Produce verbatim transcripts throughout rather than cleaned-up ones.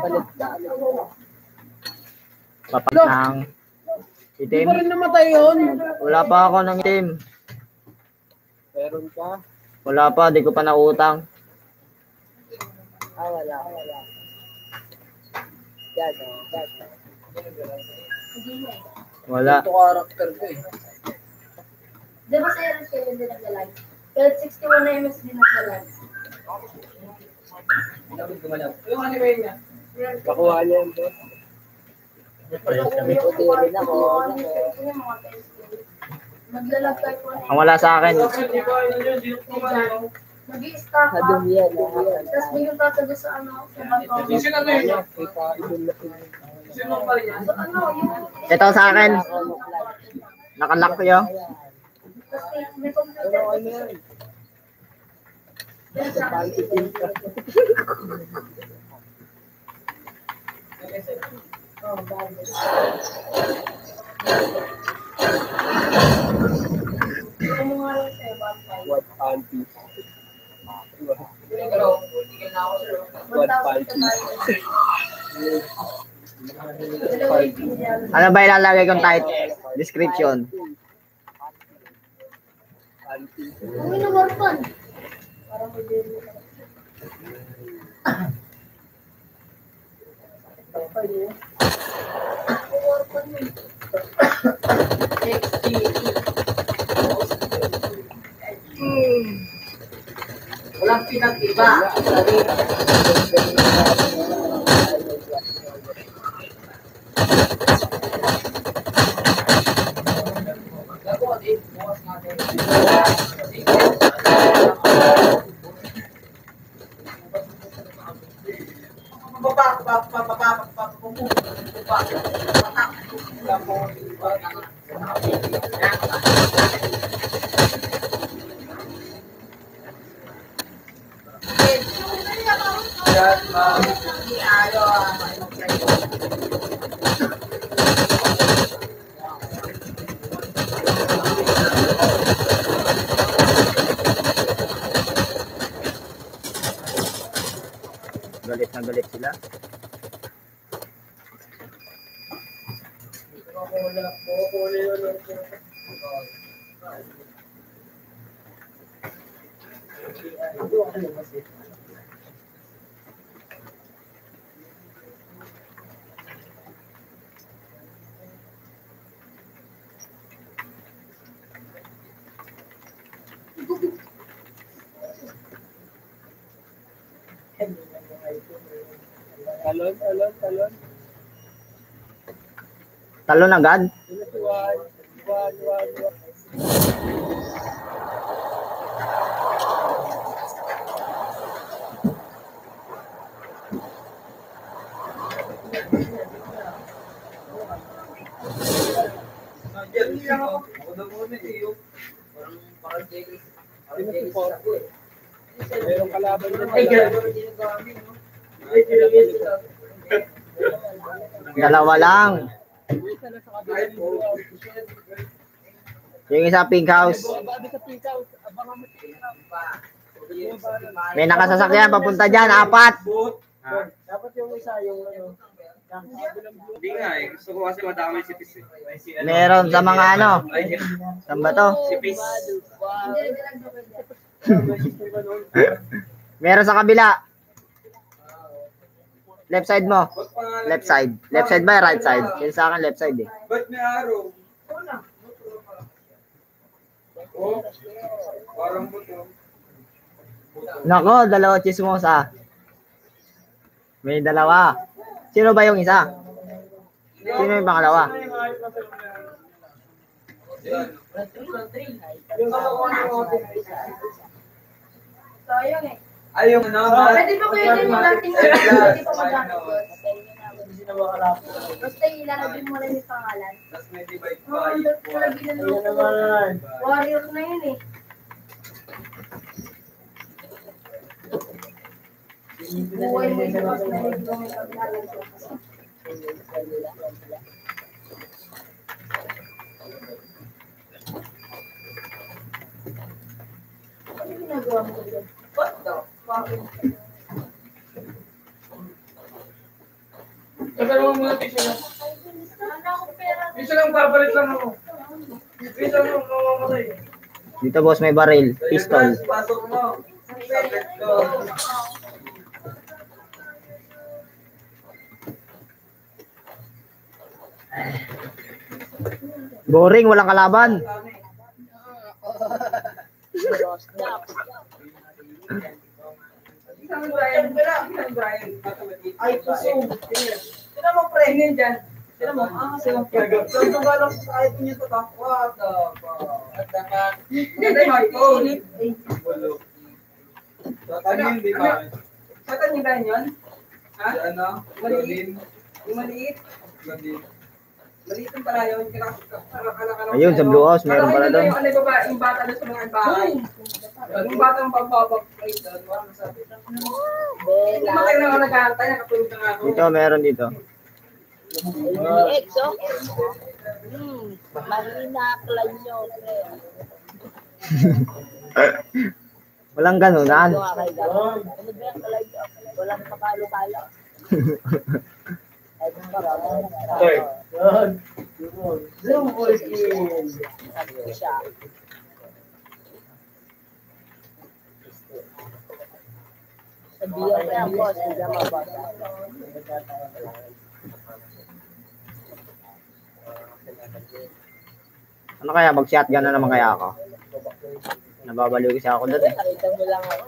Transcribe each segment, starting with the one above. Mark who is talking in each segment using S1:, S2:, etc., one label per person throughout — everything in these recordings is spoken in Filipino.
S1: Papat ng itim.
S2: Hindi pa rin namatay yun.
S1: Wala pa ako ng itim.
S2: Meron ka?
S1: Wala pa, di ko pa nautang.
S2: Ah, wala. Wala. Yan, yan.
S1: Wala.
S2: Ito character ko eh.
S3: Di ba sa'yo rin kayo hindi naglalag? Kahit sixty-one na M S din naglalag.
S2: Yung anime niya. Pakuha niya yun doon. Buti rin ako.
S3: Maglalag tayo po.
S1: Ang wala sa akin.
S3: Mag-i-stop pa.
S2: Hadong yan.
S3: Tapos bigyan tatago sa ano, sa bato.
S2: Sino na yun? Kita idol na yun. Sino pa rin yan?
S3: So ano, yung...
S1: Ito sa akin. Nakalock ko yun.
S3: Tapos may computer.
S2: Ano ano yan?
S3: Oh, bad. Ano nga lang sa'yo, bad five.
S2: What panty?
S3: one thousand to
S1: Ano ba ilalagay kong title? Description.
S3: Ang inawarpan. Parang may dito. Inawarpan yun.
S2: Walang pinag-iba.
S1: Galit na galit sila.
S2: Talon, talon, talon.
S1: Talon agad?
S2: Tuwan, tuwan, tuwan, tuwan. Mayroong kalaban din.
S1: Dalawa lang. Yung isa pink house. May nakasasakyan papunta dyan, apat.
S2: Dapat yung isa, yung ano.
S4: Hindi nga eh. Gusto ko kasi madami si Pis eh.
S1: Meron sa mga ano. Saan ba to?
S4: Si Pis.
S1: Meron sa kabila. Left side mo. Left side. Left side ba? Right side? Yung sa akin left side eh.
S4: Ba't may araw? Oh, parang buto.
S1: Nako, dalawa chismosa. May dalawa. Sino ba yung isa? Sino yung pangalawa?
S3: Sayang eh.
S4: Ay, yung ano?
S3: Pwede ba kayo din mag-acting na hindi pa mag-acting? Basta ilalagay mo lang yung pangalan.
S4: Tapos may divide
S3: Oo,
S4: by
S3: ang dami lagi na
S2: Ano
S3: lang.
S2: naman?
S3: Warrior na yun eh. Buhay mo yung mas na rin yung paglalagay. Ano ginagawa mo dyan? What the fuck?
S2: mo muna piso lang. Piso lang, papalit lang ako. Piso lang, mamamatay.
S1: Dito boss may baril, pistol.
S2: Pasok mo. Sakit ko.
S1: Boring, walang kalaban.
S2: Isang Brian, isang Brian. Ay, puso. Sino mo pregnant dyan? Sino mo? Ah, sino mo pregnant? Sino mo galang sa kahit niyo ito? What the fuck? At dapat. Hindi, my phone. Ano? Di ba? Satan yung ganyan yun? Ha? Ano? Maliit? Yung maliit? Maliit yung pala yun.
S1: Ayun, sa Blue House, meron pala doon.
S2: Yung ano ba, yung bata doon sa mga bahay. Yung batang pagbabag-play doon, wala masabi. Kumakay na ako nag-aantay, nakatulog na nga ako.
S1: Dito, meron dito.
S5: X, oh. Hmm, mahina klan nyo, pre.
S1: Walang ganunan.
S5: Ano nga kayo gano'n? Ano ba yung klan nyo? Walang pakalo-kalo. Ay, kung marami.
S2: Zoom voice in.
S5: Sabi ko siya. Sabihan ko yan, boss. Hindi na mabasa.
S1: Ano kaya, mag-shotgun na naman kaya ako? Nababaliw kasi ako doon eh.
S5: Nakita mo lang ako.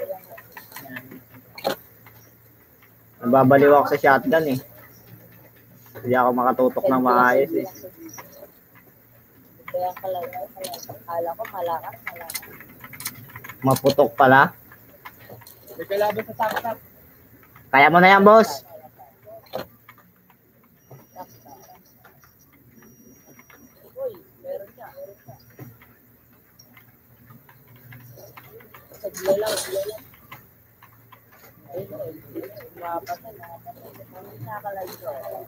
S1: Nababaliw ako sa shotgun eh. Hindi ako makatutok ng maayos eh.
S5: Kaya kala kala ko malakas, malakas.
S1: Maputok pala.
S2: May kalaban sa tap-tap.
S1: Kaya mo na yan, boss.
S5: Uy, meron siya. Sagla lang, sagla lang. Ayun, ayun. Mapatan. Ano nakalag ko?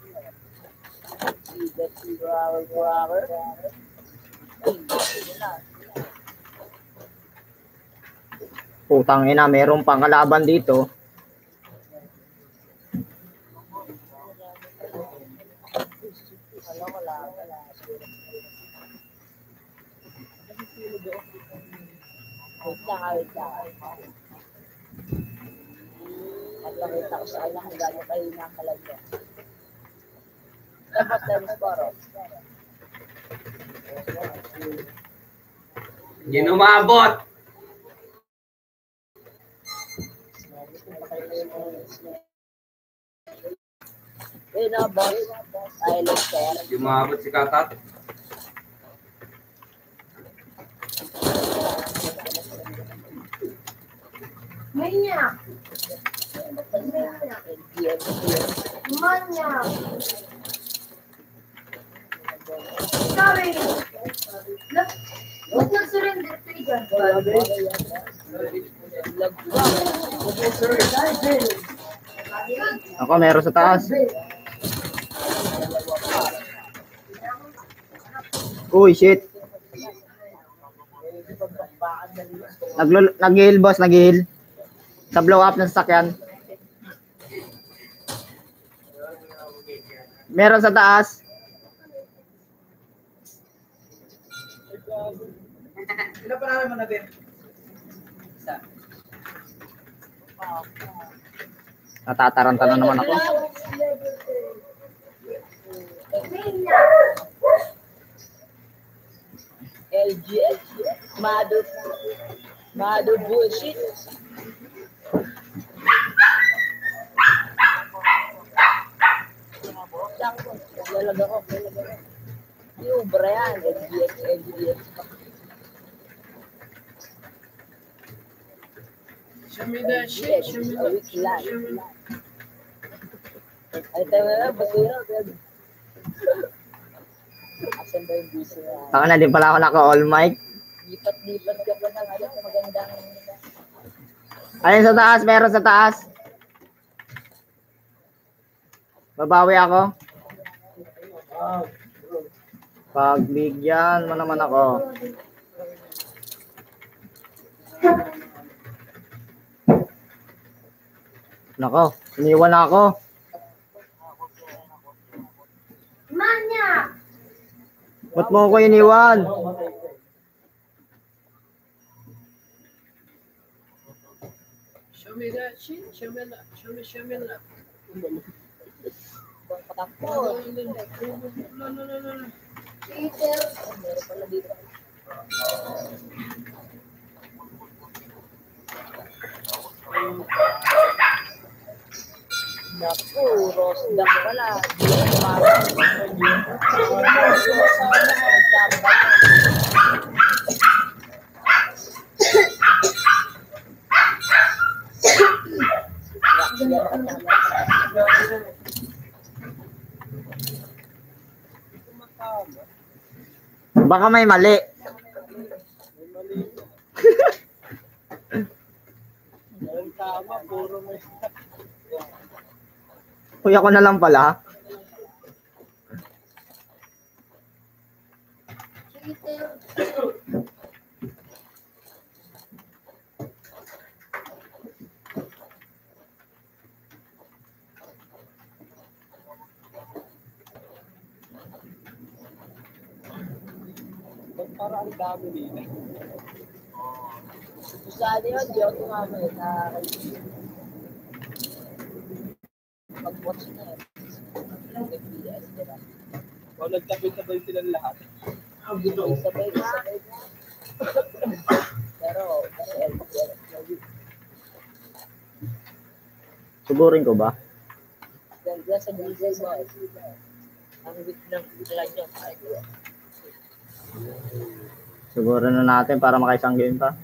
S5: Either two hour, four hour. Ay, yun na.
S1: Putang ina, meron pang kalaban dito.
S5: Wala, wala, wala. Wait lang, wait lang. At nakita ko sa anak kung gano'n kayo nakalagyan. Dapat lang sporo.
S4: Hindi na umabot.
S5: Yun na, boss. Silent sir.
S4: Hindi umabot si Katat.
S3: Maniac!
S5: N P M.
S3: Maniac! Sorry! Nag- Ba't nag-surrender to you?
S1: Ako, meron sa taas. Uy, shit. Nag- nag-heal, boss, nag-heal. Sa blow up ng sasakyan. Meron sa taas.
S2: Sino pa namin manabit? Isa.
S1: Natataranta na naman ako.
S5: L G S. Mado. Mado bullshit. Lalag ako. Lalag ako. Yung ubra yan. L G S. L G S.
S2: Show me that shit. Show me that shit. Show me that.
S5: Ay, tayo na lang. Basura. Asan ba yung busy na?
S1: Saka na din pala ako naka-all mic.
S5: Lipat-lipat ka pa ng ano, magandang...
S1: Ayun sa taas, meron sa taas. Babawi ako. Pagbigyan mo naman ako. Nako, iniwan na ako. Ba't mo ko iniwan?
S5: Show me that shit. Show me that. Show me, show me that. Patakbo. No, no, no, no, no.
S3: Peter.
S5: Meron pala dito. Naku, roast duck pala. Hindi ko
S1: Baka may mali.
S5: Ang tama, puro may
S1: Kuya ko na lang pala.
S3: Peter.
S5: para ang dami nila. Sa ano yun, di ako tumama eh. Na... Mag-watch na eh. Nag-P S, diba? O, nagkabay-sabay silang lahat. Sabay-sabay na. Pero, kasi L P S.
S1: Sugurin ko ba?
S5: Ganda sa diesel mo. Ang weak ng ilan nyo.
S1: Sugurin na natin para makaisang game pa.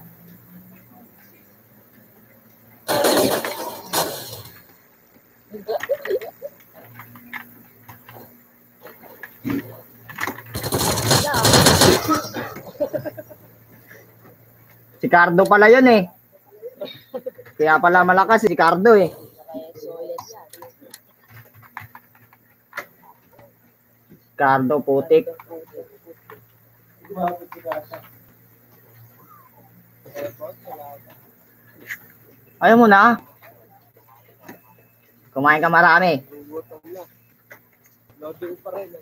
S1: Si Cardo pala yun eh. Kaya pala malakas si Cardo eh. Cardo putik. Ayaw mo na. Kumain ka marami.
S5: Loading pa rin.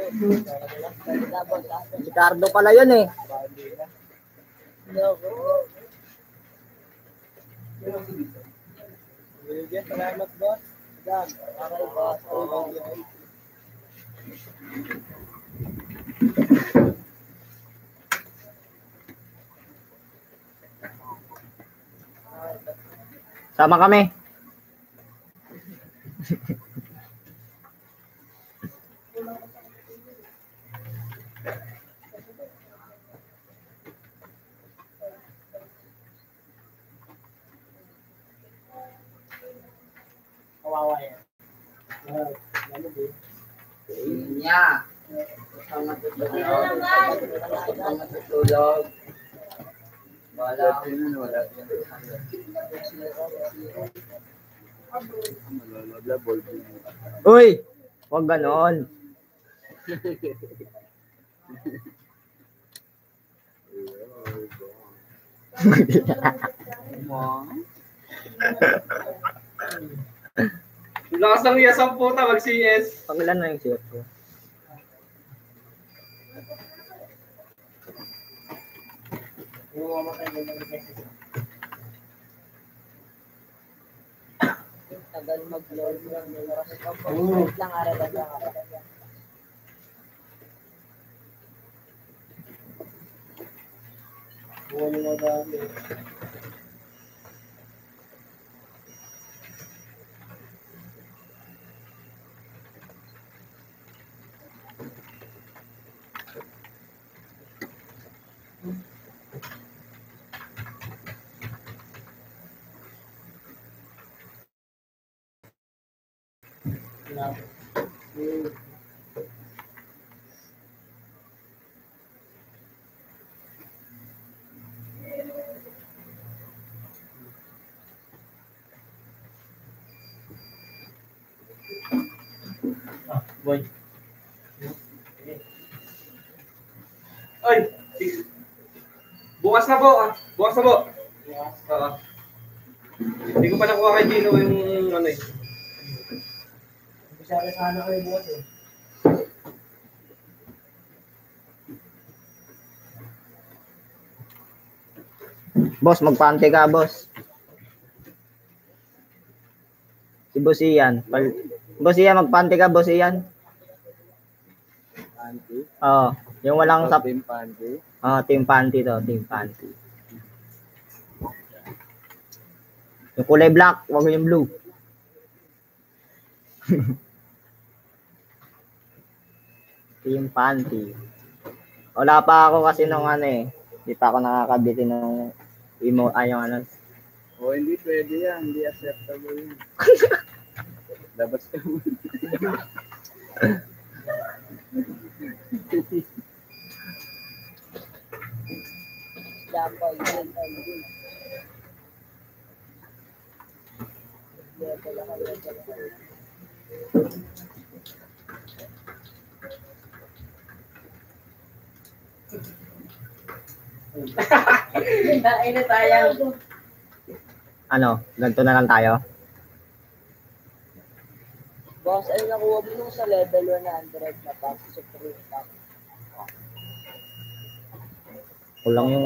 S1: Si Cardo pala yun eh.
S5: Salamat, boss. Okay, boss.
S1: Sama kami.
S5: Kawawa yan.
S1: Niya. Sama tutulog. Sama tutulog. Wala ako nun. Wala Uy! Huwag ganon.
S4: Lakas ng yes ang puta, mag-C S.
S1: Pangilan na yung shirt ko.
S5: Tagal mag-load lang. Wait lang, aral lang. Wala mo dami.
S1: Boy.
S4: Ay! Bukas na po, ah. Bukas na po. Oo. Hindi ko pa nakuha kay Gino yung ano eh.
S5: Masyari sana kayo bukas eh.
S1: Boss, magpante ka, boss. Si Boss Ian. Pal- Boss Ian, magpante ka, Boss Ian.
S2: Panty?
S1: Oo. Yung walang sap.
S2: Team panty?
S1: Oo, team panty to. Team panty. Yung kulay black, wag yung blue. Team panty. Wala pa ako kasi nung ano eh. Hindi pa ako nakakabiti ng emo, ay yung ano.
S2: O, hindi pwede yan. Hindi acceptable yan. Labas ka mo.
S5: Dapat yun ang good. Kaya pala kayo dyan.
S2: Ay na tayo.
S1: Ano, ganito na lang tayo.
S5: Boss, ay nakuha mo nung sa level one hundred na pack, supreme pack.
S1: Kulang yung...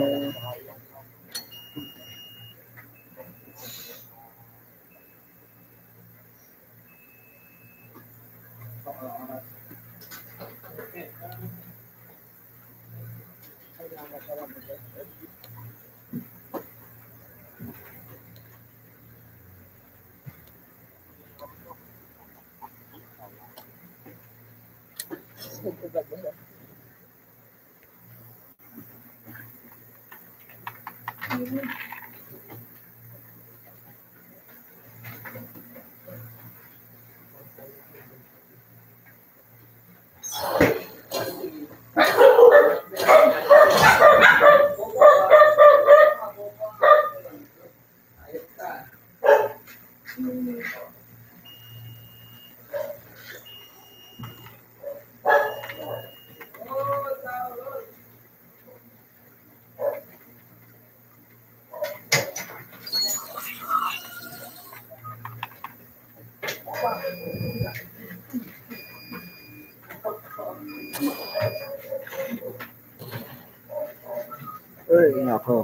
S1: Uy, nako.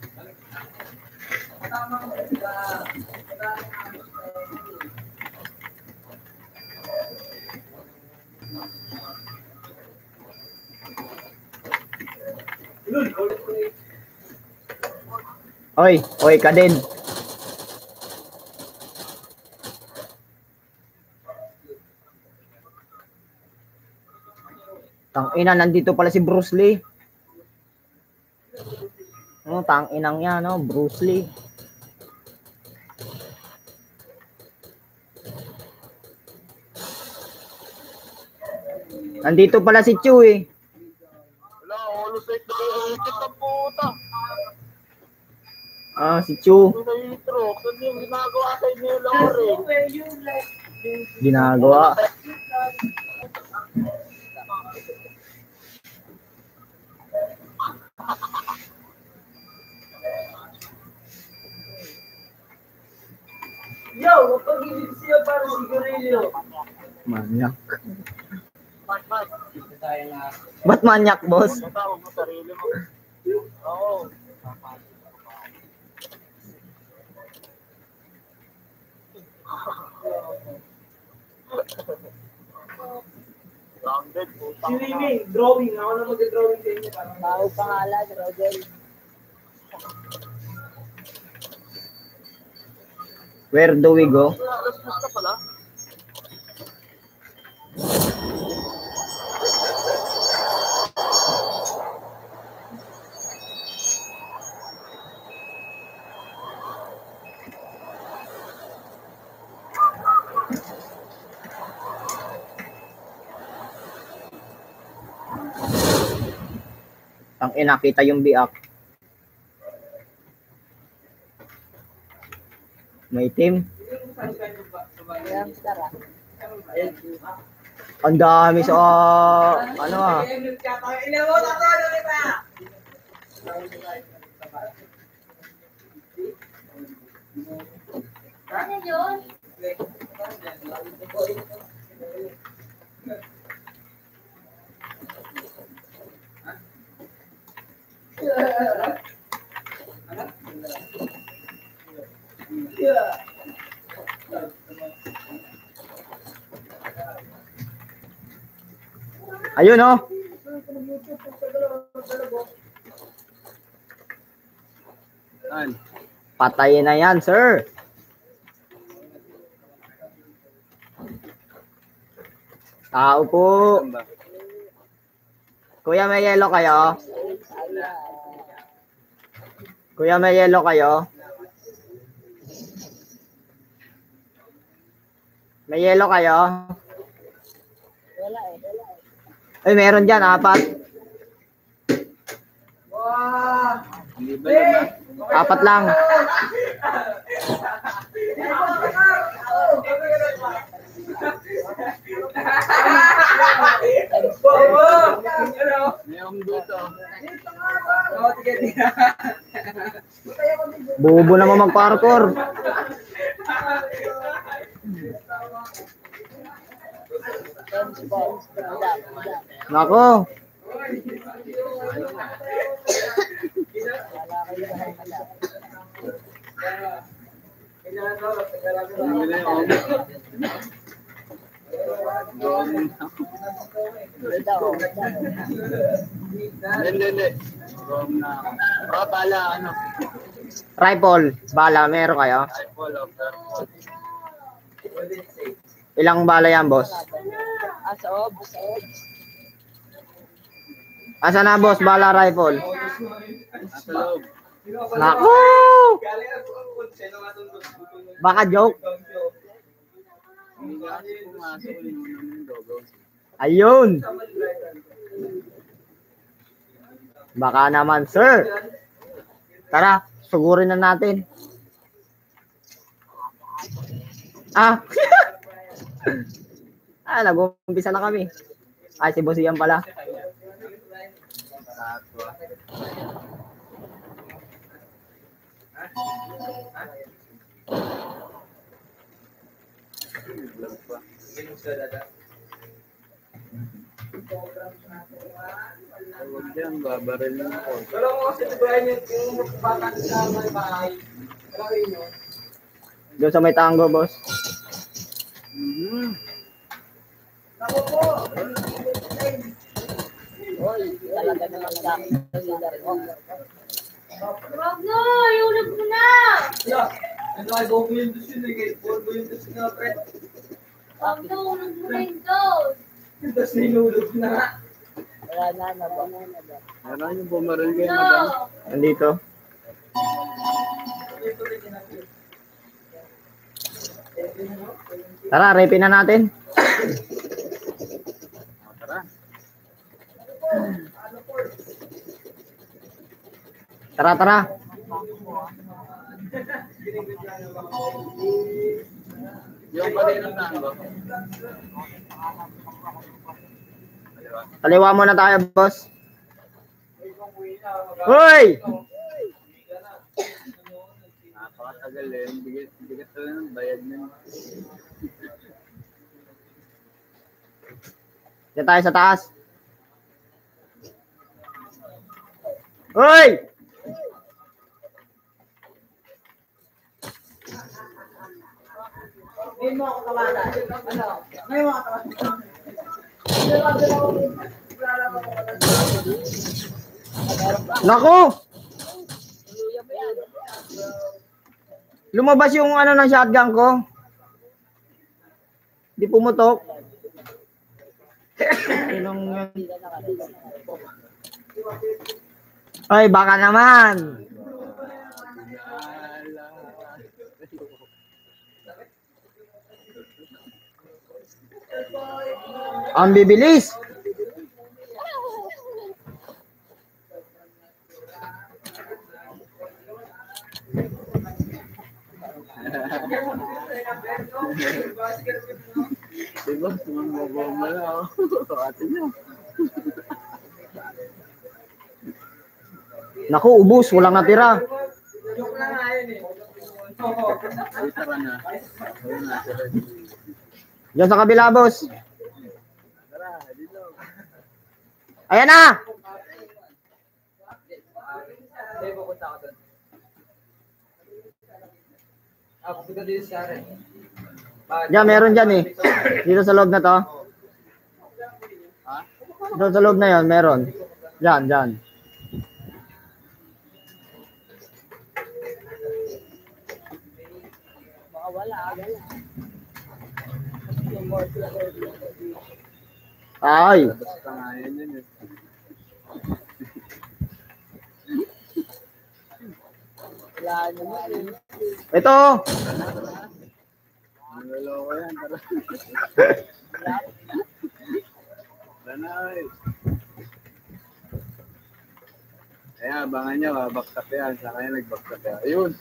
S1: Oy, oy ka din. Tang ina, nandito pala si Bruce Lee. No, tang inang niya, no, Bruce Lee. Nandito pala si Chu eh.
S2: Wala, ulo sa ito. Ikit ang puta.
S1: Ah, si Chu.
S2: Ito na intro. Kasi yung ginagawa sa inyo lang rin.
S1: Ginagawa.
S2: Yo, mapag-ibig siya para si Gorillo.
S1: Manyak.
S2: Pat, pat. Ito tayo na.
S1: Ba't manyak, boss?
S2: Matawag mo sarili mo. Oo. Si Miming, drawing. Ako na mag-drawing sa inyo.
S5: Tao pangalan, Rodel.
S1: Where do we go?
S2: Alas mas na pala.
S1: Tang ina, kita yung biak. May team.
S5: Ayan, tara.
S1: Ang dami sa ano ah.
S3: Ano yun?
S1: Ayun, oh.
S4: Saan?
S1: Patayin na yan, sir. Tao po.
S4: Saan ba?
S1: Kuya, may yelo kayo? Kuya, may yelo kayo? May yelo kayo?
S5: Wala eh.
S1: Ay, meron dyan, apat.
S2: Wow!
S4: Hindi ba yun ah?
S1: Apat lang.
S4: Mayroong dito.
S1: Bubo naman mag-parkour. Nako.
S4: Hindi na yun. Hindi, hindi. Wrong na ako. Oh, bala, ano?
S1: Rifle. Bala, meron kayo?
S4: Rifle of the...
S1: Ilang bala yan, boss?
S5: Ah, sa oob, sa oob.
S1: Asa na, boss? Bala rifle.
S4: Nasa loob.
S1: Nako! Baka joke.
S4: Hindi nga kasi pumasok yung yung logo.
S1: Ayun. Baka naman, sir. Tara, sugurin na natin. Ah. ah, nag-umpisa na kami. Ay, si Boss Ian pala.
S4: Huwag dyan, babaril mo ako.
S2: Wala mo kasi si Brian yung yung bata sa may bahay. Wala rin yun.
S1: Doon sa may tango, boss.
S4: Mhm.
S2: Ako po!
S5: Oy, talaga naman sa akin.
S3: Wag na! Iulog mo na!
S2: Yeah. Ano ay go mo yung dusin eh. Kahit po yung dusin nga pre.
S3: Wag na! Ulog mo na yung dos!
S2: Yung dusin nilulog na.
S5: Wala na, naba na, naba.
S4: Meron yung bumaril kayo, madam.
S3: No!
S1: Nandito. Tara, repin na natin.
S4: Tara.
S1: Tara, tara.
S4: Yung kaninang tango.
S1: Kaliwa muna tayo, boss. Hoy!
S4: Napakatagal eh. Bigat, bigat talaga ng bayad niya.
S1: Diyan tayo sa taas. Hoy!
S2: Ngayon mo ako kamala. Ano? Ngayon mo ako kamala.
S1: Naku!
S5: Luya ba yan?
S1: Lumabas yung ano ng shotgun ko. Di pumutok. Anong yun? Ay, baka naman. Ang bibilis.
S4: Diba? Sumambobomba na ako. Ate niyo.
S1: Naku, ubus. Walang natira.
S2: Joke lang nga yun eh.
S4: Ay, tara na. Tara na, tara.
S1: Diyan sa kabila, boss.
S4: Tara, dito.
S1: Ayan na!
S2: Hindi, pupunta ako doon. Ah, pupunta dito sa akin.
S1: Diyan, meron dyan eh. Dito sa loob na to.
S4: Ha?
S1: Doon sa loob na yon meron. Diyan, diyan.
S5: Baka wala. Wala. Yung more player.
S1: Ay,
S4: Basta nga yan yun eh.
S5: Wala naman eh.
S1: ito.
S4: Ang lolo yan. Tara. Tara na eh. Kaya abangan nyo, ha, backstop yan. Sa kanya nag-backstop yan. Ayun.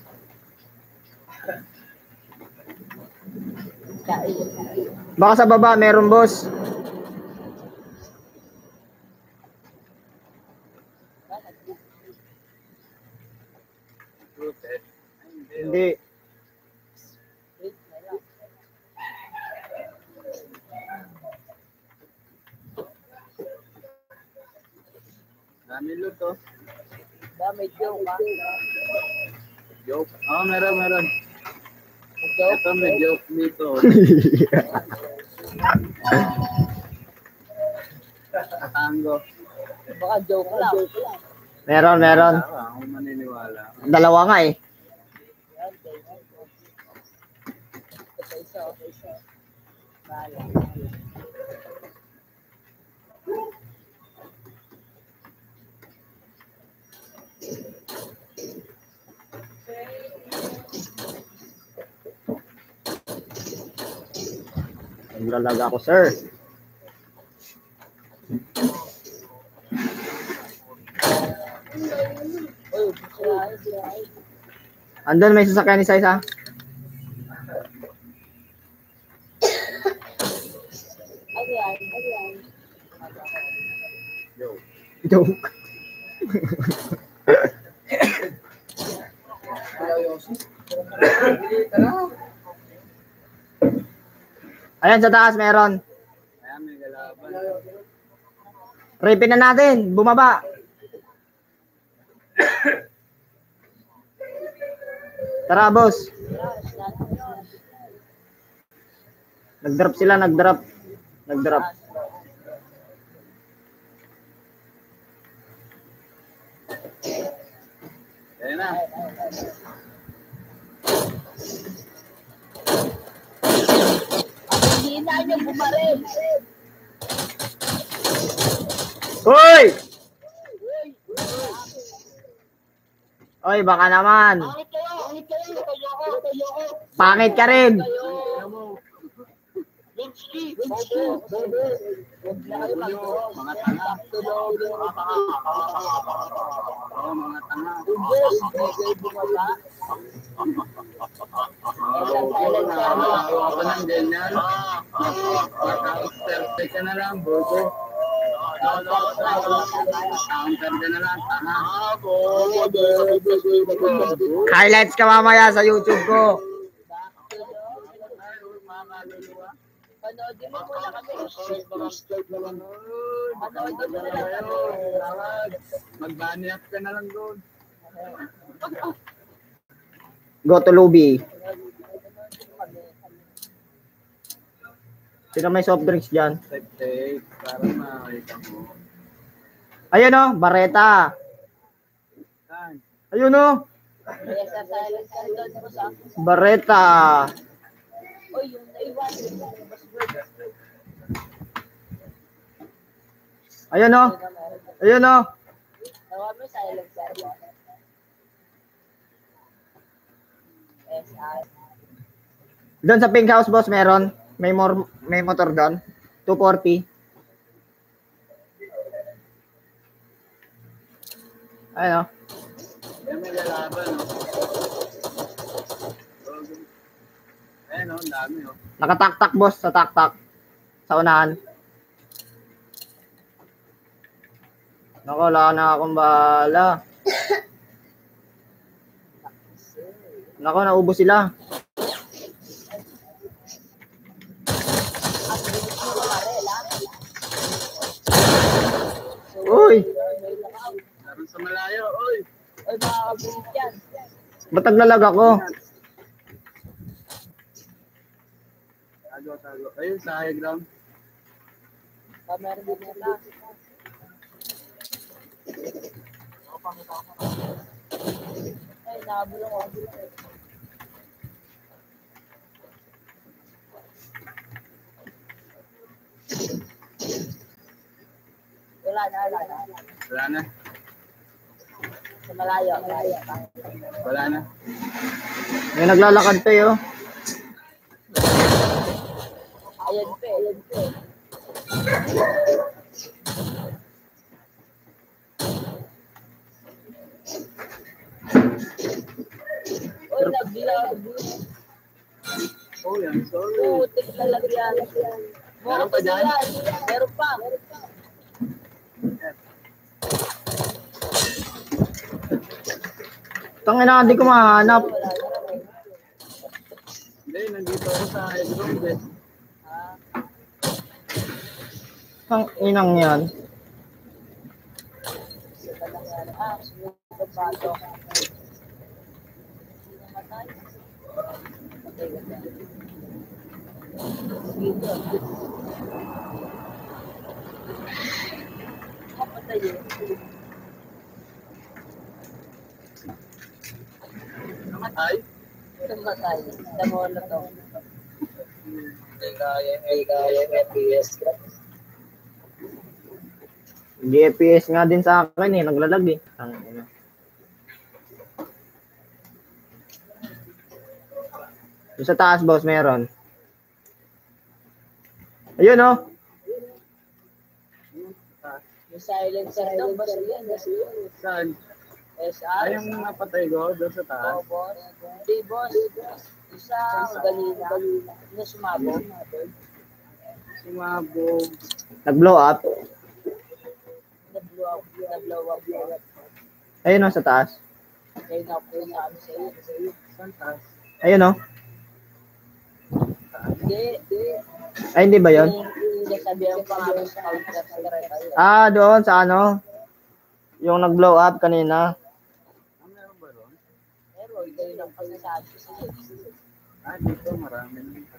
S1: Baka sa baba meron, boss. Hindi.
S4: Dami loot to.
S5: Ba, may joke ha?
S4: Joke. Oo, oh, meron, meron.
S5: May joke?
S4: Ito may joke dito. Tango.
S5: Baka joke lang.
S1: Meron, meron.
S4: Ako maniniwala.
S1: Dalawa nga eh.
S5: Yan, thank you. Ito pa isa, ito isa. Bahala.
S1: Naglalaga ako, sir.
S5: Uy, sirahin, sirahin.
S1: Andun may sasakyan isa isa.
S5: Ano yan? Ano yan?
S4: Joke.
S1: Joke. Ayan sa taas meron.
S4: Kaya may galaban.
S1: Ripin na natin. Bumaba. Tara, boss. Nag-drop sila, nag-drop. Nag-drop.
S4: Kaya na.
S5: Hindi na niyo bumaril.
S1: Hoy! Hoy, baka naman.
S5: Pangit kayo, pangit kayo. Kayo ako, kayo ako.
S1: Pangit ka rin.
S5: Linsky, bobo, bobo. Huwag na kayo mag-draw.
S4: Mga tanga.
S5: Tulog.
S4: Oo, mga tanga.
S5: Hindi, hindi kayo bumaba.
S4: Oo, nakahawa ko ng ganyan. Matapos-perfect ka na lang, bobo. Counter ka na lang, tanga.
S1: Highlights ka mamaya sa YouTube ko.
S5: Panoodin mo muna kami.
S4: Panoodin mo na lang kayo. Mag-bunny up ka na lang doon.
S1: Go to lobby. Sino may soft drinks dyan?
S4: Safe, safe. Para makita mo.
S1: Ayun o, Bareta.
S4: Saan?
S1: Ayun o,
S5: Kaya sa silent ka doon mo sa
S1: Bareta.
S5: Uy, yung naiwan. Mas good.
S1: Ayun o, ayun o.
S5: Tawag mo silent ka. S I.
S1: Doon sa pink house, boss, meron. May more, may motor doon. two forty. Ayun o.
S4: Yan may lalaban, no? Ayan, oh, ang dami, oh.
S1: Nakataktak, boss, sa taktak. Sa unahan. Naku, wala na akong bahala. Naku, naubos sila. Uy,
S4: Meron sa malayo, oy.
S5: Uy, makakabulit yan.
S1: ba't naglalag ako?
S4: Tago, tago. Ayun, sa high ground.
S5: Ah, meron din sa taas. Ay, nakabulong ako. Wala na, wala na.
S2: Wala na.
S5: Sa malayo, malayo.
S2: Wala na.
S1: May naglalakad tayo.
S5: Ayan pa, ayan pa. Uy, nagbilang.
S2: Oh, yan. Sorry.
S5: Putik na lagyan.
S2: Meron pa dyan?
S5: Meron pa.
S1: Tangina, hindi ko mahanap.
S2: Hindi, nandito ako sa headroom. Eh.
S1: Tang inang yan.
S5: Ah, sunod na bato. Namatay. Patay ka dyan. Dito. Mapatay yun.
S2: Namatay?
S5: Namatay. Damo na to.
S2: Hindi kaya, hindi kaya, F P S.
S1: G P S nga din sa akin eh, naglalag eh. Tangina. Yung sa taas, boss, meron. Ayun oh.
S5: Yung silencer daw, basta yan. Basta yan.
S2: Saan?
S5: S R.
S2: Ay, yung napatay ko doon sa taas.
S5: Oo, boss. Hindi, boss. Isa, galina. Ano sumabog?
S2: Sumabog.
S1: Nag-blow up.
S5: Na-blow up. Na-blow up.
S1: Ayun oh, sa taas.
S5: Kaya na ako sabi sa iyo.
S2: Saan taas?
S1: Ayun oh.
S5: Hindi, hindi.
S1: Ay, hindi ba yun?
S5: Yung sasabihan pa nga sa counter sa tayo.
S1: Ah, doon sa ano? Yung nag-blow up kanina.
S2: Ah, meron ba doon?
S5: Pero kayo lang pasasabi sa iyo.
S2: Ah, dito marami.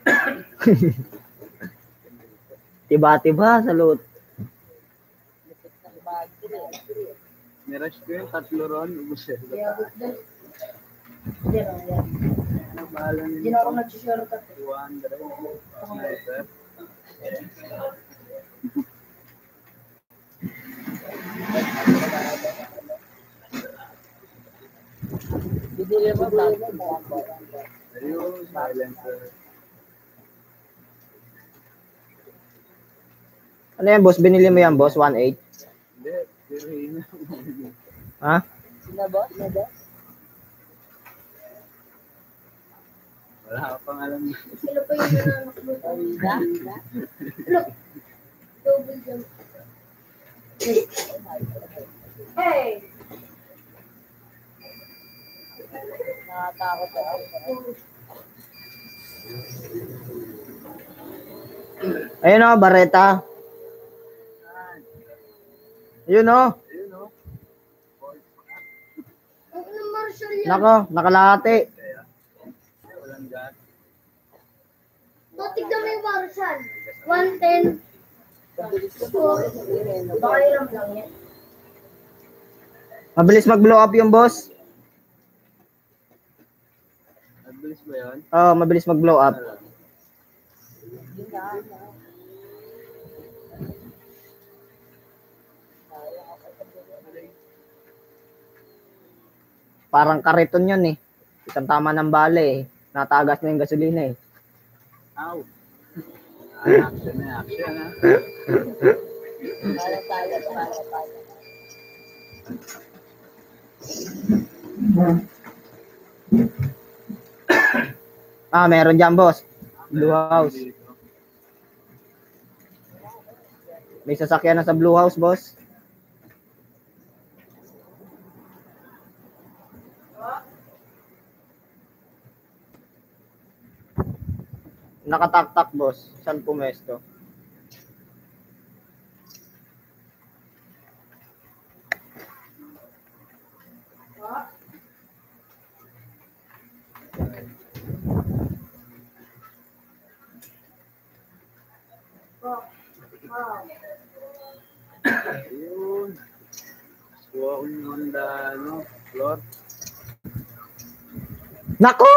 S1: Tiba-tiba sa loot.
S5: Lupit ng bagay eh.
S2: Mirage ko yung tatlo ron. Ubus eh.
S3: Hindi lang yan.
S2: Ano bahala
S3: Hindi
S2: nito?
S3: na ako nag-shortcut.
S2: two hundred. Sniper.
S5: Bibili mo ba?
S2: Ayun, silencer.
S1: Ano yan, boss? Binili mo yan, boss? one point eight?
S2: Hindi, sirihin na.
S1: Ha?
S5: Sino ba? Sino ba?
S2: Wala ka pang alam.
S3: Sila pa yung nananakbo.
S5: Arena?
S3: Look. Double jump. Hey!
S5: Nakatakot ako.
S1: Ayun oh, bareta. Ayun oh.
S2: Ayun o.
S3: Ang na martial yan.
S1: Nako, nakalahati.
S2: Walang gas.
S3: So, tignan mo yung martial. one ten.
S5: Pabilis ko
S3: So, baka hiram lang yan.
S1: Mabilis mag-blow up yung boss.
S2: Nagbilis ba yun?
S1: Oh, mabilis mag-blow up.
S5: Yun na.
S1: Parang kariton yun eh. Isang tama ng bale eh. Natagas na yung gasolina eh.
S2: Ow. Ah, action na, action ha.
S5: Para tayo, para tayo.
S1: Ah, meron dyan, boss. Blue house. May sasakyan na sa blue house, boss. Nakatak-tak, boss. Saan pumesto?
S6: Ayun. Kuha ko yung Honda, ano, floor.
S1: Naku!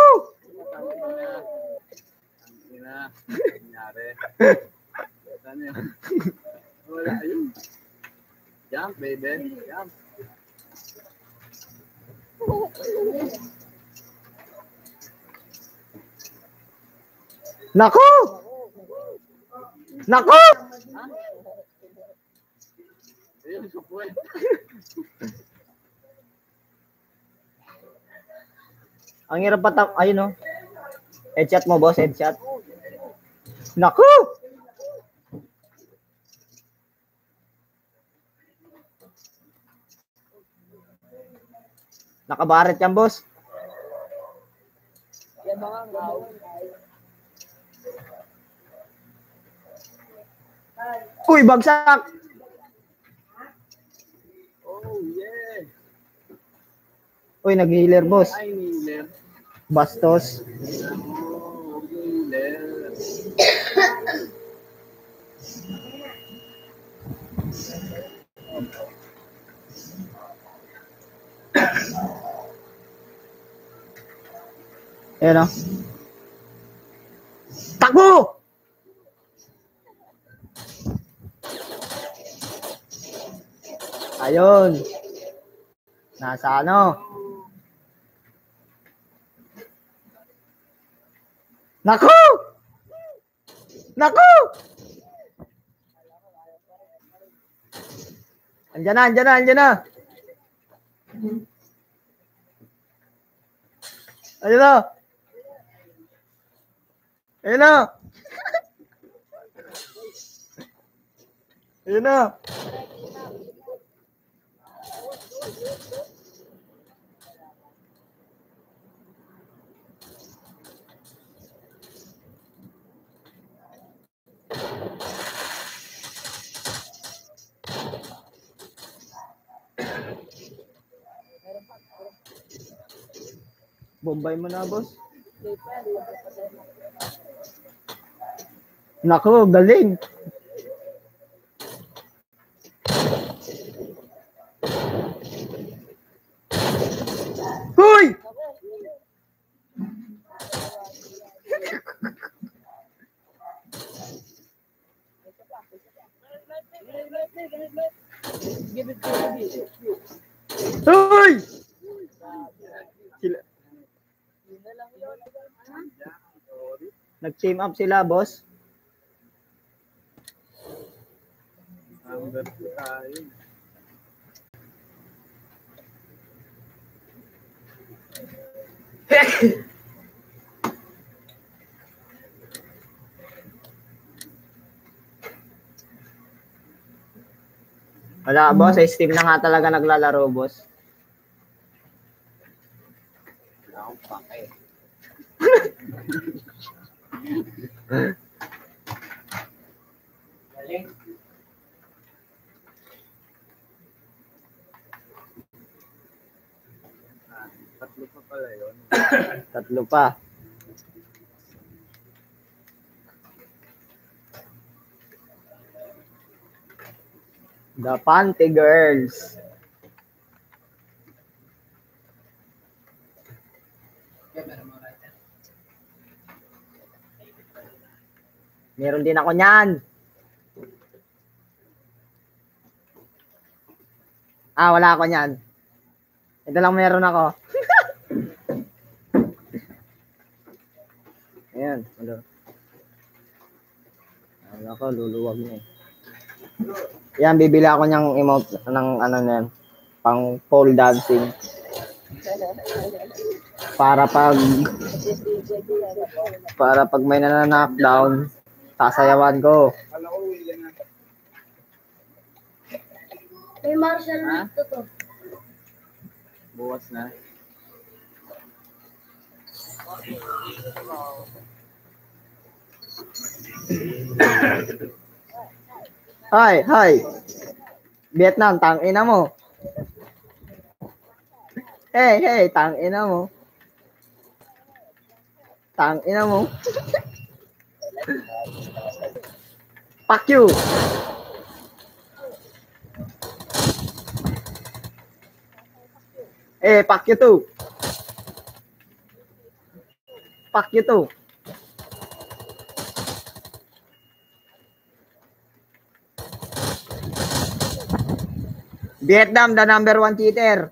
S6: Ang ina. Nangyari. Saan yun? Wala, ayun. Jump, baby. Jump.
S1: Naku! Naku!
S6: Ayun, supuan.
S1: Ang hirap patap... Ayun, oh. Headshot mo, boss. Headshot. Naku! Nakabaret yan, boss.
S5: Yan mga ngaw.
S1: Uy, bagsak!
S6: Oh, yeah.
S1: Uy, nag-healer, boss.
S6: Ay, Miller.
S1: Bastos.
S6: Oh, Miller.
S1: Ayan, oh. Takbo! Ayun. Nasa ano? Naku! Naku! Andiyan na, andiyan na, andiyan na. Ayun na. Ayun na. Ayun na. Bombay mo na, boss. Nako, galing. Hoy! Hoy! Sila. Nag-team up sila, boss.
S6: Number two tayo.
S1: Wala, boss. Sa Steam na nga talaga naglalaro, boss.
S6: Wala akong pake.
S2: Galing.
S6: Ah, tatlo pa pala yun.
S1: Tatlo pa. The Panty Girls. Meron din ako niyan. Ah, wala ako niyan. Ito lang meron ako. Ayan. Ano? Ano ako, luluwag na eh. Yan, bibili ako niyang emote ng ano na yan, pang pole dancing. Para pag para pag may nanana-knockdown, sasayawan ko.
S6: Kala ko, William na.
S3: May martial
S6: Ha?
S3: dito to.
S6: Bukas na.
S1: Hi, hi. Vietnam, tangina mo. Hey, hey, tangina mo. Tangina mo. Fuck you. Eh, fuck you too. Fuck you too. Vietnam, the number one cheater.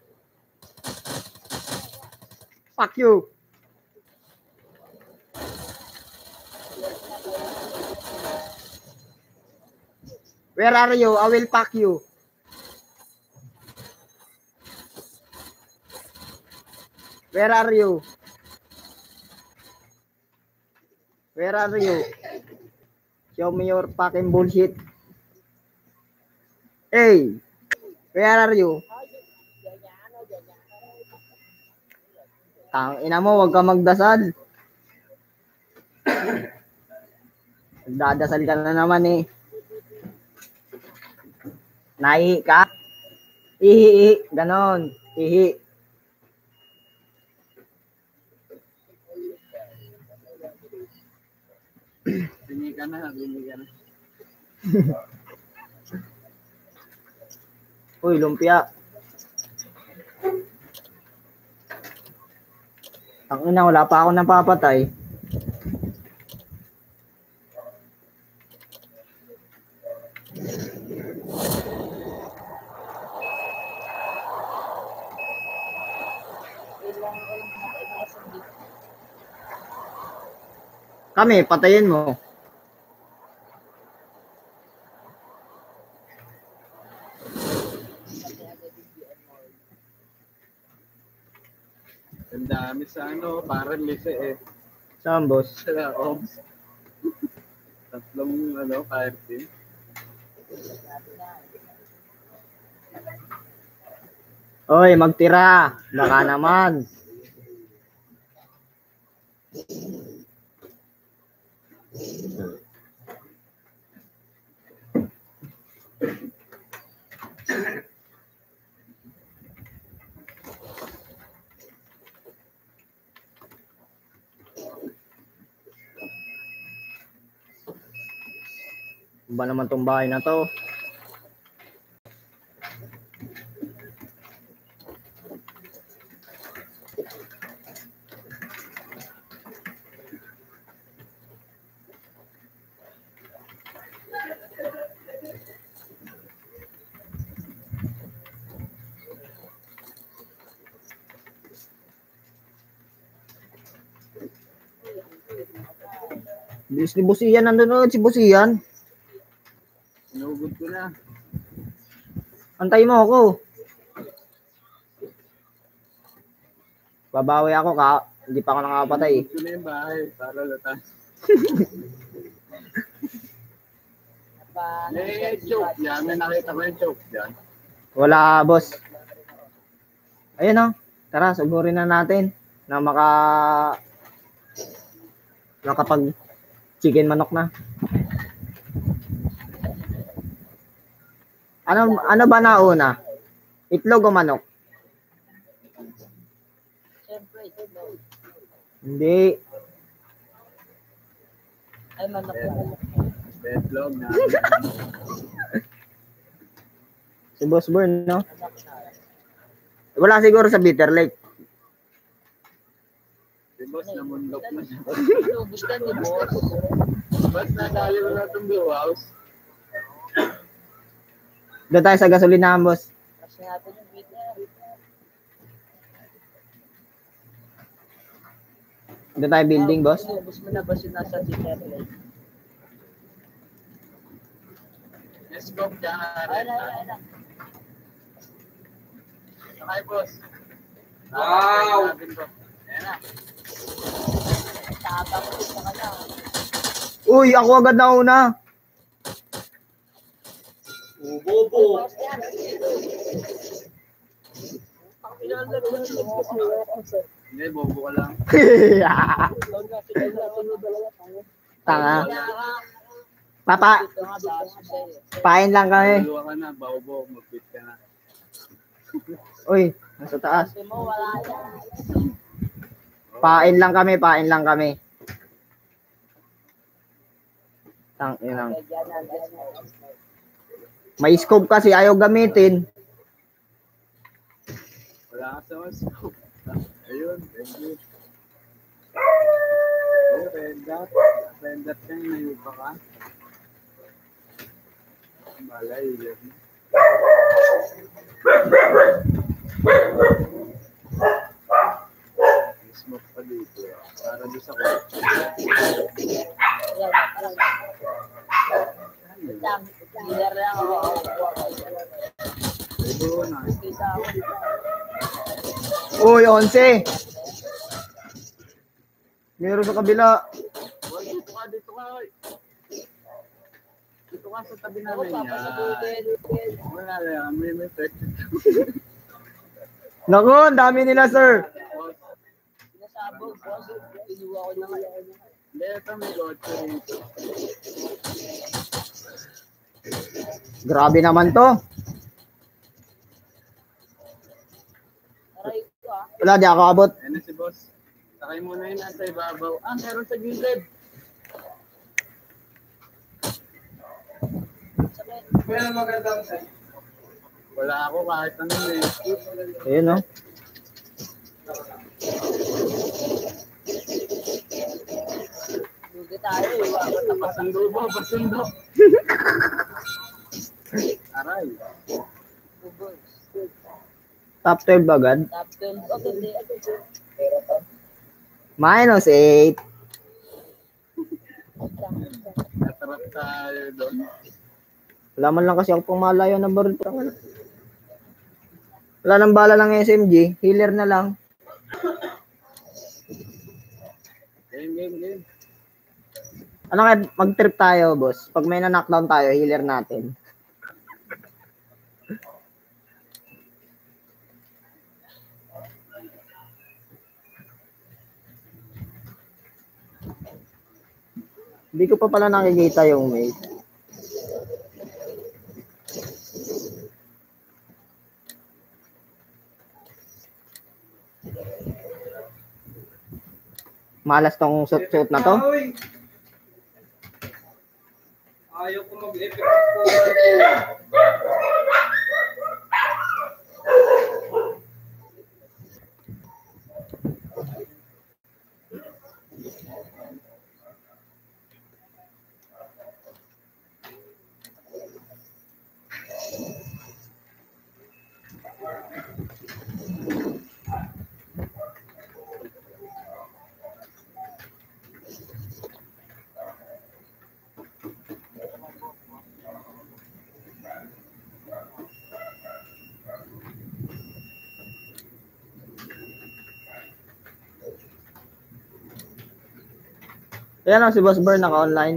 S1: Fuck you. Where are you? I will fuck you. Where are you? Where are you? Show me your fucking bullshit. Hey, where are you? Tang ina mo, wag ka magdasal. Nagdadasal ka na naman eh. Naihi ka? Ihi, ihi. Ganon. Ihi.
S6: Bini ka na, bini ka na.
S1: Uy, lumpia. Ang ina, wala pa ako napapatay. Kami, patayin mo.
S6: Ang dami sa ano, parang lise eh.
S1: Saan, boss?
S6: Sa Oms. Tatlong ano, fire team.
S1: Oy, magtira. Baka naman. Ba naman tong bahay na to? Bilis ni Busiyan, nandun ulit si Busiyan.
S6: Sinugod ko na.
S1: Antay mo ako. Babawi ako ka. Hindi pa ako nakapatay.
S6: Sinugod ko na yung bahay para latas. Eh, choke yan. May nakita ko yung choke dyan.
S1: Wala, boss. Ayun o. Tara, sugurin na natin na maka nakapag chicken manok na. Ano ano ba nauna? Itlog o manok?
S5: Siyempre, itlog.
S1: Hindi.
S5: Ay, manok na.
S6: Betlog na.
S1: Si Boss Burn, no?
S5: Manok na.
S1: Wala siguro sa Bitter Lake.
S6: Si boss na mundok na siya.
S5: Inubos ka ni boss.
S6: Ba't nadali mo na itong blue house?
S1: Doon tayo sa gasolinahan, boss.
S5: Kasi natin yung bitter.
S1: Doon tayo building, boss.
S5: Inubos mo na boss yung nasa bitter lake.
S6: Let's go dyan.
S5: Ay, na, ay, na.
S6: Hi, boss.
S4: Wow!
S6: Ayan na.
S5: Tapang ko sa kanya.
S1: Uy, ako agad na una.
S4: Bobo!
S5: Boss yan. Ang ilalagay ko sa boss.
S6: Hindi, bobo ka lang.
S1: Tanga. Papa, pain lang kami.
S6: Dalawa ka na, bobo. Mag-quit ka na.
S1: Uy, nasa taas.
S5: Kasi mo, wala yan.
S1: Pain lang kami, pain lang kami. Tang inang.
S5: Lagyan na, guys.
S1: May scope kasi ayaw gamitin.
S6: Wala ka sa mas. Ayun, thank you. Ayun, rendat. Rendat ka yung nayupa ka. Malay, yun. Smoke pa dito. Para doon sa kwarto.
S5: Yan, parang dami. Dealer lang ako.
S6: Ayun na.
S5: Kita ako dito.
S1: Uy, onse. Meron sa kabila.
S6: Oh, dito ka, dito ka. oy. Dito ka sa tabi
S5: Ako
S6: namin
S5: pa,
S6: yan.
S5: pasagutin.
S6: Wala lang, may may pet.
S1: Naku, ang dami nila, sir.
S5: Nasabog, boss. Pinuha ko na ngayon.
S6: Hindi, ito may kotse rito.
S1: Grabe naman to.
S5: Aray ko ah.
S1: Wala, di ako abot.
S6: Ayun na si boss. Sakay muna yun nasa ibabaw. Ah, meron sa gilid.
S5: Sakit.
S2: Meron magandang sa'yo.
S6: Wala ako kahit ano eh.
S1: Ayun, no?
S5: Dugi tayo eh. Wala ka
S6: Basundo ba? Basundo. Aray.
S5: tapos.
S1: Top twelve agad.
S5: Top twelve. Okay, hindi.
S1: Minus eight.
S6: Natarap tayo doon.
S1: Wala man lang kasi ako pang malayo na baril. Wala nang bala ng S M G. Healer na lang.
S6: Game, game, game.
S1: Ano kaya mag-trip tayo, boss? Pag may na-knockdown tayo, healer natin. Hindi ko pa pala nakikita yung mate. Malas tong suit-suit na to.
S2: Uy. Ayaw ko mag-effect po.
S1: Ayan o, si Boss Burn naka-online.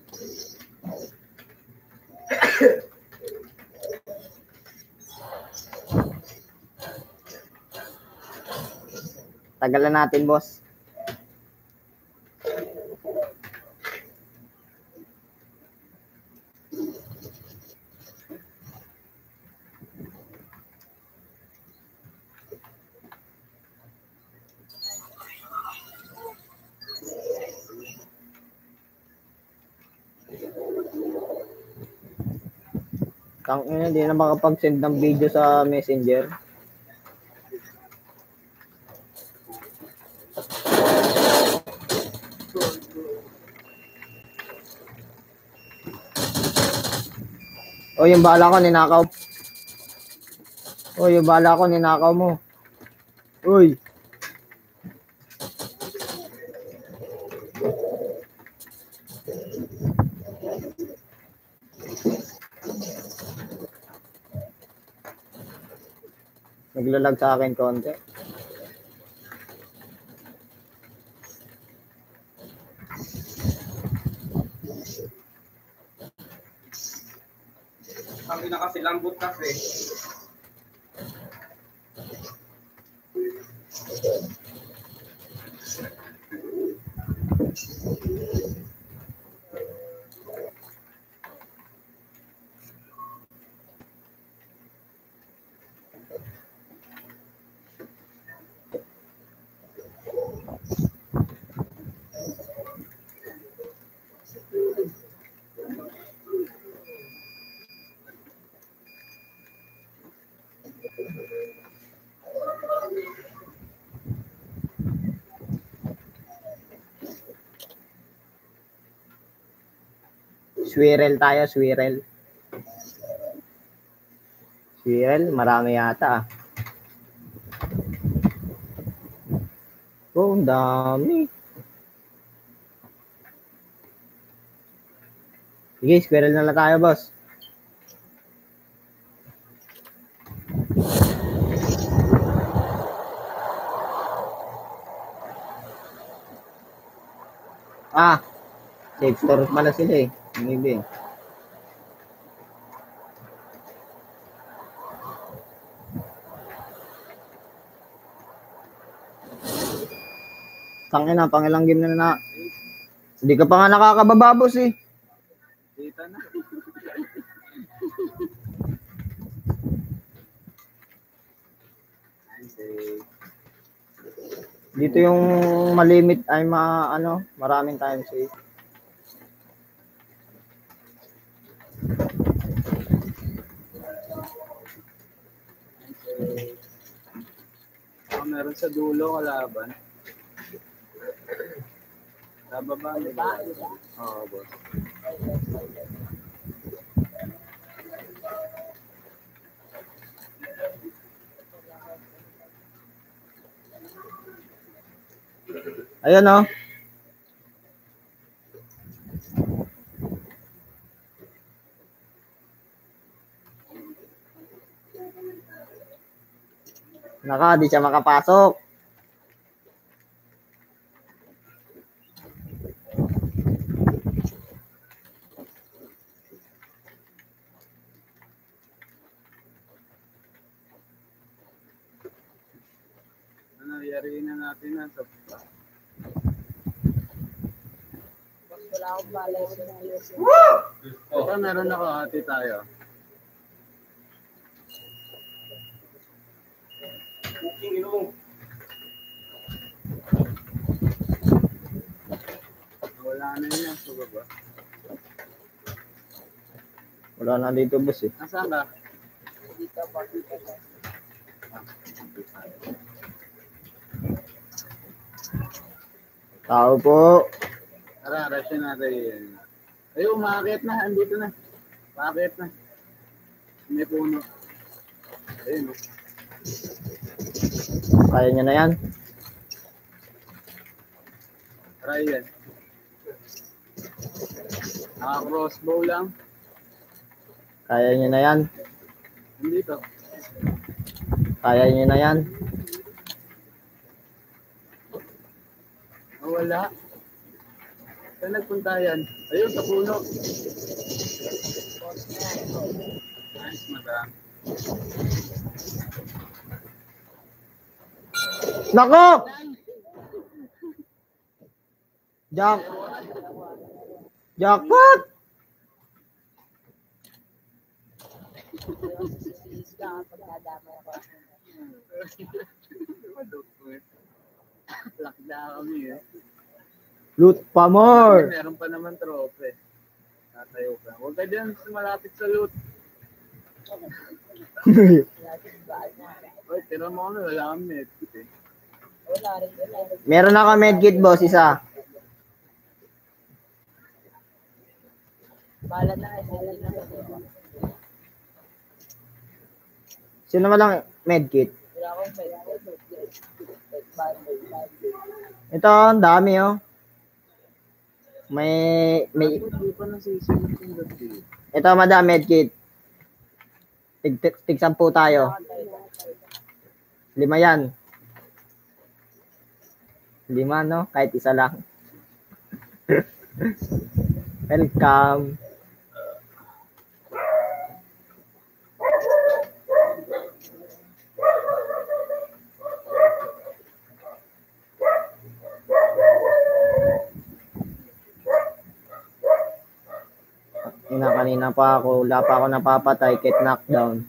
S1: Tagalan natin, boss. Tang ina, hindi na makapag-send ng video sa Messenger. O, yung bala ko, ninakaw. O, yung bala ko, ninakaw mo. Uy. Naglalag sa akin konti.
S2: Sabi na kasi lambot kasi.
S1: Swirl tayo, swirl. Swirl, marami yata ah. Oh, ang dami. Sige, squirrel na lang tayo, boss. Ah, safe store pala sila eh. Maybe. Tangin na, pangilang game na na. Hindi ka pa nga nakakababa, boss eh.
S6: Dito na.
S1: Dito yung malimit ay ma ano, maraming time save.
S6: Oh, meron sa dulo kalaban. Sa baba ni ba? Oo, boss.
S1: Ayun oh. Naka, di siya makapasok.
S6: Ano, yariin na natin na sa
S5: Wala akong balay sa ayos.
S6: Ito, meron ako, hati tayo. Wala na yun yung sa baba.
S1: Wala na dito, boss eh.
S6: Nasaan ka?
S5: Dito po, dito po.
S1: Tao po.
S6: Tara, rush natin yun. Ay, umakit na. Andito na. Umakit na. May puno. Ayun, oh.
S1: Kaya nyo na yan.
S6: Try yan. Naka-crossbow lang.
S1: Kaya nyo na yan.
S6: Andito.
S1: Kaya nyo na yan.
S6: Oh, wala. Saan nagpunta yan? Ayun, sa puno. Nice, madam.
S1: Nako! Jack! Jackpot!
S5: Sis ka kapag nadamay ako.
S6: Lock na kami eh.
S1: Loot pa more!
S6: Meron pa naman trope. Tatayo ka. Huwag ka dyan malapit sa loot. Oy, tira mo kami. Wala kami medkit eh.
S5: Wala rin, wala rin.
S1: Meron ako medkit, boss, isa.
S5: Bala na kayo, bala na kayo.
S1: Sino ba lang medkit?
S5: Wala akong pwede.
S1: Ito, ang dami oh. May, may,
S6: Hindi pa nasisimot yung dati.
S1: ito madam, medkit. Tig, tig, tig sampu tayo. Lima yan. Lima, no? Kahit isa lang. Welcome. Ina, kanina pa ako, wala pa ako napapatay, kit knockdown.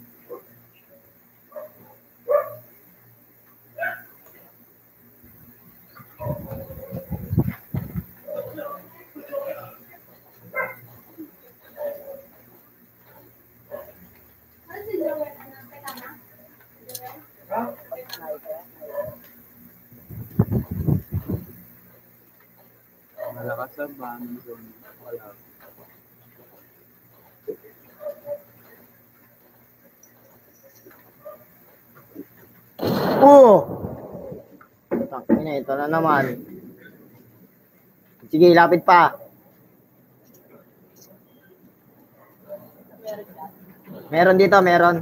S6: Malakas sa bang zone. Wala.
S1: Oo! Tangina, ito na naman. Sige, lapit pa. Meron dito, meron.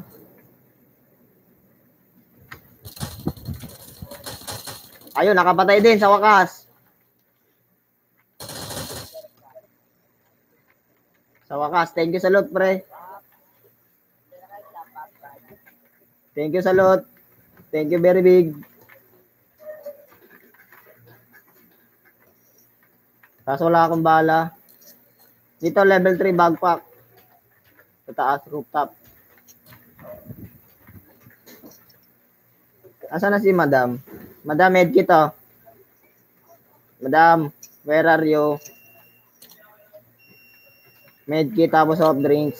S1: Ayun, nakapatay din sa wakas. Sa wakas, thank you sa loot, pre. Thank you sa loot. Thank you very big. Kaso wala akong bala. Dito, level three backpack. Sa taas, rooftop. Asa na si madam? Madam, medkit oh. Madam, where are you? Medkit tapos soft drinks.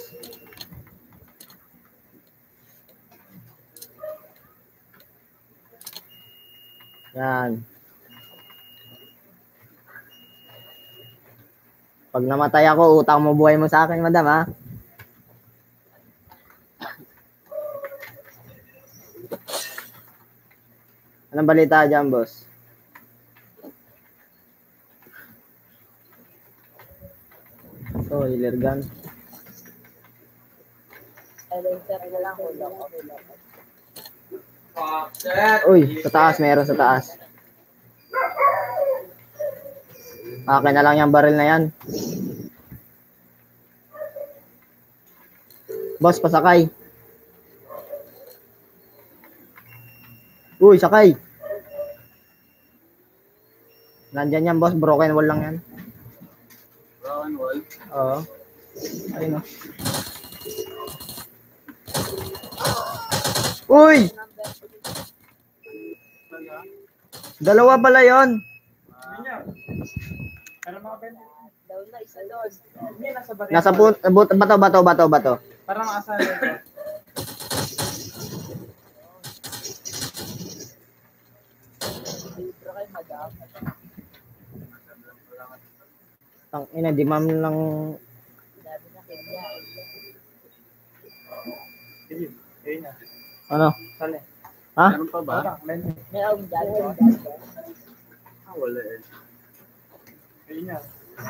S1: Yan. Pag namatay ako, utang mo buhay mo sa akin, madam, ha? Anong balita dyan, boss? Ito, healer gun.
S5: Silencer na lang, hulog ako, hulog.
S1: Uy, sa taas, meron sa taas. Akin na lang yung baril na yan. Boss, pasakay. Uy, sakay. Nandyan yan, boss. Broken wall lang yan.
S6: Brown wall.
S1: Oo. Ayun, oh. Uy! Dalawa pala yon.
S5: Down na, isa doon.
S1: Nasa put, but, bato, bato, bato, bato.
S2: Parang asa ito.
S5: Libro kay madam.
S1: Tang ina, di ma'am lang.
S5: Sabi na kanya.
S2: Ayun na.
S1: Ano?
S2: Sali.
S1: Ha?
S6: Meron pa ba?
S5: May ang dyan.
S6: Ah, wala eh.
S2: Ayun na.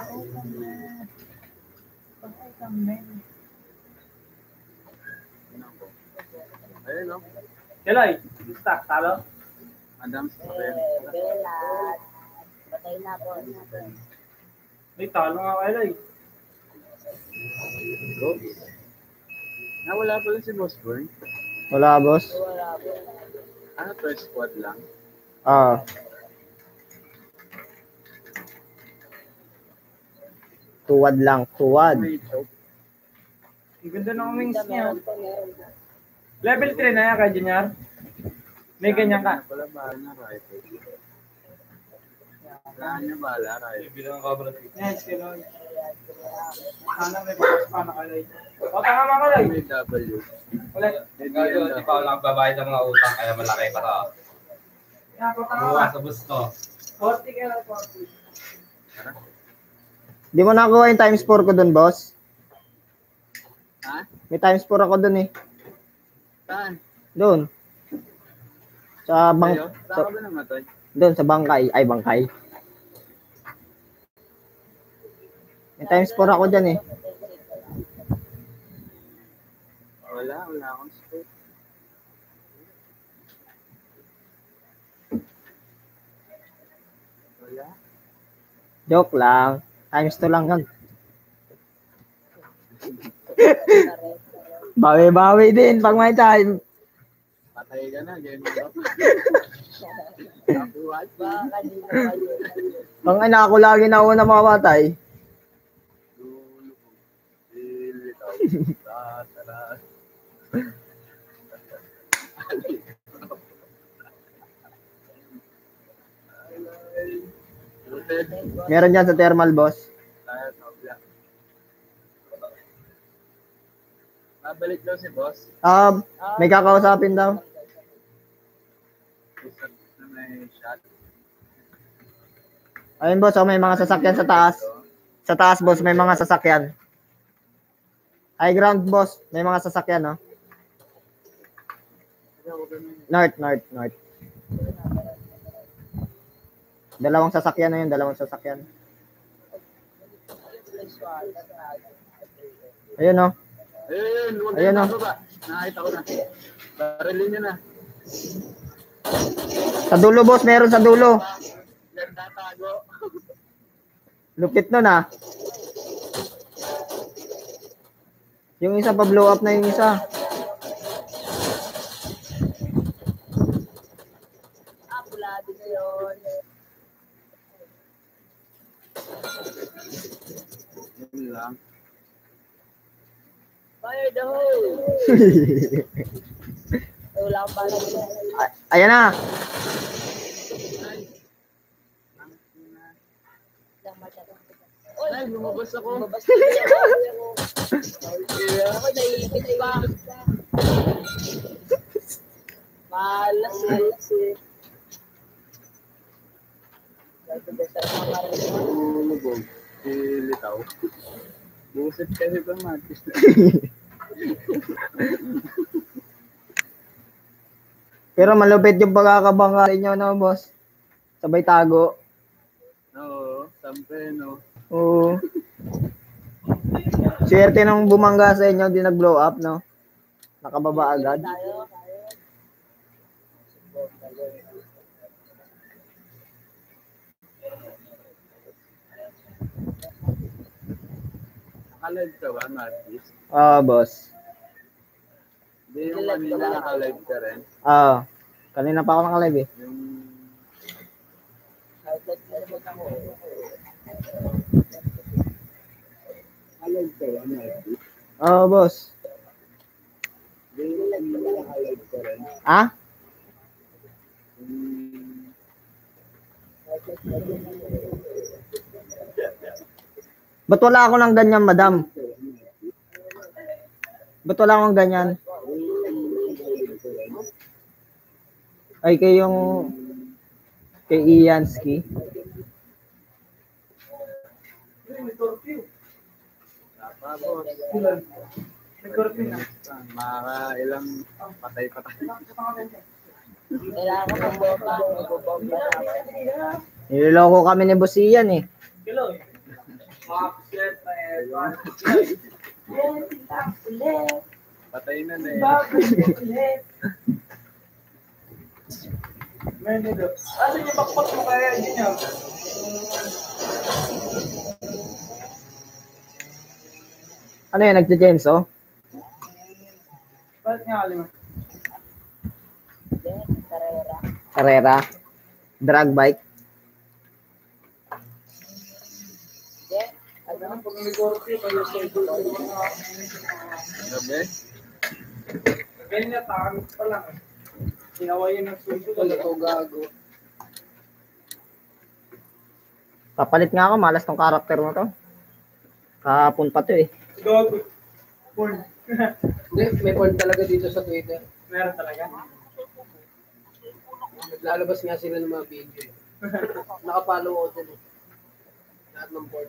S6: Ayun no.
S2: Kelay, stack, talo.
S6: Adam sa rin.
S5: Eh, Belat. Patay na po.
S2: May talo nga Kelay.
S6: Go. Nawala pala si Boss Boy.
S1: Wala, boss.
S5: Wala po.
S6: Ano to, squad lang?
S1: Ah. Tuwad lang, tuwad.
S6: May choke.
S2: Ang ganda ng wings niya.
S5: Meron po, meron po.
S2: Level three na yan kay Junior. May ganyan ka.
S6: Wala ba na rifle? Wala niya bala rifle.
S4: Bilang kabra.
S2: Yes, Kelay. Sana may bakas pa na Kelay. O, tanga mga Kelay.
S6: May W.
S2: Ulit.
S6: May
S4: Gago, di pa ako nakababayad ng mga utang kaya malaki para
S2: Yan, tanga
S4: bukas
S2: ka.
S4: sa gusto.
S2: forty Kelay, forty.
S1: Di mo nakuha yung times four ko dun, boss?
S6: Ha?
S1: May times four ako dun eh.
S6: Saan?
S1: Doon. Sa bang
S6: Sa'yo? Saan
S1: sa,
S6: ka ba namatay?
S1: doon sa bangkay, ay bangkay. May times four ako dyan eh.
S6: Wala, wala akong scope. Wala.
S1: Joke lang. Times two lang yan. Bawi-bawi din pag may time.
S6: Patay ka na, game up. Nakuhat ba?
S5: Baka kanina kayo.
S1: Pang ina ako lagi na una mamatay.
S6: Dulo ko. Ilitaw. Tataras. Looted.
S1: Meron dyan sa thermal, boss.
S6: Tayo sa black. Babalik daw si boss.
S1: Um, may kakausapin daw.
S6: Isa na may shot.
S1: Ayun, boss, oh, may mga sasakyan sa taas. Sa taas, boss, may mga sasakyan. High ground, boss. May mga sasakyan, no? North, north, north. Dalawang sasakyan na yun, dalawang sasakyan. Ayun oh.
S6: Ayun, huwag
S1: Ayun,
S6: kayong
S1: oh.
S6: bababa. Nakita ko na. Barilin nyo na.
S1: Sa dulo boss, meron sa dulo.
S6: Yan tatago.
S1: Lupit nun ah. Yung isa pa blow up na yung isa.
S5: Ah, bulado na yun.
S6: Yun lang.
S5: Fire the hole! Ay, wala akong bala dito.
S1: Ay- Ayan na.
S5: Lang masyadong.
S6: Ay, lumabas ako.
S5: Babas na ako. Ako, naiipit pa. Malas eh. Dito ba sa mga marami?
S6: Lumubog. Si Litaw. Buset kasi ba matis na.
S1: Pero malupit yung pagkakabangka ninyo, no, boss? Sabay tago.
S6: Oo, sampe, no.
S1: Oo. Swerte nung bumangga sa inyo, di nag-blow up, no? Nakababa agad.
S5: Tayo.
S6: Nakalive ka ba, Martis?
S1: Oo, boss.
S6: Hindi yung kanina nakalive ka rin.
S1: Oo. Kanina pa ako nakalive eh.
S6: Yung...
S5: Outlet na naman ako.
S6: Nakalive ka ba, Martis?
S1: Oo, boss.
S6: Hindi yung kanina nakalive ka rin.
S1: Ah?
S6: Yung...
S1: Ba't wala ako ng ganyan, madam? Ba't wala akong ganyan? Ay, kay yung... Kay Ianski.
S2: May curfew.
S6: Tapos,
S2: May curfew na.
S6: mga ilang patay-patay.
S5: Kailangan ko ng bomba. Magbobomba na ako.
S1: Niloloko kami ni Boss Ian eh.
S2: Hello. Map set na aircon.
S6: Patay na na eh.
S2: Ulit. Menudo. Asan yung backpack mo kaya yun yun?
S1: Ano yan, nagja-James, oh?
S2: Bakit nga kalima?
S5: Then, karera.
S1: Carrera. Drag bike.
S5: Then,
S2: Ano pag may curfew, kayo sa ito.
S6: Gabi?
S2: Ganyan na, takot pa lang eh. Sinawayan ng suso. Wala to gago.
S1: Papalit nga ako, malas tong karakter mo to. Kahapon pa to eh.
S2: Gago. Porn.
S7: Hindi, may porn talaga dito sa Twitter.
S2: Meron talaga.
S7: Naglalabas nga sila ng mga video. eh. Nakapalo ako dun. eh. Lahat ng porn.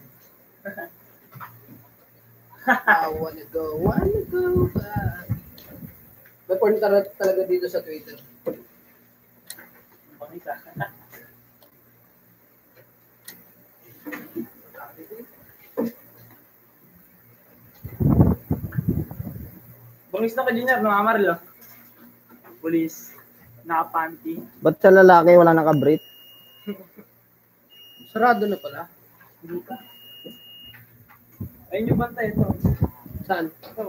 S7: I wanna go, wanna go back. May porn talaga, talaga dito sa Twitter.
S2: Pakita. Bangis na ka, Junior. Namamaril, oh. Police. Nakapanty.
S1: Ba't sa lalaki wala naka-brief?
S7: Sarado na pala.
S2: Hindi pa. Ayun yung bantay ito.
S7: Saan?
S2: Ito.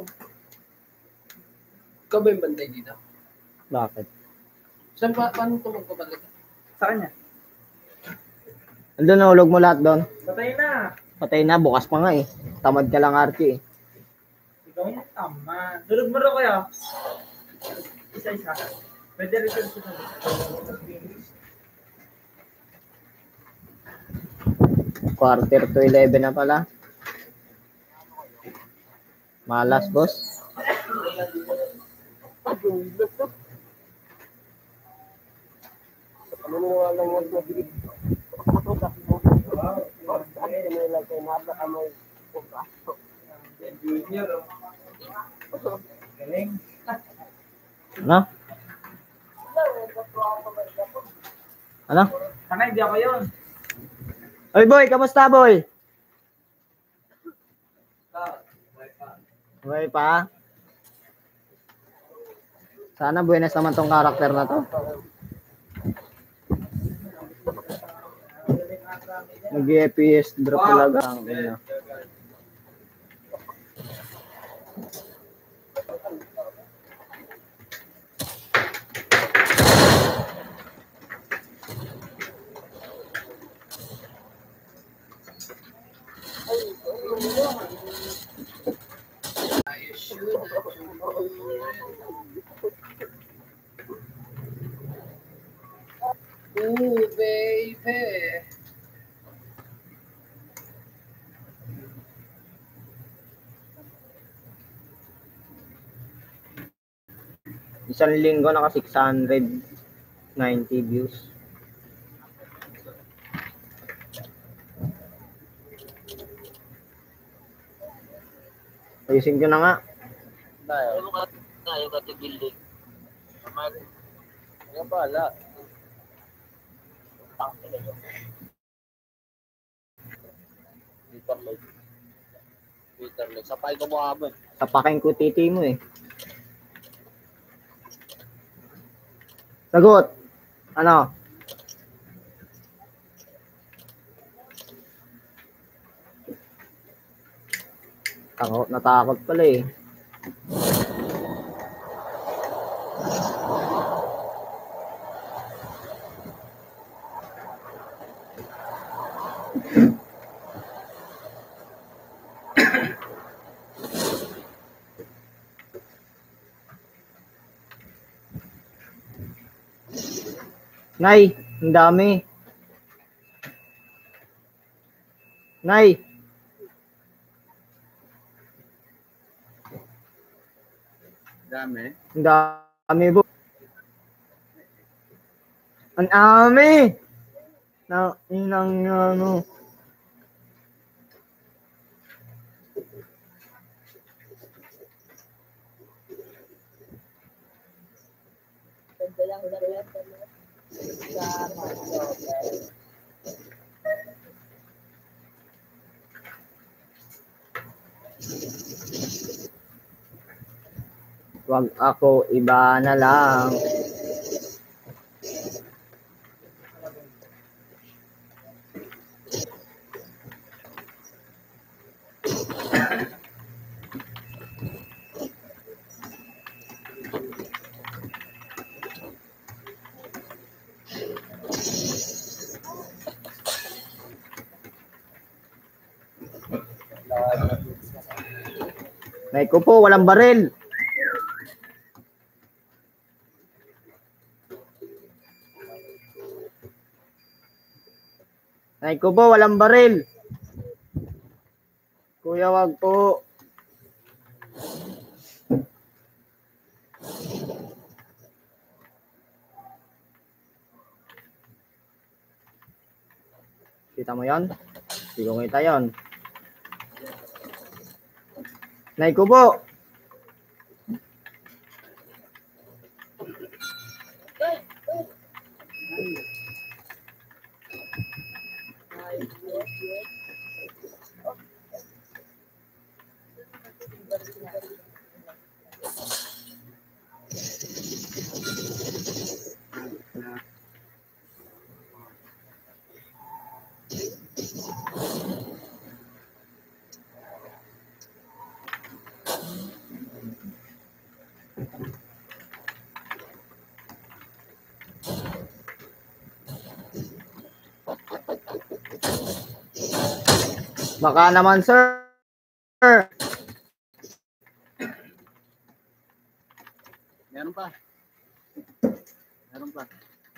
S7: Ikaw ba yung banday dito?
S1: Bakit?
S7: Saan pa, paano ito magpabalik?
S2: Sa kanya.
S1: Andun, nahulog mo lahat doon.
S2: Patay na.
S1: Patay na, bukas pa nga eh. Tamad ka lang, Archie eh.
S2: Ikaw yung tama. Durog mo rin kaya. Isa-isa. Pwede rin ito sa
S1: Quarter to eleven na pala. Malas, boss.
S2: Junior, oh. Galing.
S1: Ano? Ano?
S2: Sana hindi ako yun.
S1: Oy boy, kamusta boy? Okay pa? Sana buenas naman tong karakter na to. Nag-F P S drop talaga ang ina.
S7: Ooh, baby.
S1: Isang linggo naka six hundred ninety views. Ayusin ko na nga.
S5: Ayaw mo ka, ayaw ka tigilin. Ayaw pala. Twitter like. Twitter like. Sapay ko mo abon.
S1: Tapakin ko titi mo eh. Sagot. Ano? Takot, natakot pala eh. Nay, ang dami. Nay.
S6: Dami.
S1: Ang dami bo. Ang dami. Na, inang ano.
S5: Ganda lang, ganda lang. Sa mga
S1: Wag ako, iba na lang. Nay ko po, walang baril. Nay ko po, walang baril. Kuya, wag po. Kita mo yon? Hindi ko kita yon. Nay ko po. Baka naman, sir.
S6: Meron pa. Meron pa.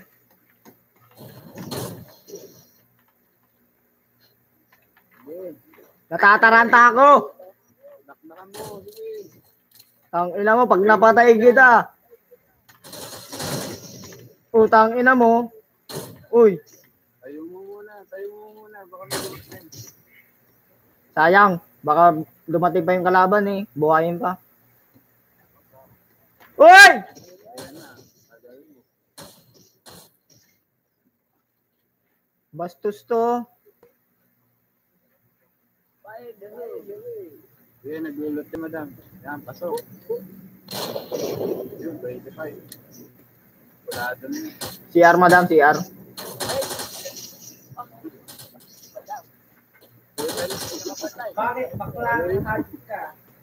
S1: Natataranta ako.
S6: Dakdakan mo. Sige.
S1: Tang ina mo, pag napatay kita. Utang ina mo. Uy,
S6: Tayo mo muna. Tayo mo muna. Baka may din.
S1: sayang. Baka dumating pa yung kalaban eh. Buhayin pa. Uy!
S6: Ayan na. Tagalin mo.
S1: Bastos to.
S5: Fire the way.
S6: Sige, naglulot si madam. Yan, pasok. Yun, twenty-five. Wala doon yun.
S1: C R, madam, C R.
S2: Bakit? Bakla ng hard ka.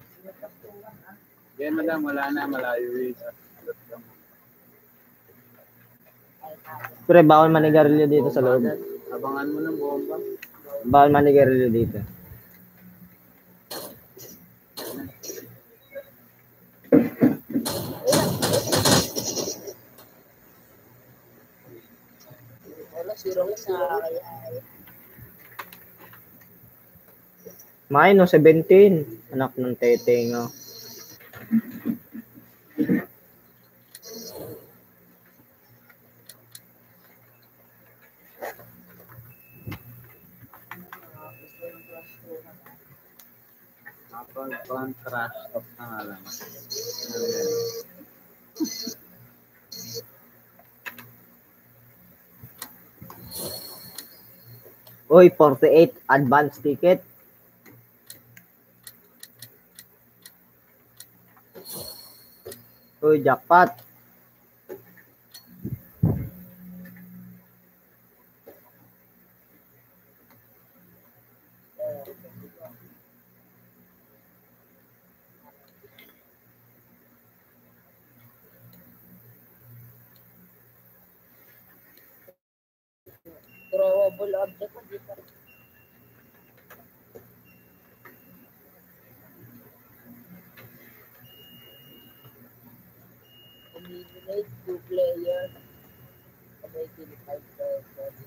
S6: Yan, madam, wala na. Malayo yun.
S1: Pre, bawal manigarilyo dito sa loob.
S6: Abangan mo ng bomba.
S1: Bawal manigarilyo dito.
S5: Wala, si Rolex na kaya.
S1: Minus seventeen. Anak ng teteng, oh.
S6: Kapag contrast of na nga lang.
S1: Uy, forty-eight advance ticket. Uy, jackpot.
S5: Throwable object mo dito. Eliminate two players. Sabay twenty-five pesos.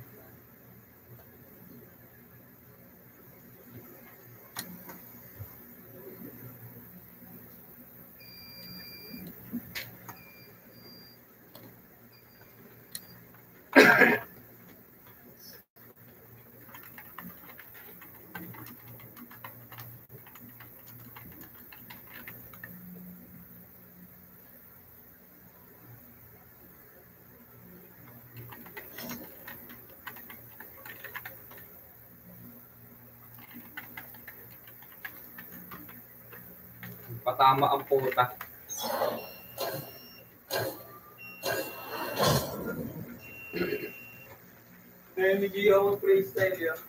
S4: Patama ang puta. Ngayon, hindi ako freestyle yan.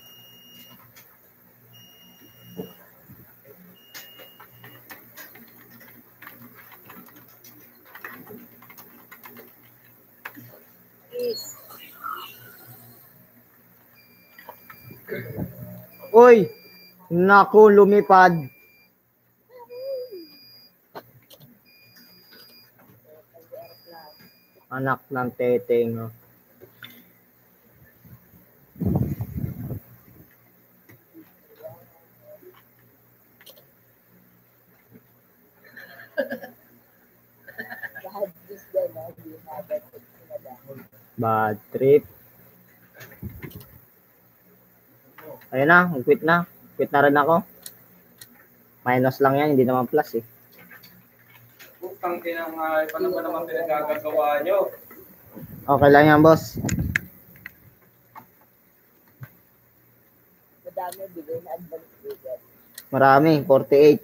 S1: Uy, naku, lumipad. Anak ng teteng, oh.
S5: Lahat this guy na, di natin sinada.
S1: Bad trip. Ayun na, quit na. Quit na rin ako. Minus lang yan, hindi naman plus eh.
S4: Putang ina nga, paano ba naman pinagagagawa nyo?
S1: Okay lang yan, boss.
S5: Madami bigay na advance ticket.
S1: Marami, forty-eight.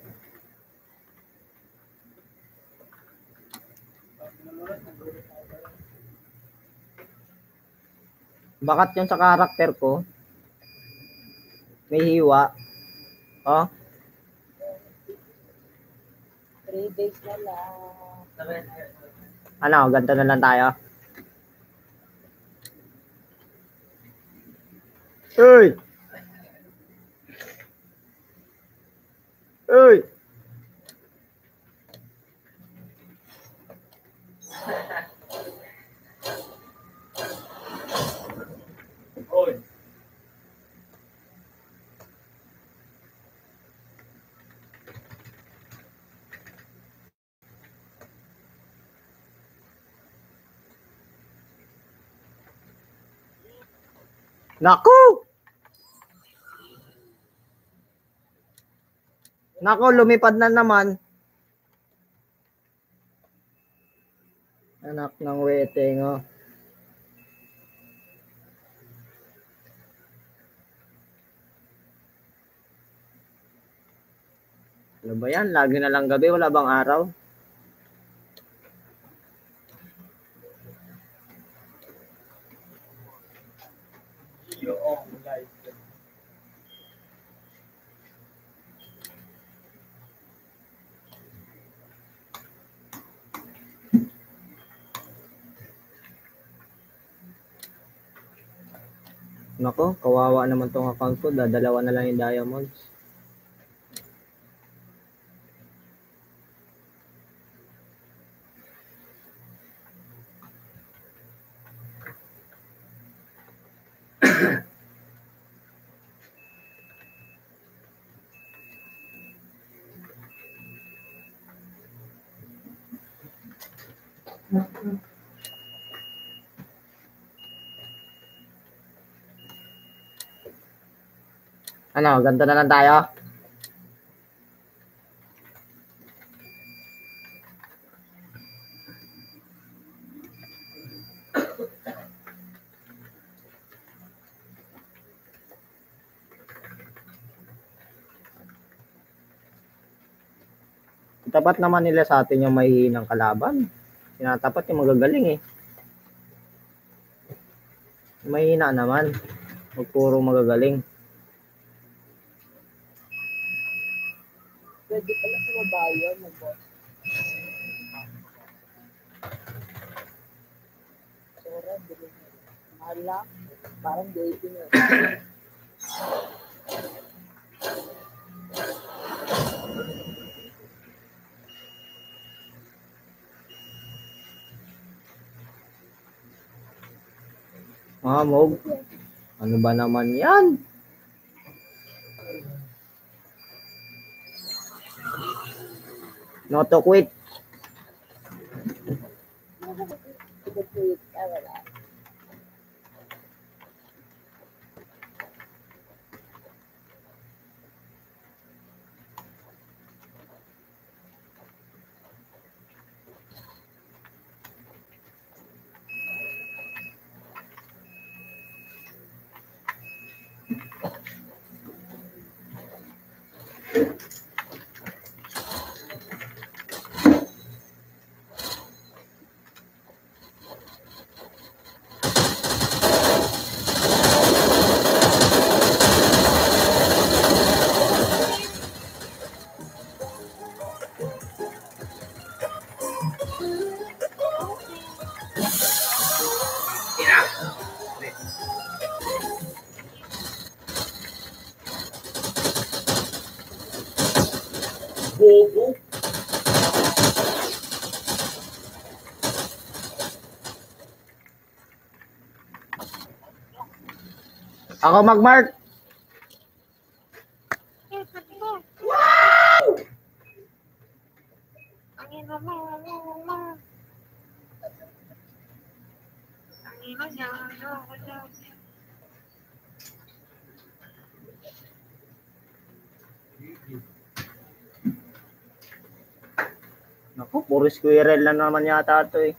S1: Bakat yun sa karakter ko. May hiwa. Oh,
S5: Three days na lang.
S1: ano, ganito na lang tayo. Uy! Uy!
S4: Oy.
S1: Naku! Naku, lumipad na naman. Anak ng weteng, oh. ba yan? Lagi na lang gabi, wala bang araw? Nako, kawawa naman tong account ko. Dadalawa na lang yung diamonds. Ano, ganito na lang tayo? Tapat naman nila sa atin yung mahihinang kalaban. Sinatapat yung magagaling eh. Mahina naman. Huwag puro magagaling.
S5: Pwede pala sa mabayan na boss. Sora, bilhin mo. Mahal lang. Parang dating eh.
S1: Ah, Mog. Ano ba naman yan? No to quit.
S5: Sige, ah, wala.
S4: Bobo.
S1: Ako mag-mark. Naku, puro squirrel na naman yata ito eh.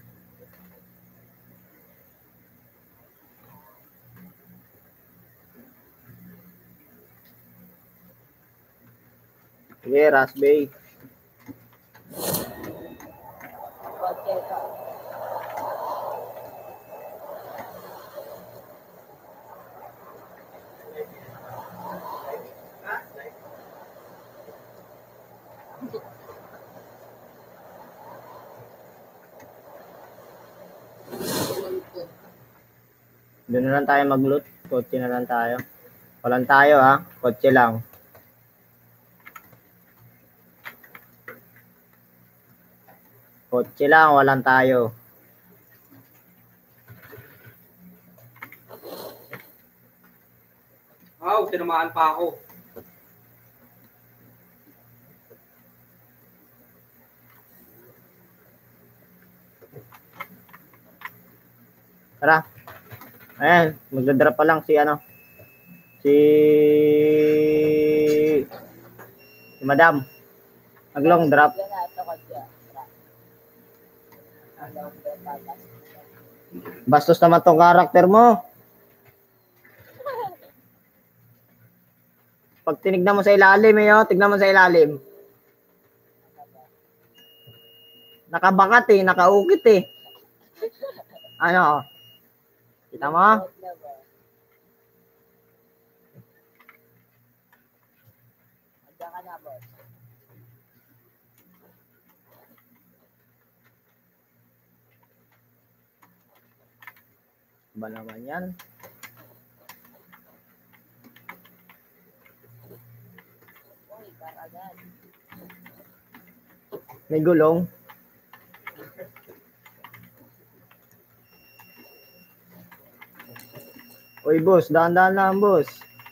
S1: Sige, Raspberry.
S5: Kotse ka.
S1: Doon na lang tayo mag-loot. Kotse na lang tayo. Walang tayo ha. Kotse lang. Kotse lang, walang tayo.
S4: Wow, tinamaan pa ako.
S1: Tara. Ayan, magdadrop pa lang si ano. Si... Si Madam. Mag-long drop.
S5: Yan na, ito kotse.
S1: Bastos naman tong karakter mo. Pag tinignan mo sa ilalim eh, oh. Tignan mo sa ilalim. Nakabakat eh, nakaukit eh. Ano? Kita mo?
S5: Andiyan ka na, boss.
S1: Ba naman yan?
S5: Uy, karagan.
S1: May gulong. Uy, boss. Dahan-dahan lang, boss.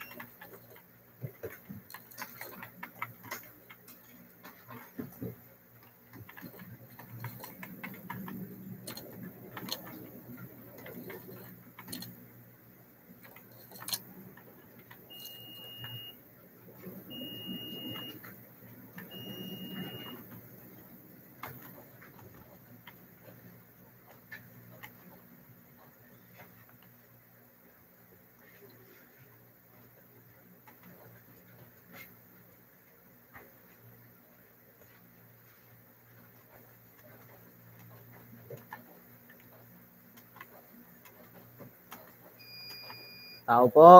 S1: Tao po.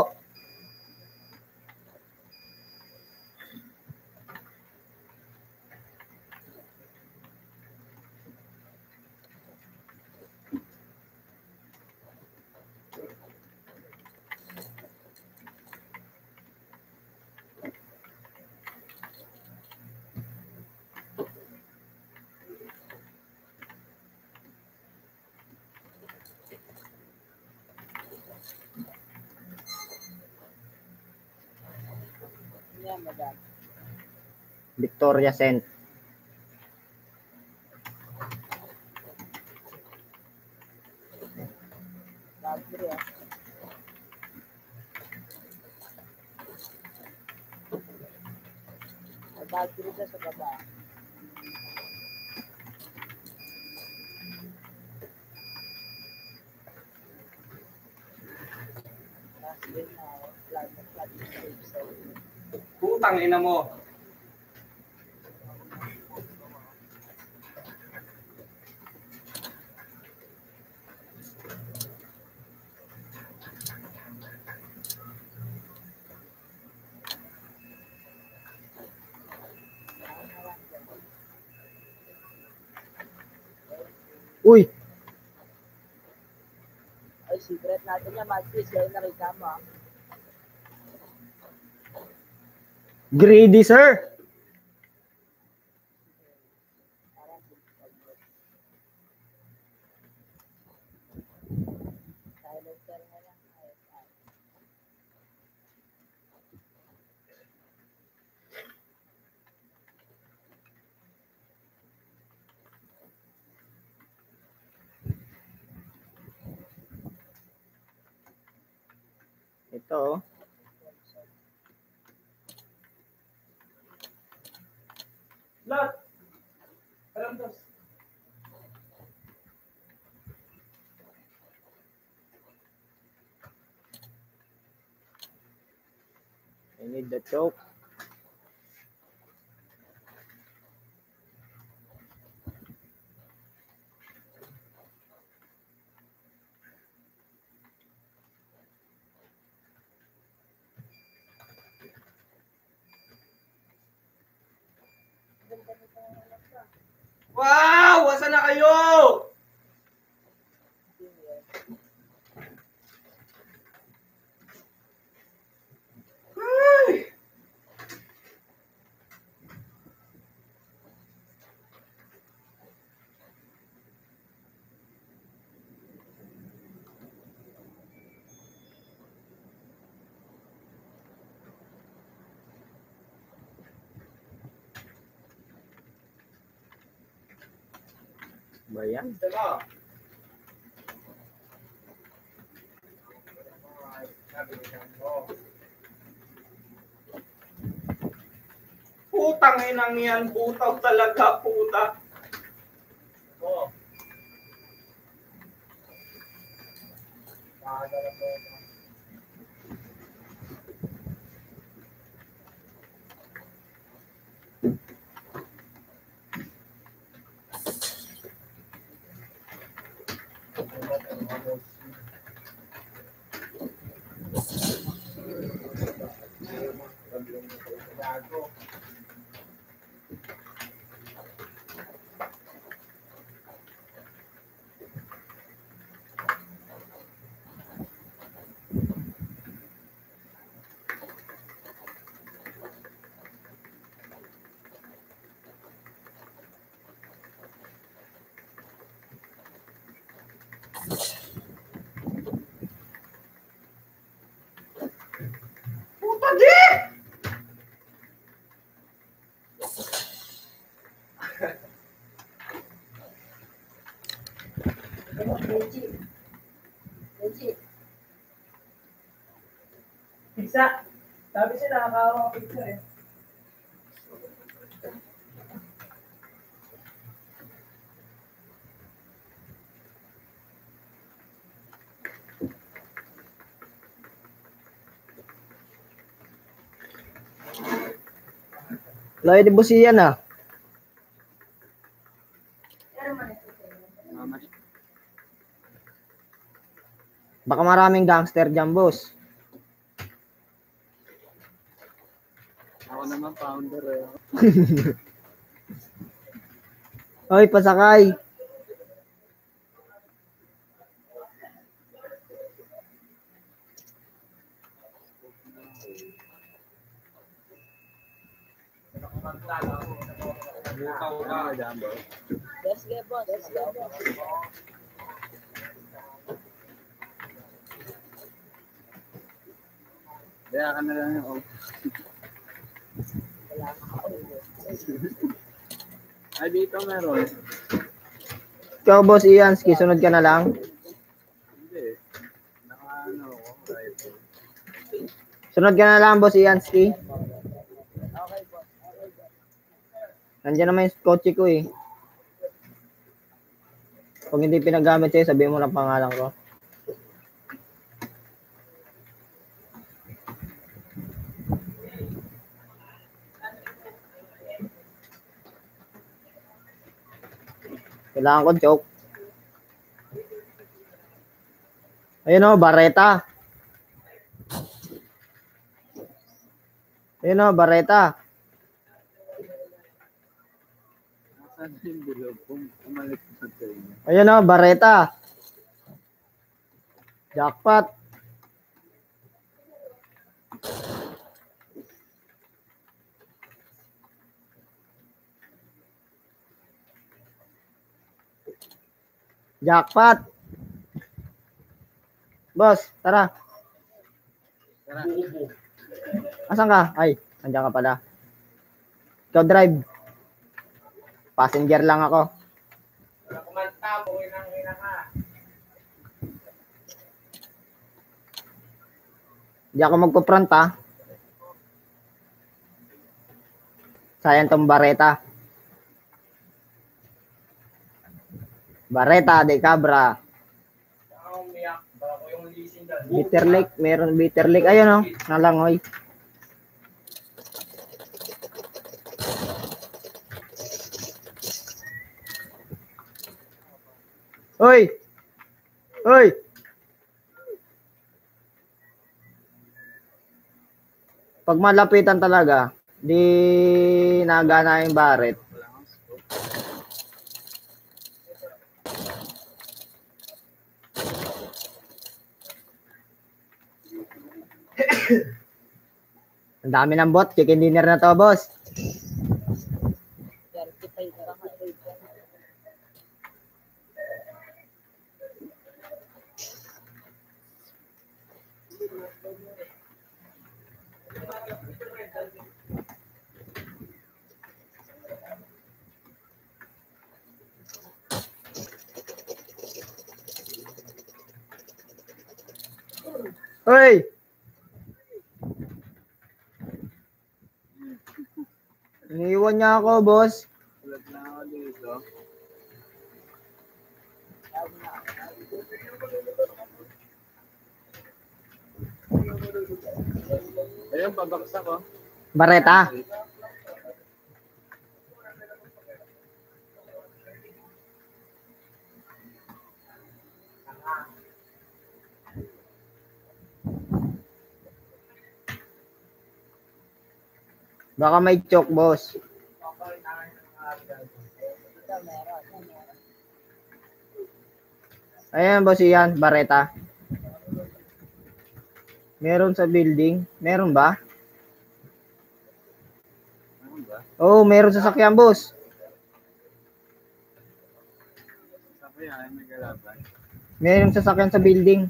S5: Yan, madam.
S1: Victoria Cent.
S5: Bagri, ah. May bagri na sa baba. Last game na, flag na flag na safe side.
S4: Putang ina mo.
S1: Uy,
S5: Ay, secret natin yan, Magpis. Kaya nakita mo, ah.
S1: greedy, sir.
S5: Parang silencer na lang. Ay, ay.
S1: Ito, oh.
S4: Lot. Alam dos.
S1: I need the choke.
S4: Wow! Wasa na kayo? Ay!
S1: Ba yan?
S4: Diba? Putang inang yan, putaw talaga, puta. Oh.
S2: Puta di!
S3: Legit. Legit.
S2: Pizza. Sabi siya nakakawa ng pizza eh.
S1: Layo di busiyan ah.
S3: Pero man ito sa'yo.
S6: Mama,
S1: Baka maraming gangster dyan, boss.
S6: ako naman founder eh.
S1: Hoy, pasakay.
S4: Butaw ka.
S6: Ano ba dyan, boss?
S5: Let's go, boss. Let's go, boss.
S6: Kaya ka na lang yung
S5: Wala ka kaulo.
S6: Ay, dito meron.
S1: Ikaw, boss Ianski, sunod ka na lang.
S6: Hindi. Naka ano ako, rifle.
S1: Sunod ka na lang, boss Ianski.
S5: Okay, boss. Okay, boss.
S1: Nandiyan naman yung kotse ko eh. Pag hindi pinagamit sa'yo, sabihin mo lang pangalan ko. Kailangan ko joke. Ayun o, Barreta. Ayun o, Barreta.
S6: Nasaan yung bilog? Kung umalik sa inyo.
S1: Ayun o, Barreta. Jackpot. Jackpot. Boss, tara.
S6: Tara.
S1: Asan ka? Ay, nandiyan ka pala. Ikaw drive. Passenger lang ako.
S2: Wala kumanta, buhay ng ina ka.
S1: Hindi ako magkupront ha. Sayang tong Barreta. Barreta de Cabra.
S2: Saka umiyak. Baka ko yung leasing dyan.
S1: Bitter Lake, meron Bitter Lake. Ayun o, nalangoy. Hoy! Hoy! Pag malapitan talaga, di nagana yung Barret. Ang dami ng bot, chicken dinner na to, boss.
S5: thirty-five na lang ako.
S1: Hoy! Iniwan niya ako, boss.
S6: Ulat na ako dito. Ayun, pabaksak ko.
S1: Barreta. Baka may choke, boss.
S5: Ito meron. meron.
S1: Ayan, boss, yan. Bareta. Meron sa building. Meron ba?
S6: Ano ba?
S1: Oo, oh, meron sa sakyan, boss.
S6: Sabi yan, may kalaban.
S1: Meron sa sakyan sa building.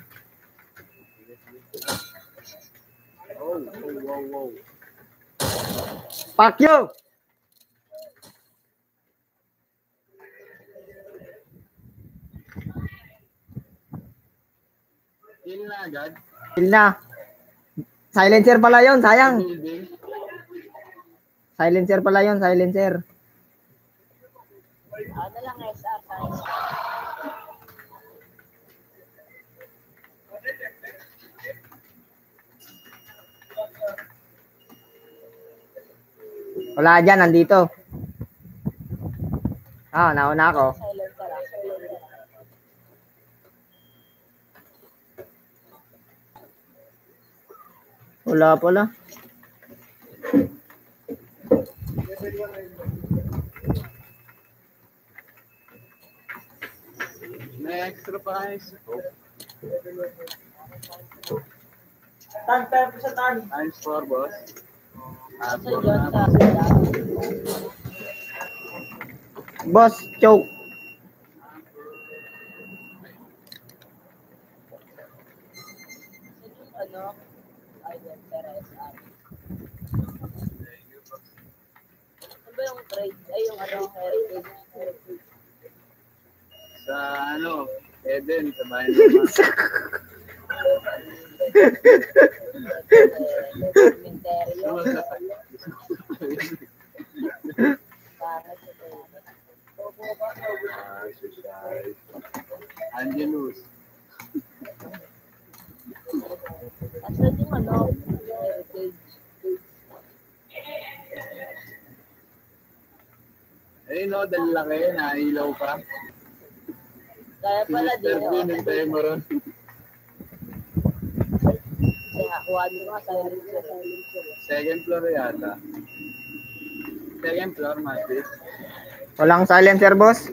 S6: Oh, oh, wow, wow.
S1: Fuck you!
S6: Kill na agad.
S1: Kill na. Silencer pala yun, sayang.
S6: Building.
S1: Silencer pala yun, silencer.
S5: Ano lang S R science.
S1: Wala dyan, nandito. Ah, nauna ako.
S5: Silent ka lang. Silent ka lang.
S1: Wala pala.
S6: May extra price. Oh,
S2: Tan, tan po sa tan.
S6: times four, boss. Ah,
S5: Sa
S6: four
S5: John
S6: na.
S5: sa
S1: Boss, choke.
S5: ano? Silent pero S R. Ano ba yung trade? Ay, yung ano, heritage. Heritage.
S6: Sa ano, Eden, sa bayan naman.
S5: Cementerio. Pangit sa trade.
S6: Ah, suicide. Angelus.
S5: Asan yung ano? Heritage.
S6: Eh, no, dahil laki, nailaw pa.
S5: Kaya pala
S6: Si
S5: din.
S6: Mister Bean, hintay mo ron.
S5: Kaya kuha nyo nga silencer.
S6: Second floor yata. Second floor, Mati.
S1: Walang silencer, boss.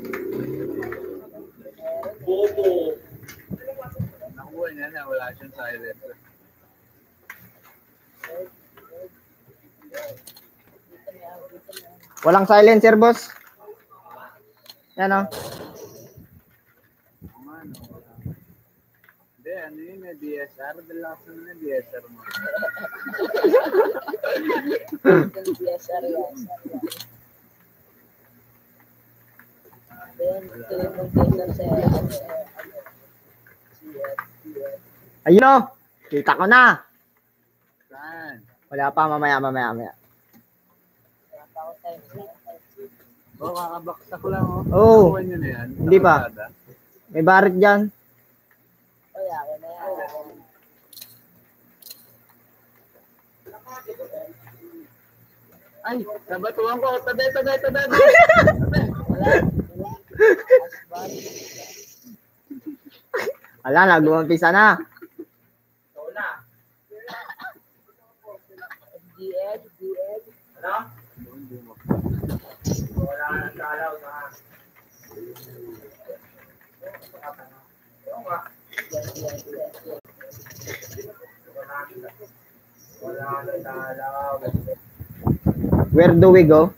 S2: Bobo.
S6: Nakuha niya na, wala siyang silencer.
S1: Walang silencer, boss. Yan o.
S6: Ano nga, no, wala. Hindi, ano yun, may D S R. Dalakas naman na D S R mo.
S5: Yung D S R yan. Then, ito yung container sa
S1: Ayun o. Kita ko na.
S6: Saan?
S1: Wala pa, mamaya, mamaya, mamaya.
S6: Oh, kakabaksak lang, oh.
S1: Oo.
S6: Nakuha niyo na yan.
S1: Hindi pa.
S6: Nakakada.
S1: May barit dyan.
S5: Ay, akin na yan.
S6: Ay, nabatuan ko. Taday, taday, taday.
S1: Wala, nag-umpisa na.
S2: Ikaw na.
S5: G L, G L.
S2: Ano? Wala ka nang dalaw na. Oo nga. Wala ka nang dalaw.
S1: Where do we go?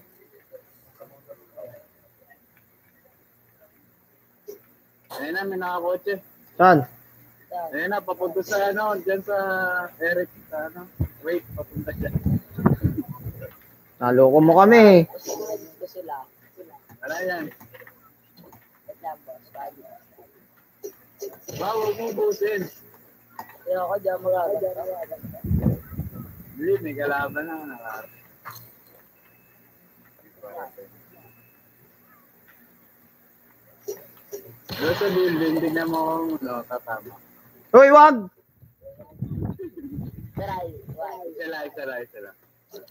S6: Ayun na, may nakakotse.
S1: Saan?
S6: Ayun na, papunta sa ano, dyan sa Eric, sa ano. Wait, papunta dyan.
S1: Naloko mo kami.
S5: Gusto ko dito sila.
S6: Wala yan.
S5: Wait lang, boss. Pagi.
S6: Wow, huwag mo busin.
S5: Pero ako dyan magaganda.
S6: Hindi, may kalaban na nakakot. Doon sa building, tignan mo kung ano, tatama.
S1: Uy, wag!
S5: Try. Why?
S6: Isa lang, isa lang, isa lang.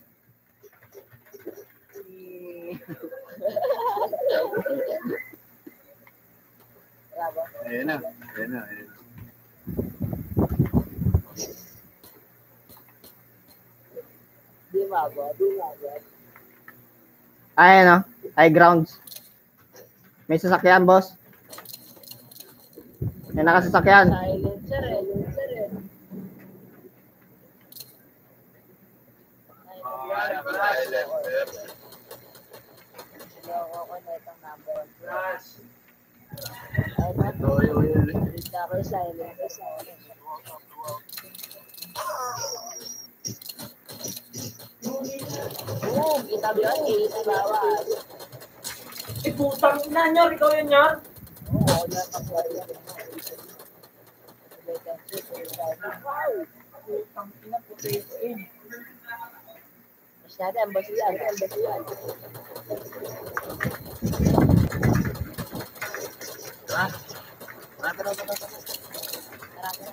S5: Bravo.
S6: Ayun na, ayun na, ayun na.
S5: Di mabot. Di mabot.
S1: Ay, ano? High grounds. May sasakyan, boss. May nakasasakyan.
S5: Silencer eh. Silencer eh.
S6: Kaya ka silencer.
S5: Loko ko na itong number.
S4: Flash.
S5: Ay, na.
S6: Toyo yun.
S5: Hindi ako silent. Silent. Oo, kita mo yun. Kita bawas.
S2: Eh, putang ina nyo, ikaw yun yan.
S5: Oo, wala ka pa yan. Wow!
S2: Putang ina, puti eh.
S5: Mas natin, ang baso yan. Ang baso yan.
S6: Ha? Tara, tara, tara, tara.
S5: Tara, tara.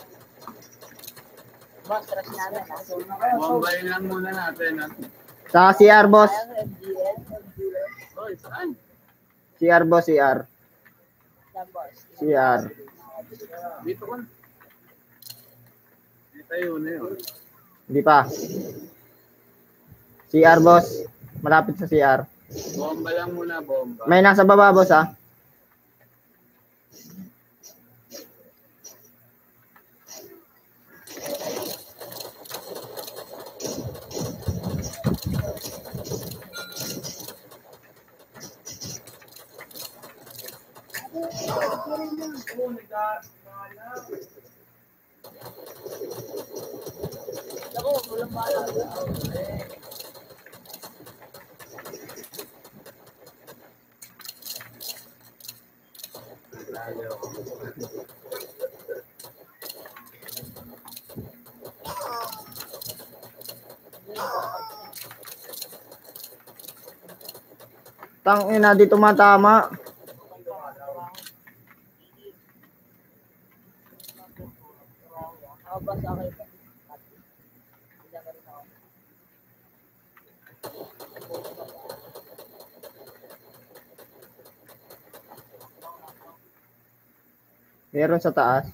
S5: Boss, trust namin. Ha?
S6: Bombayin lang muna natin. Ha?
S1: Sa C R, boss.
S5: Ayaw, M G L. M G L.
S6: Oy, saan?
S1: C R, boss, C R.
S5: Yan, boss.
S1: C R.
S6: Dito ka. Dito yun na yun.
S1: Hindi pa. C R, boss. Malapit sa C R.
S6: Bomba lang muna, bomba.
S1: May nasa baba, boss, ah.
S2: Oo, nagkakala.
S5: Ako, walang bahala.
S1: Tang ina, di tumatama.
S5: Ako, boss, okay ba? Hindi ka rin ako.
S1: Meron sa taas.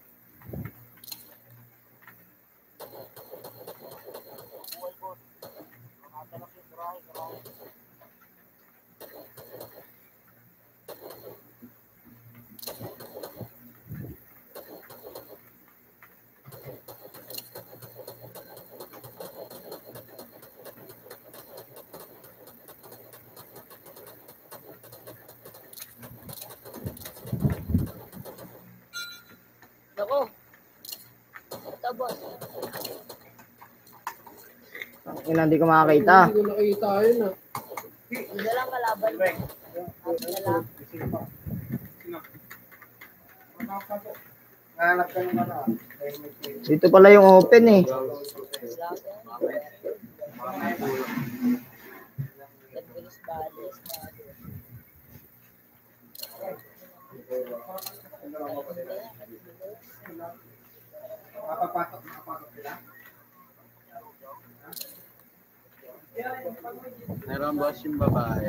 S5: Ako. Ito, boss.
S1: Tang ina, di ko makakita.
S7: Hindi ko nakita yun ah.
S5: Hindi lang kalaban. Happy na lang.
S2: Hanap ka naman ah.
S1: Dito pala yung open, eh.
S5: Wala ko yan. Get bilis balis.
S2: Makapapasok, makapasok sila.
S6: Meron boss yung babae.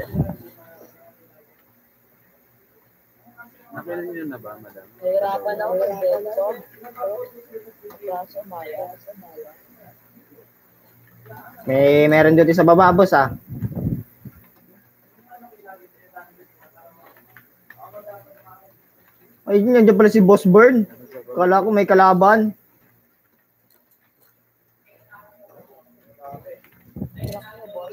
S6: Nakilan niyo na ba, madam?
S5: Nahirapan ako mag-benso. Kaso maya.
S1: May meron dito sa baba, boss, ah. Ay, nandiyan pala si Boss Burn. Kala ko may kalaban.
S5: Hirap ko, boss.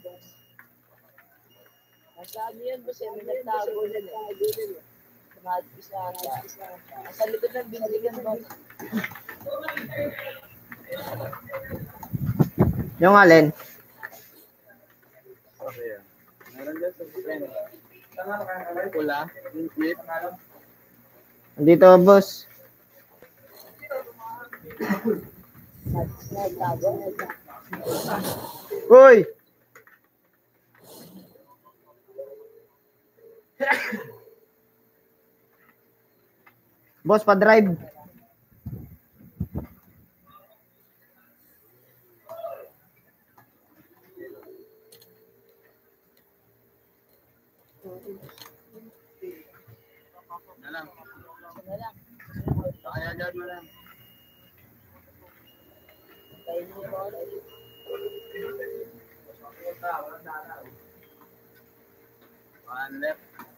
S5: Nasaan yun, boss? Eh, may nagtago din eh. Tumagpis na ata. Nasa likod ng bindigan, boss.
S1: Yung alin?
S6: Okay yan. Meron dyan sa friend. Pula, yung clip.
S1: Andito, boss.
S5: Nagtago.
S1: Uy! Boss, pa-drive.
S6: Na lang.
S5: Na lang.
S6: Kaya dyan mo lang.
S5: Kainin mo, boss.
S6: One left.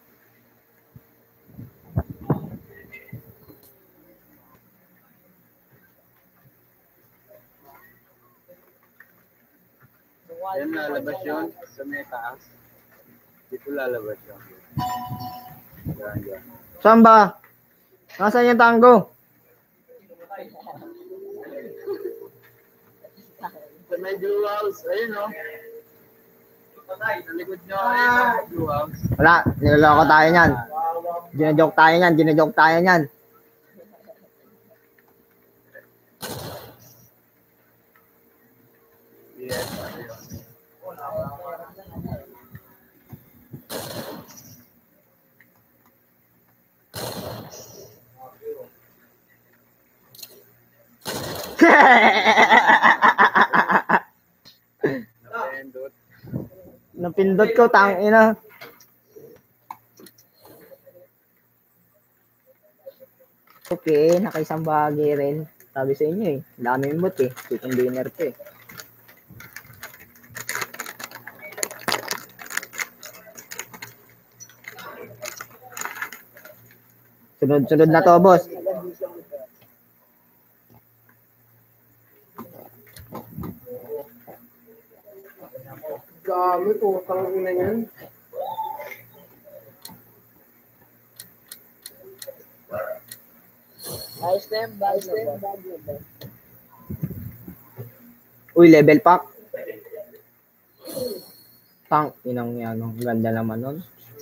S6: Yan, lalabas yun sa may taas. Dito lalabas yun. Yan, yan.
S1: Saan ba? Nasaan yung tango?
S6: Sa may blue house. Ayun, no? Sa likod nyo, ayun, no? Blue house.
S1: Wala, niloloko tayo niyan. Ginajoke tayo niyan, ginajoke tayo niyan.
S6: Yes, ayun. Napindot.
S1: Napindot ko, tang ina. Okay, nakaisang bagay rin. Sabi sa inyo eh, daming bot eh. Chicken dinner to eh. Sunod-sunod na to, boss.
S7: Dami po, tangin na yan.
S5: Ayos na yan, bag na ba?
S1: Uy, level pack. Tang, inang yan. Ang ganda naman nun.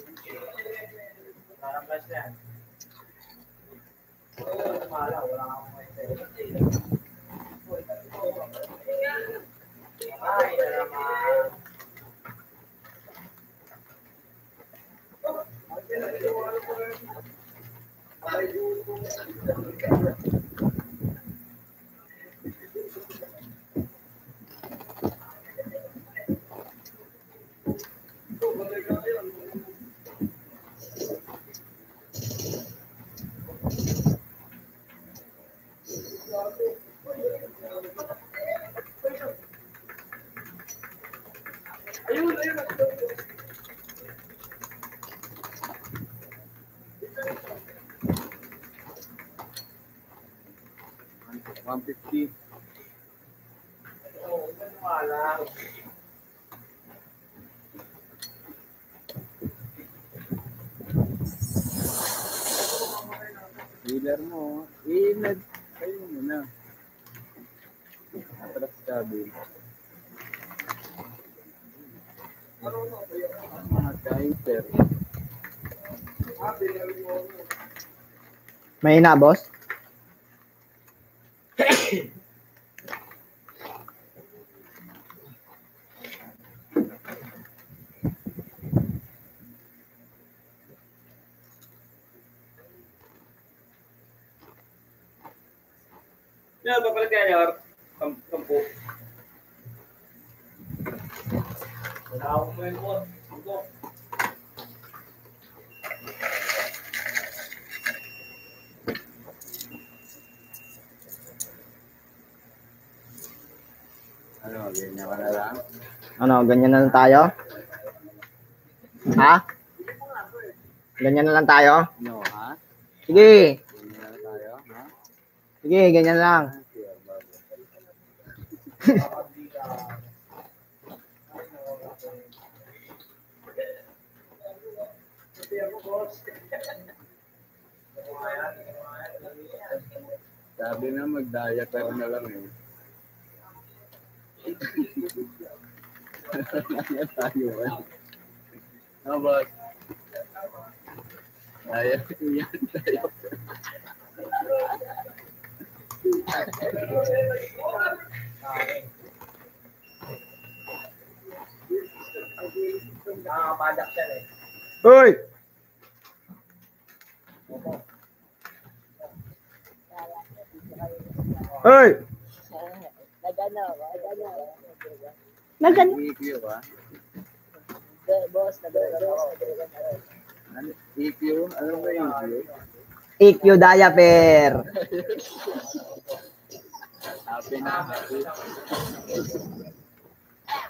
S6: one fifty. Dealer mo, inad. Ayun mo na. Atras sabi. Mga counter.
S1: May na, boss?
S4: Yan, papalit kaya niya, Kam- kampo. Wala akong may mo. Ito.
S6: Ano, ganyan ka na lang.
S1: Ano, ganyan na lang tayo? Ha? Ganyan na lang tayo?
S6: No, ha?
S1: Sige.
S6: Ganyan na lang tayo, ha?
S1: Sige, ganyan lang.
S6: Sabi na mag-diet pero na lang eh. Ano tayo ba? Ano ba? Diet ko yan. Diet.
S2: Nakakapadak siya eh.
S1: Uy! Uy!
S5: Nagano, nagano.
S1: Nagano?
S6: E Q ba?
S5: Boss, nagano ako.
S6: Ano? E Q? Ano ba yung E Q?
S1: E Q diaper.
S6: Happy na, happy.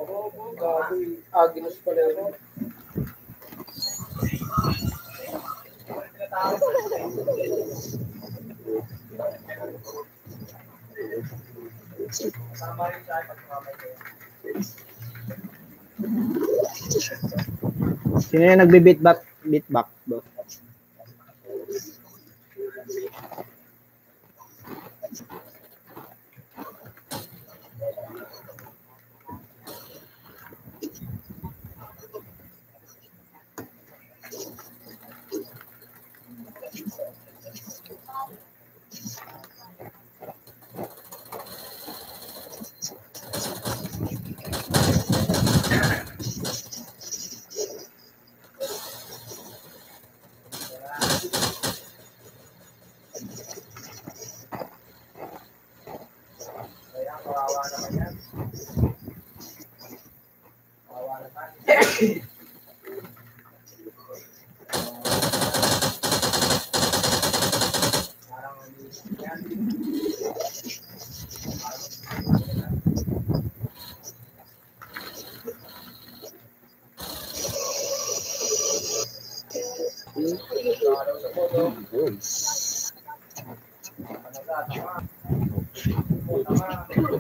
S7: Gabi. Agnes pala yun.
S2: Tama rin siya pagkamay ko.
S1: Sino yung nagbe-beatbox? Beatbox, boss?
S2: Kaya kawawa naman yan. Kawawa naman. Parang yan. Araw sa photo. Panaga, tama. Tama.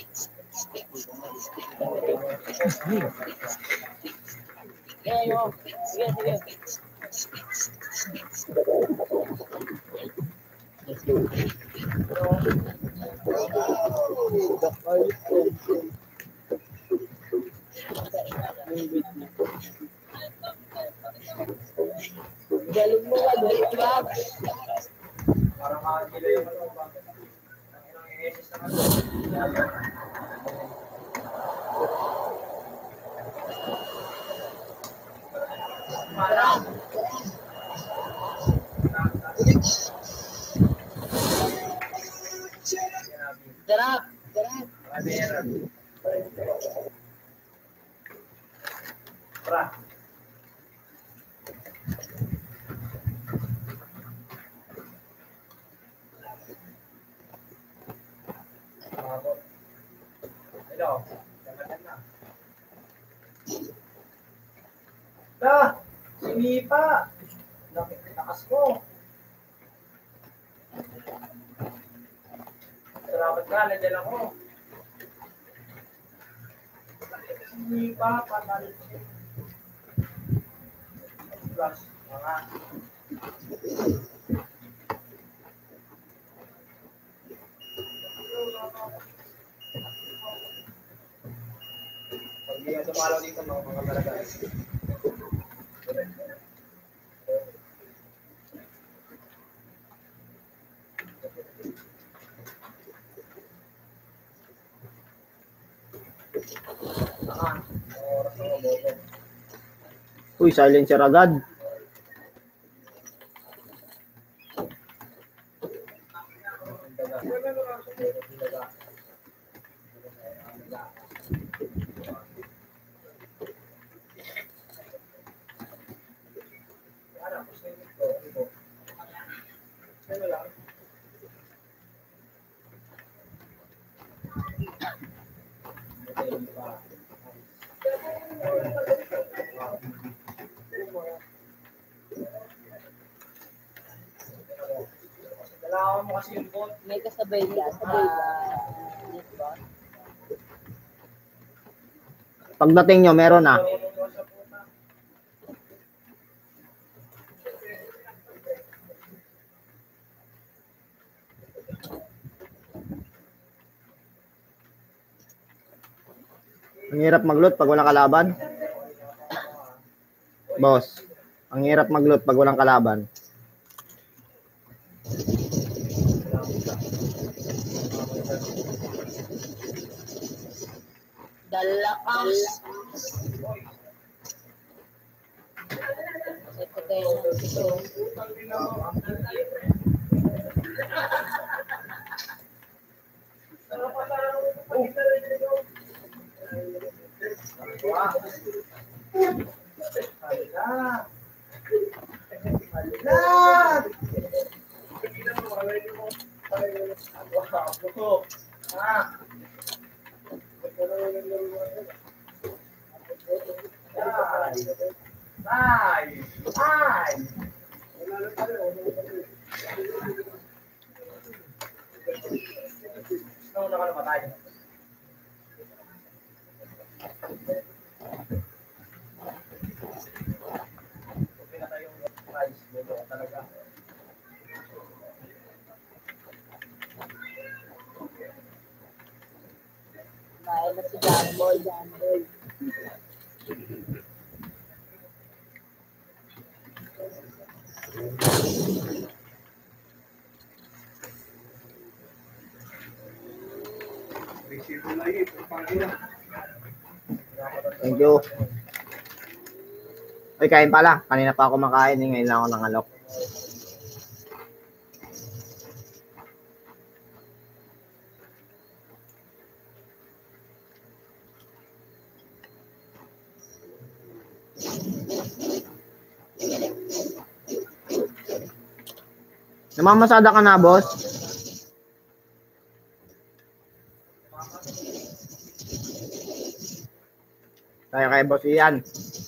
S5: Sige, yo. Sige, sige. Galing mo nga, galing mo.
S2: Parang makakila yung ano ba? Ang i-esis na ano. Parang.
S5: Sarap, sarap.
S2: Madera. Pra. Ako. Hello. Gagatan na. Ta! Sinipa! Lakit lakas ko. Salamat ka, nandiyan ako. Sinipa, panalit. Plus, mga. Pag di ka dumalaw dito, mga mga talaga. Ah, oras na maboto.
S1: Uy, silencer agad.
S2: Dalawa mo kasi yung bot.
S5: May kasabay yan. Kasabay yan. Diba?
S1: Pagdating nyo, meron na. Ang hirap mag-loot pag walang kalaban. Boss, ang hirap mag-loot pag walang kalaban.
S5: Dalakas. Ito tayo ng ito. Kaya na si Jamboy, Jamboy.
S1: Thank you. Uy, kain pala. Kanina pa ako makain. Eh. Ngayon lang ako nangalok. Namamasada ka na, boss? Kaya kay boss iyan.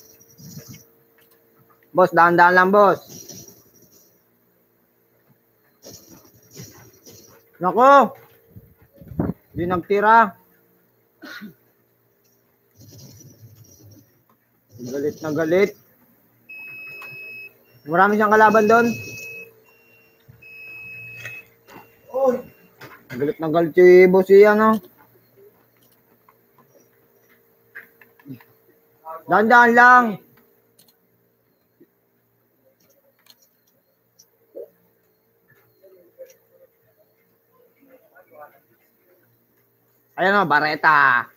S1: Boss, dahan-dahan lang, boss. Nako! Di nagtira. Galit na galit. Marami siyang kalaban doon. Galit na galit si boss iyan, no? Dahan-dahan lang. Ayan o, Bareta.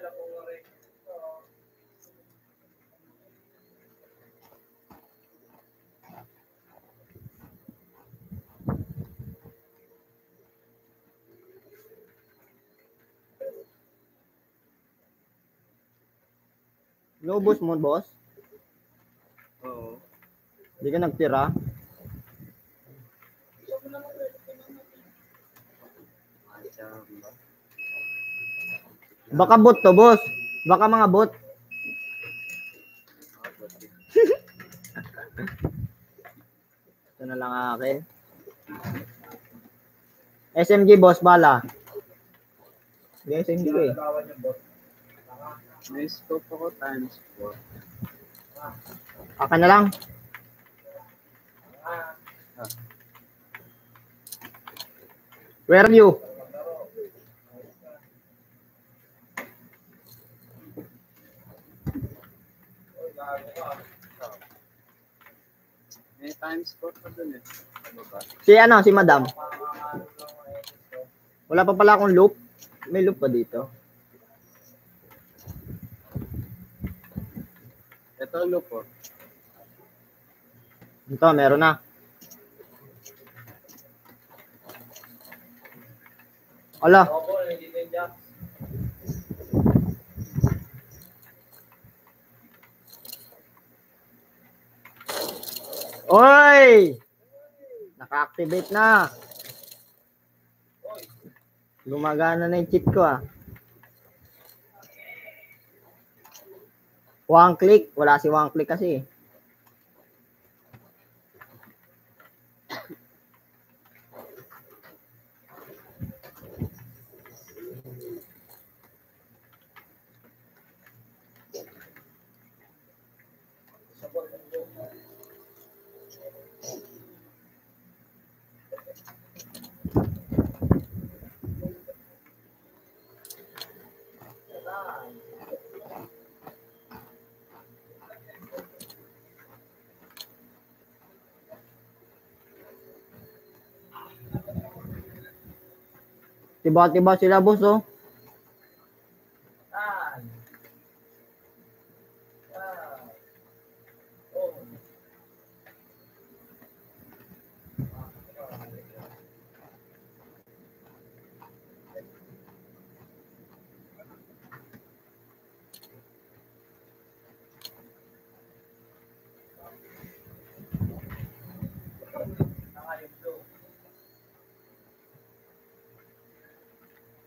S1: Lubos mo, boss?
S4: Oo.
S1: Hindi ka nagtira? Baka bot to, boss. Baka mga bot. Ito na lang akin. S M G, boss, bala. Hindi, S M G eh.
S6: May scope ako times four.
S1: Akin na lang. Where are you?
S6: May times four pa dun eh. Ano ba?
S1: Si ano, si madam. Wala pa pala akong loop. May loop pa dito.
S6: Ito loop po.
S1: Ito, meron na. Ala. Oy! Naka-activate na. Gumagana na yung cheat ko ah. One click. Wala si one click kasi. Tiba-tiba sila, boss, oh.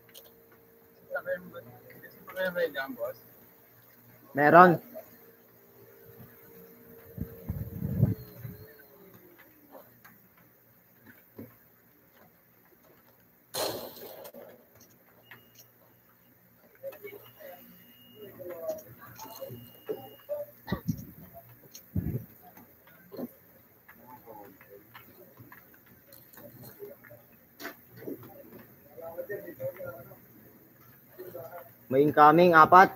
S1: Meron. May incoming, apat.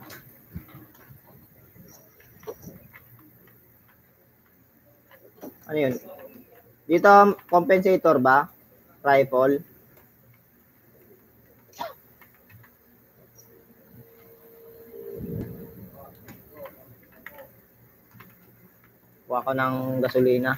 S1: Ano yun? Dito, compensator ba? Rifle. Kuha ko ng gasolina.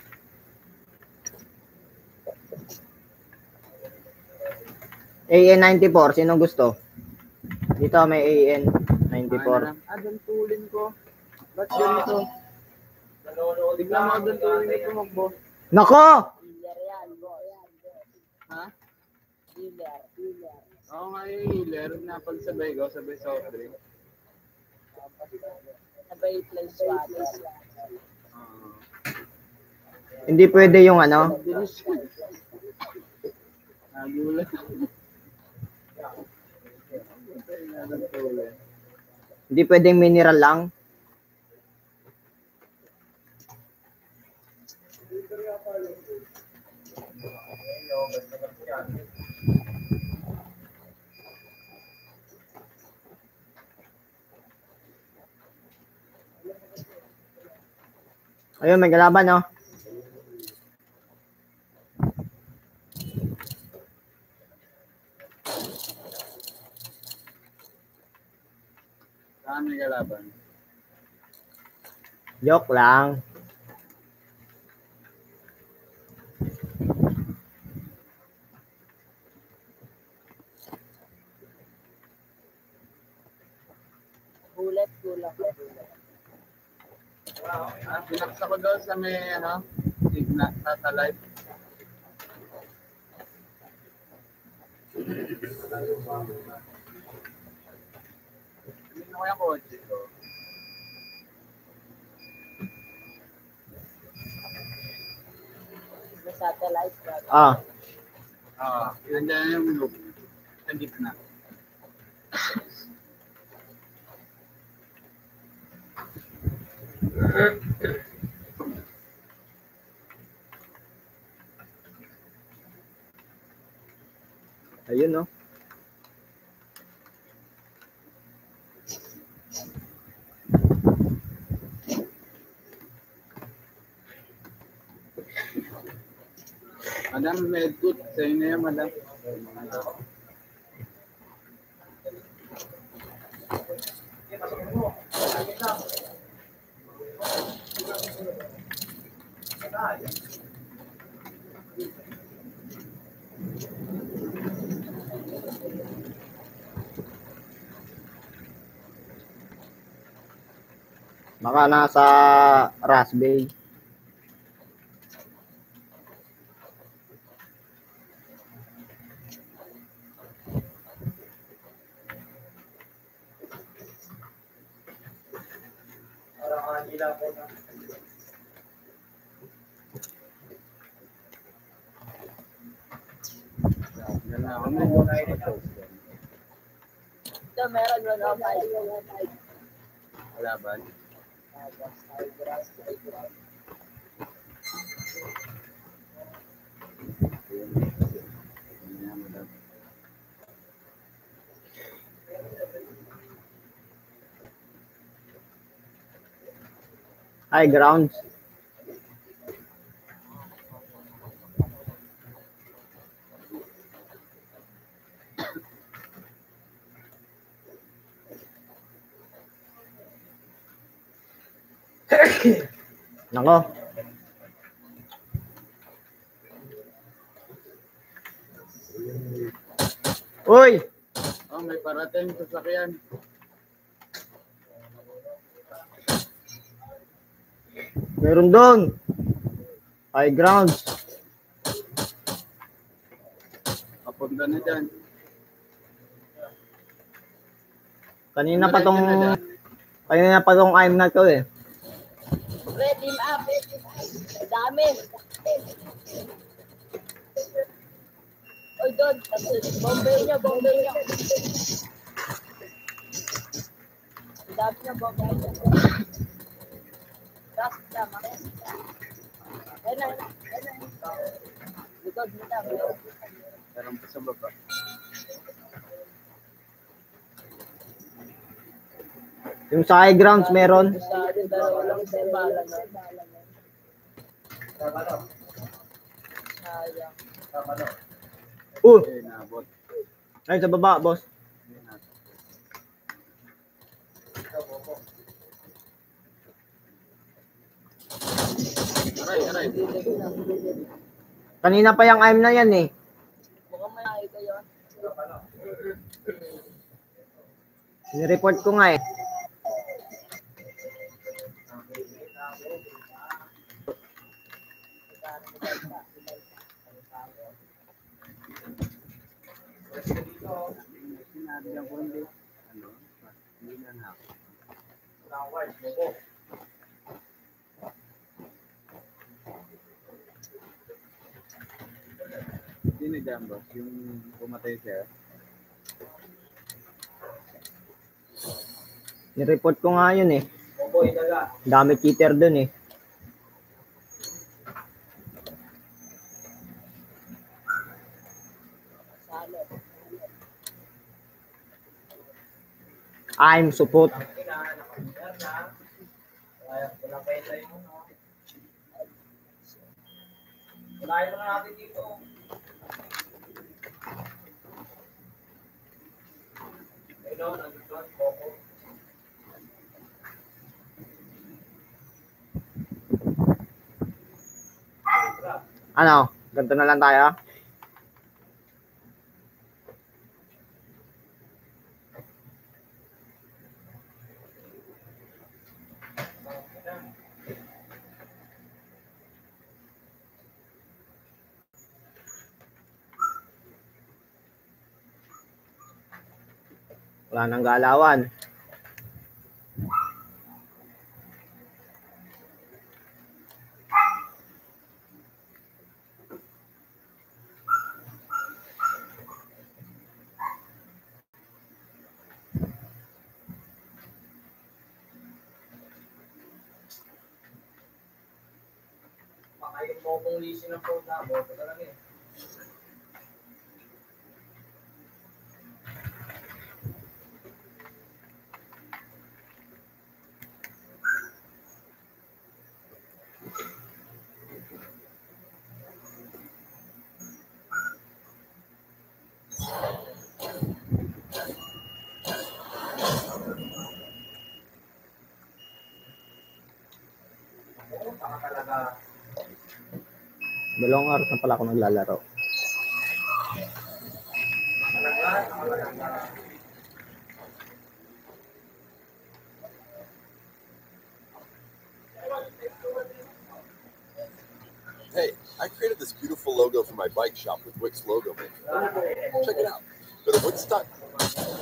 S1: A N ninety-four, sinong gusto? Dito may A N ninety-four.
S6: Ah, doon tulin ko. Ba't ganito? Tignan mo, doon tulin ko tumakbo.
S1: Nako!
S5: Dealer yan, boss.
S6: Ha?
S5: Dealer, dealer.
S6: Oo nga yung healer, napagsabay ko, sabay soft drink.
S5: Sabay play swatter.
S6: Ah.
S1: Hindi pwede yung ano?
S6: Bilis. Nagulat.
S1: Hindi pwedeng mineral lang. Ayun, may kalaban, no?
S6: Saan may kalaban?
S1: Joke lang.
S5: Bullet, kulang.
S6: Ah, pinaksa ko doon sa may, ano, Igna, satellite. Hindi ko yung kotse ko.
S5: May satellite ka.
S1: Ah,
S6: Ah, nandiyan yung loop. Sa gitna.
S1: ayun, no?
S6: Madam, medkit. Sa'yo na yan, madam.
S1: Baka nasa Rasbay.
S6: Yan na ako. May box ko.
S5: Ito, meron one oh five.
S6: Kalaban. Yan, madam.
S1: High grounds. Nako. Uy!
S6: Oh, may parating sasakyan.
S1: Meron doon. High grounds.
S6: Papunta na dyan.
S1: Kanina pa tong
S6: Diretso na dyan.
S1: kanina pa tong I'm not ko eh.
S5: Pre, team up. Dami. Oy, doon. Bombay nyo, bombay nyo. Dami na bombay nyo. Ras, tama. Ayun na, ayun na. Ayun na. Likod mo na.
S6: Meron pa sa baba.
S1: Yung sa high grounds meron.
S5: Sa atin, dalawa lang sa bala na. Sayang.
S1: Uh,
S6: Eh, nabot.
S1: ay sa baba, boss.
S6: Aray, aray.
S1: Kanina pa yung I M na yan eh.
S5: Mukhang may nakita yun.
S1: Ni-report ko nga eh.
S6: Sinabihan ko hindi. Ano? Hindi na na ako. Sino dyan, boss? Yung pumatay siya?
S1: Ni-report ko nga yun eh. Dami cheater dun eh. I'm support.
S2: Wala na natin dito. Hello, nandito ang Coco.
S1: Ano? Ganito na lang tayo. Wala nang galawan.
S2: Baka yung mobong leasing ng phone na, boto talaga eh.
S1: Dalawang oras na pala ako naglalaro.
S8: Hey, I created this beautiful logo for my bike shop with Wix Logo Maker. Check it out. Go to Wix dot com.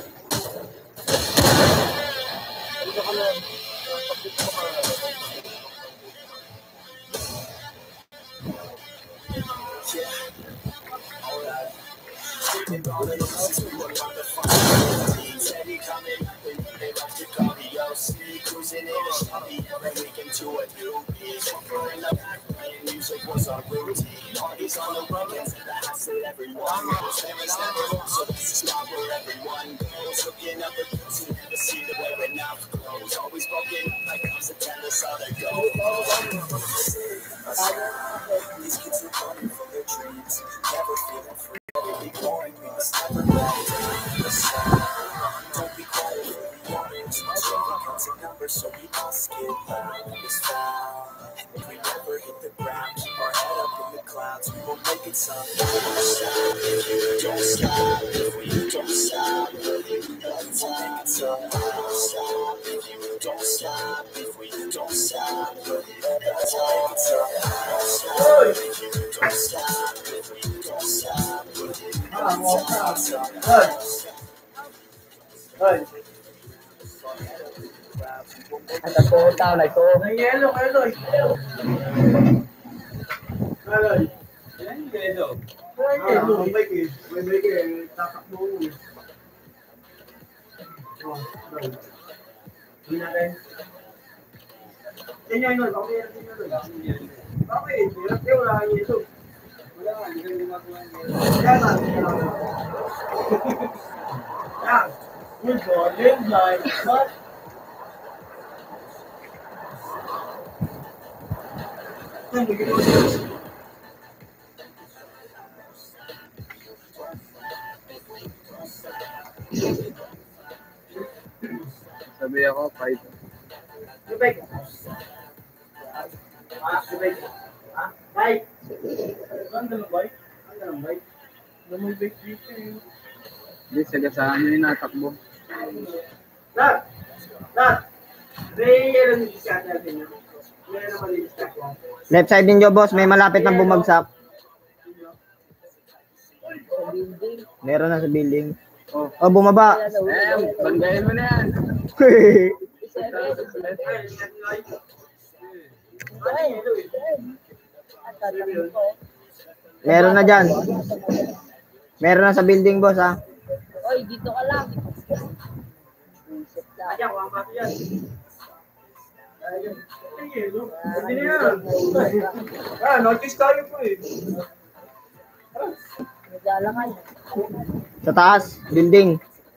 S5: Ang tatlo tao na ito.
S2: Ang yelo, yelo. Yelo. Yan yung yelo. Yelo. May bike eh. May bike eh. Tatakbo mo eh. Oh, right. Hindi natin. Yan yan yun. Bakit yan yun? Bakit? Bakit? Wala kang yelo. Wala nga. Hindi ka gumagawa ng yelo. Yan lang. Yan. Good boy. Good boy. What?
S6: Sabi ako, five.
S2: Bike. Ah, bike. Ah, bike. Ano ang bike? Ano ang bike? Ano ang bike dito eh?
S6: Hindi, sagasaan nyo yung natakbo.
S2: Dad! Dad! May ano yung discount natin yun? May ano mali discount yan?
S1: Left side ninyo, boss. May malapit na bumagsak. Meron na sa building.
S6: Oh.
S1: Oh, bumaba.
S6: Eh, banggayin mo na yan.
S1: Meron na dyan. Meron na sa building, boss, ha?
S5: Oy, dito ka lang.
S2: Ayan, wang pato yan. Ayun. Hindi na yan. Ah, notice tayo po eh.
S5: Naglalakad.
S1: Sa taas, building.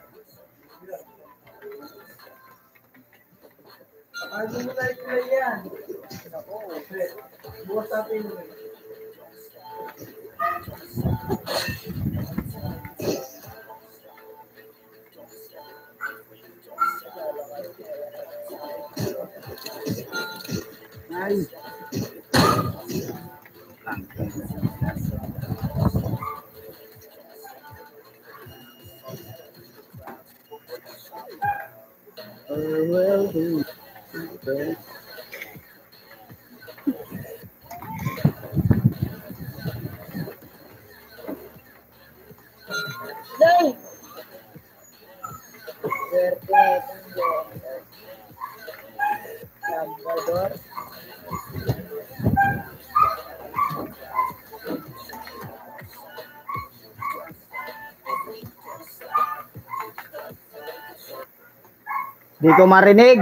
S2: Ano mo tayo kulay yan? Bukas natin mo eh.
S6: Nice.
S1: Oh, well, do.
S5: Day! Swerte itong Salvador.
S1: Di ko marinig.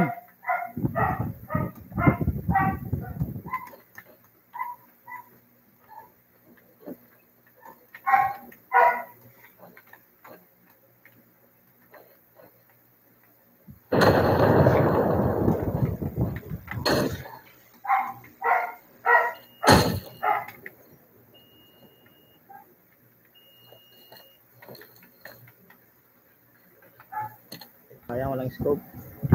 S1: Kaya walang scope.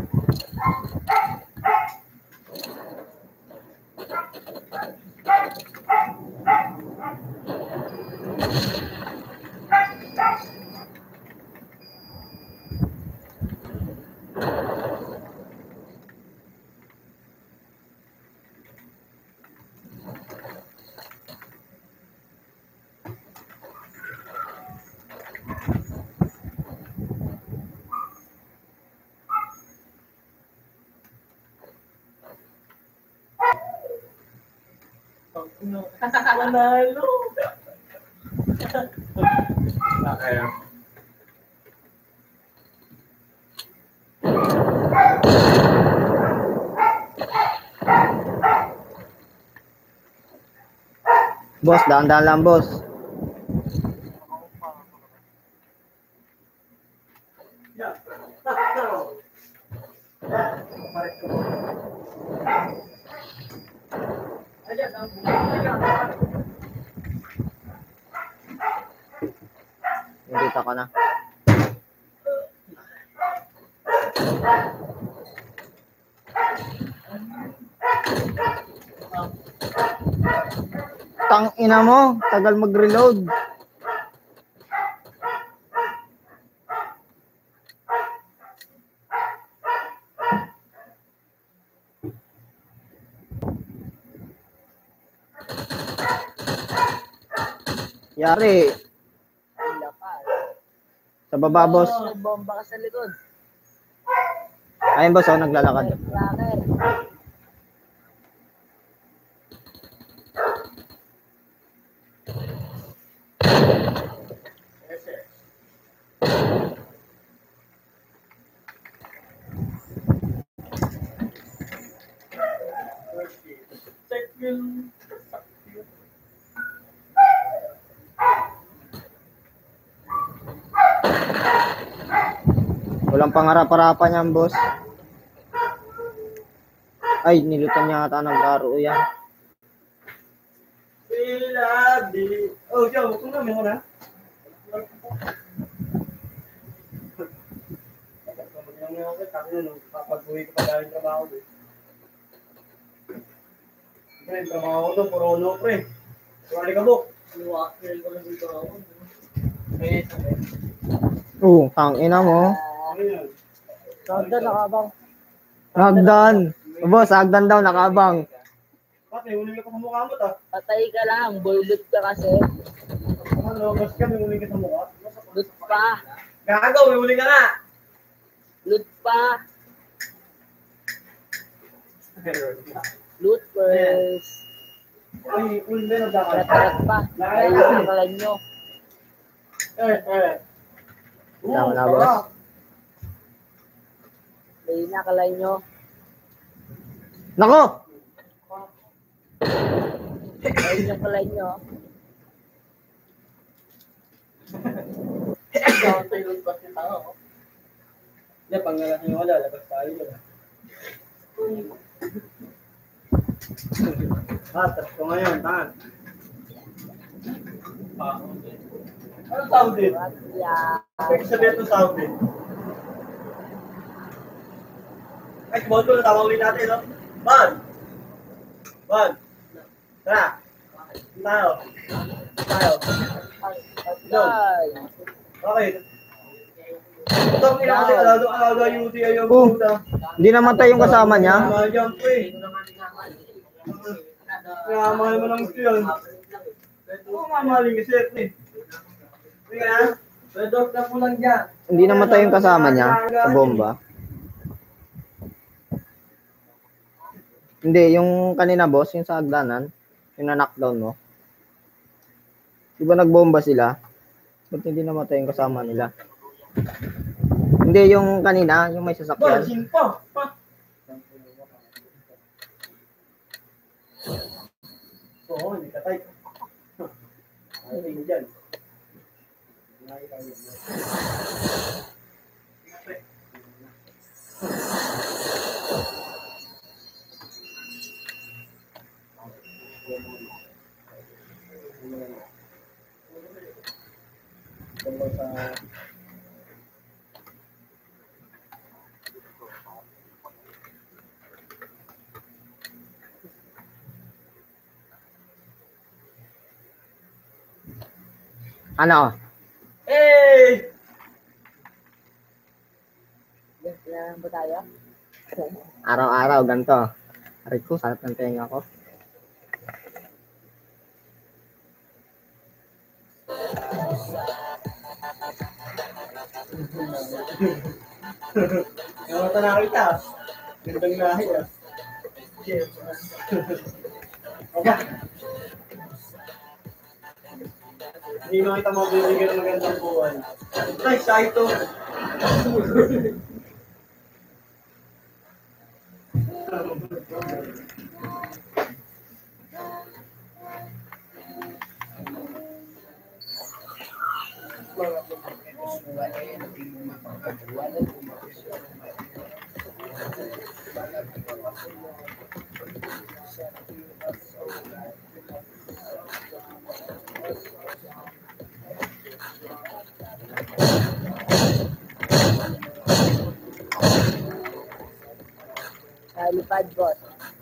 S2: Manalo.
S4: Okay.
S1: Boss, daan-daan lang, boss. Nandito ka na. Tang ina mo, tagal mag-reload. Yari. Sa baba, boss.
S5: Nagbomba ka sa likod.
S1: Ayun, boss, oh, naglalakad.
S5: Cracker.
S1: Walang pangarap-harapan yan, boss. Ay, nilutan niya ata ng laro yan.
S4: Piladi. Oh, siya, kung namin mo na. Kapag-uwi ko pa galing trabaho. Pre, trabaho ko to, puro no, pre. Wali ka, Bok. Luwakil ko lang dito ako.
S1: Oo, tang ina mo.
S4: Ano yan?
S5: Sagdan, nakabang.
S1: Hagdan. Boss, hagdan daw, nakabang.
S4: Bakit, huling ka pa sa mukha mo, ta?
S5: Patay ka lang, boylet ka kasi.
S4: Ano, mas ka, may huling ka sa mukha?
S5: Lut pa.
S4: Gagaw, may huling ka na!
S5: Lut pa. Loot first.
S4: Ay, huling na nagdakal.
S5: Tarat pa. Ayun ang kalan nyo.
S4: Eh, eh.
S1: Tama na, boss.
S5: Ayun ang kalan nyo.
S1: Nako!
S5: Ayun ang kalan nyo.
S4: Hindi, pag nalasing yung wala, labas tayo yun. Ah, tapos ko ngayon, tangan. Ano tawag din?
S5: Yeah.
S4: Pwede sabihin itong tawag din. Ay, kumawag ko na tawagin natin, no? Ban! Ban! Tara! Tayo! Tayo!
S5: Patay.
S4: Okay. Ito ang nila kasi alado, alado yung U T I yung
S1: Oh.
S4: puta.
S1: Hindi namatay yung kasama niya.
S4: Mga jump, pre. Kaya mahal mo lang gusto yun. Oo nga, mahaling kasi, eh. Hindi ka na? Red off na po lang dyan.
S1: Hindi namatay yung kasama niya sa bomba. Hindi, yung kanina boss, yung sa hagdanan, yung na-knockdown mo. Di ba nagbomba sila? Ba't hindi namatay yung kasama nila? Hindi, yung kanina, yung may
S4: Ba,
S1: sasakyan.
S4: simpa. Pa. Oo, hindi ka type. Ay, hindi dyan.
S1: Ano?
S4: Hey!
S5: Kailangan ba tayo?
S1: Araw-araw, ganito. Aray ko, sarap ng tenga ko.
S4: Namata na kita. Gandang lahi ah. Aba. Hindi mo kita mabibigyan ng magandang buwan. Ay, saito.
S5: Lipad, boss.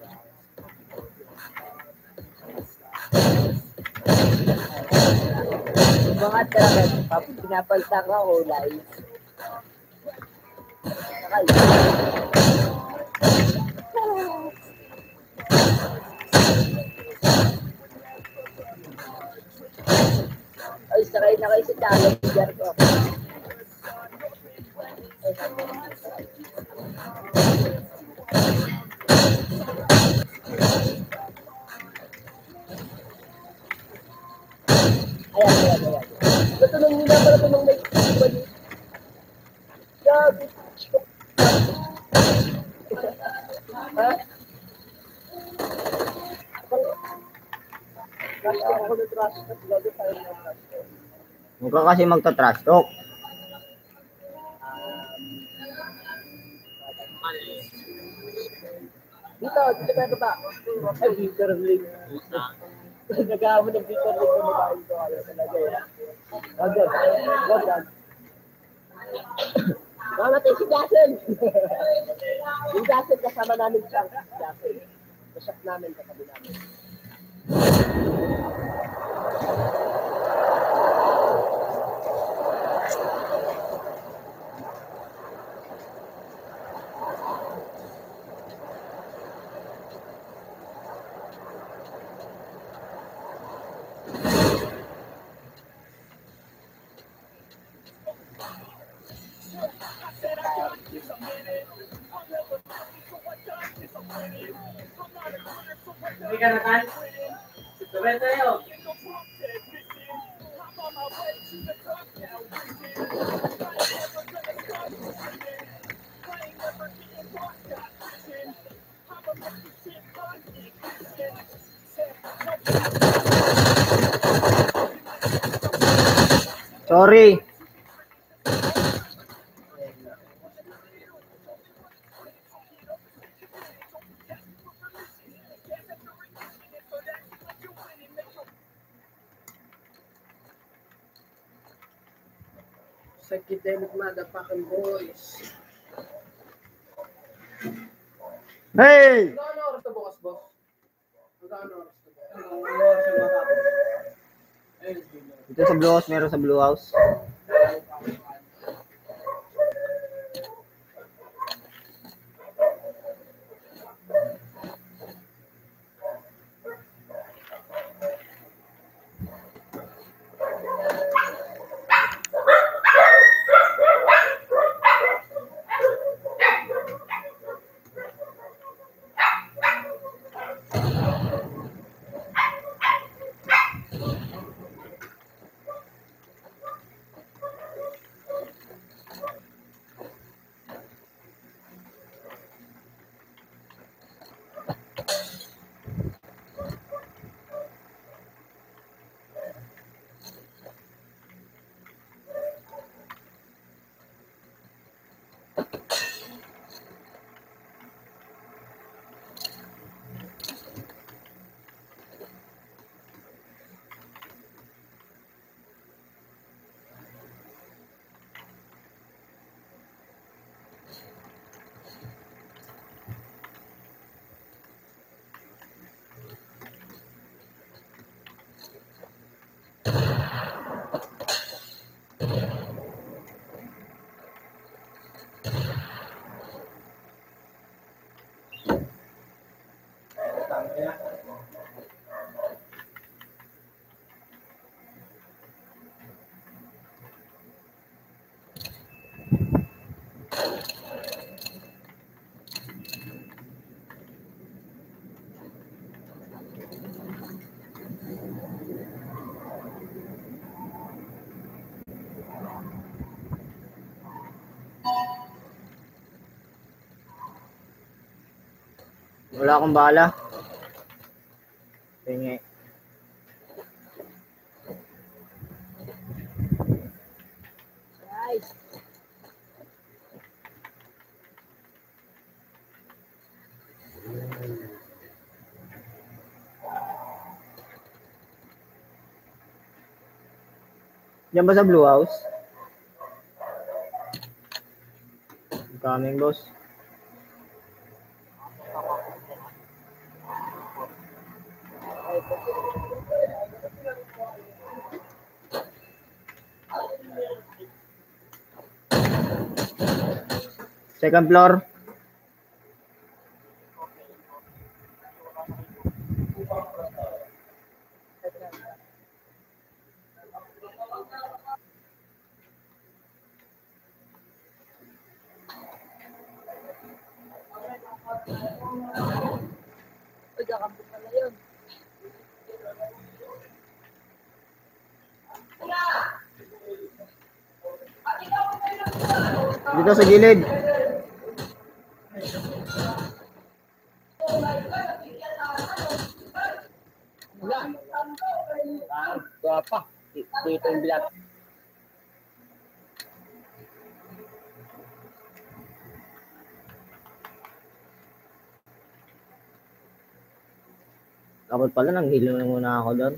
S5: Yung mga talaga, pinapalta ka kulay. Sakay. Ay, sakay na kayo sa challenger ko. Ayan, ayan, ayan. Natulong nyo na pala tulong na yung Gabi. Ha? Trash talk ako na trash talk. Gabi tayo na trash talk.
S1: Huwag ka kasi magta-trash talk.
S5: Dito, dito tayo ba? Ay, Victor Lee. Nagkakamon ng picture dito mo tayo ito. Ano talaga yun. Wag yun. Wag yan. Mamatay si Jason. Yung Jason kasama namin siyang Jason. Masyak namin katabi namin.
S2: Hindi ka na kan? Sabay tayo.
S1: Sorry.
S7: Psychedelic motherfucking boys.
S1: Hey!
S7: Magkano oras na bukas, boss? Magkano oras na bukas?
S1: Dito sa Blue House, meron sa Blue House. Wala akong bala. Tingin.
S5: Guys.
S1: Diyan ba sa Blue House? Coming, boss. Second floor.
S5: Uy, kakambot pala yun.
S1: Dito sa gilid.
S5: Ah, guwapa. Dito yung black.
S1: Dapat pala nang hilo na muna ako doon.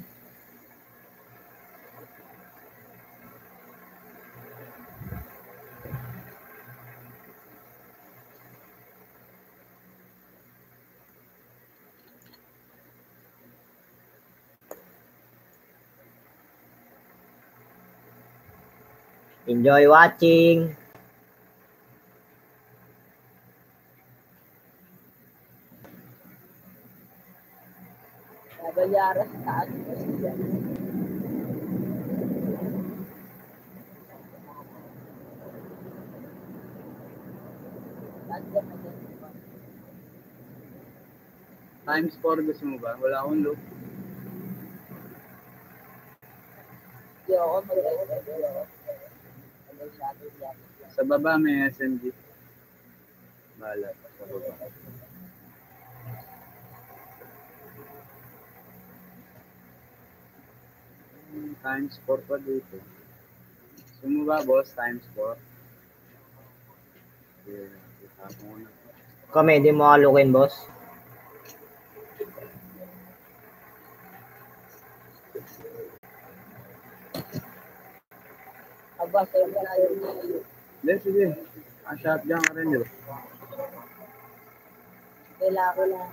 S1: Enjoy watching.
S5: Nabayaran sa akin.
S6: Times four gusto mo ba? Wala akong loop.
S5: Hindi ako mag-ayos.
S6: Sa baba may S M G. Bahala. Sa baba. Hmm, times four pa dito. Gusto mo ba, boss? Times four. Okay. Itapo ko na.
S1: Kami, di mo alukin, boss.
S5: Aba, sa'yo na yun.
S6: Hindi, sige. Ah, shotgun ka rin, di ba?
S5: Kailangan ko lang.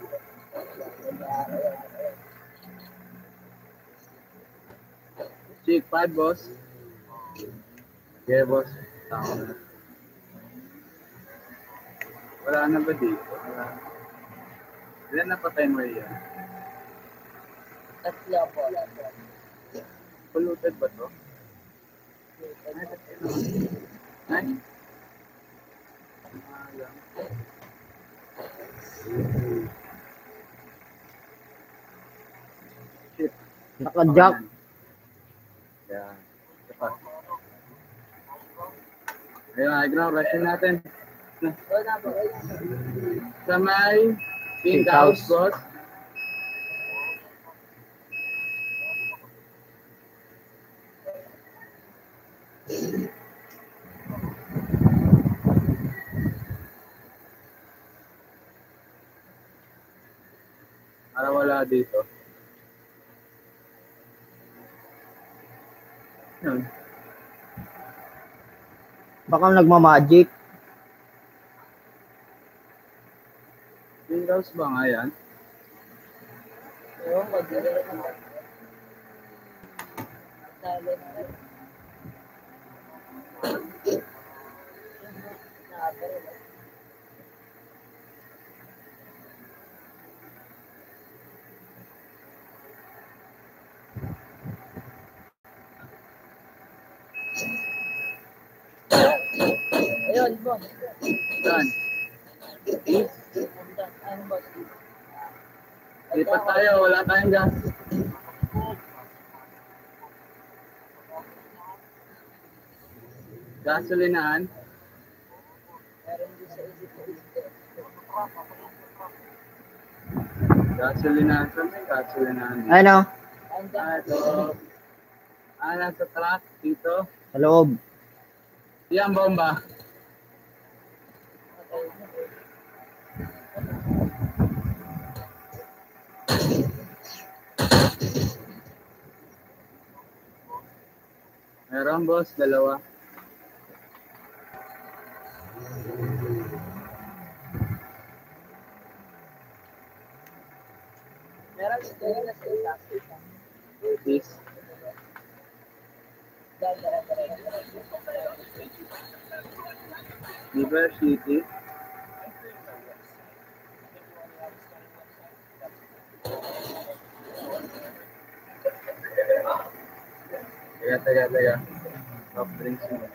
S6: Chick, five, boss. Okay, boss. Tama na. Wala na ba dito? Wala. Ilan na patay mo yan?
S5: Tatlo po.
S6: Polluted ba to? Ay? Shit.
S1: Naka-jack.
S6: Yan. Ito pa. Ayun, high-ground. Rushing natin.
S5: Wala po.
S6: Sa may pink
S1: Pink
S6: house,
S1: house.
S6: boss. Para wala dito. Yun.
S1: Baka nagmamagic.
S6: Pink house ba nga yan?
S5: Ewan ko, di rin ako. Silent. Nakabaro. Ayun, boss.
S6: Saan?
S5: Ano, boss?
S6: Lipat tayo, wala tayong gas. Gasolinahan.
S5: Meron din sa isip ko.
S6: Gasolinahan. Saan may gasolinahan?
S1: Ano?
S6: Ah, ito. Ah, nasa truck. Dito.
S1: Sa loob.
S6: Yan, bomba. Meron, boss. Dalawa.
S5: Meron din na sa isip ko.
S6: This. River City. Teka, teka, teka. Soft drinks mo.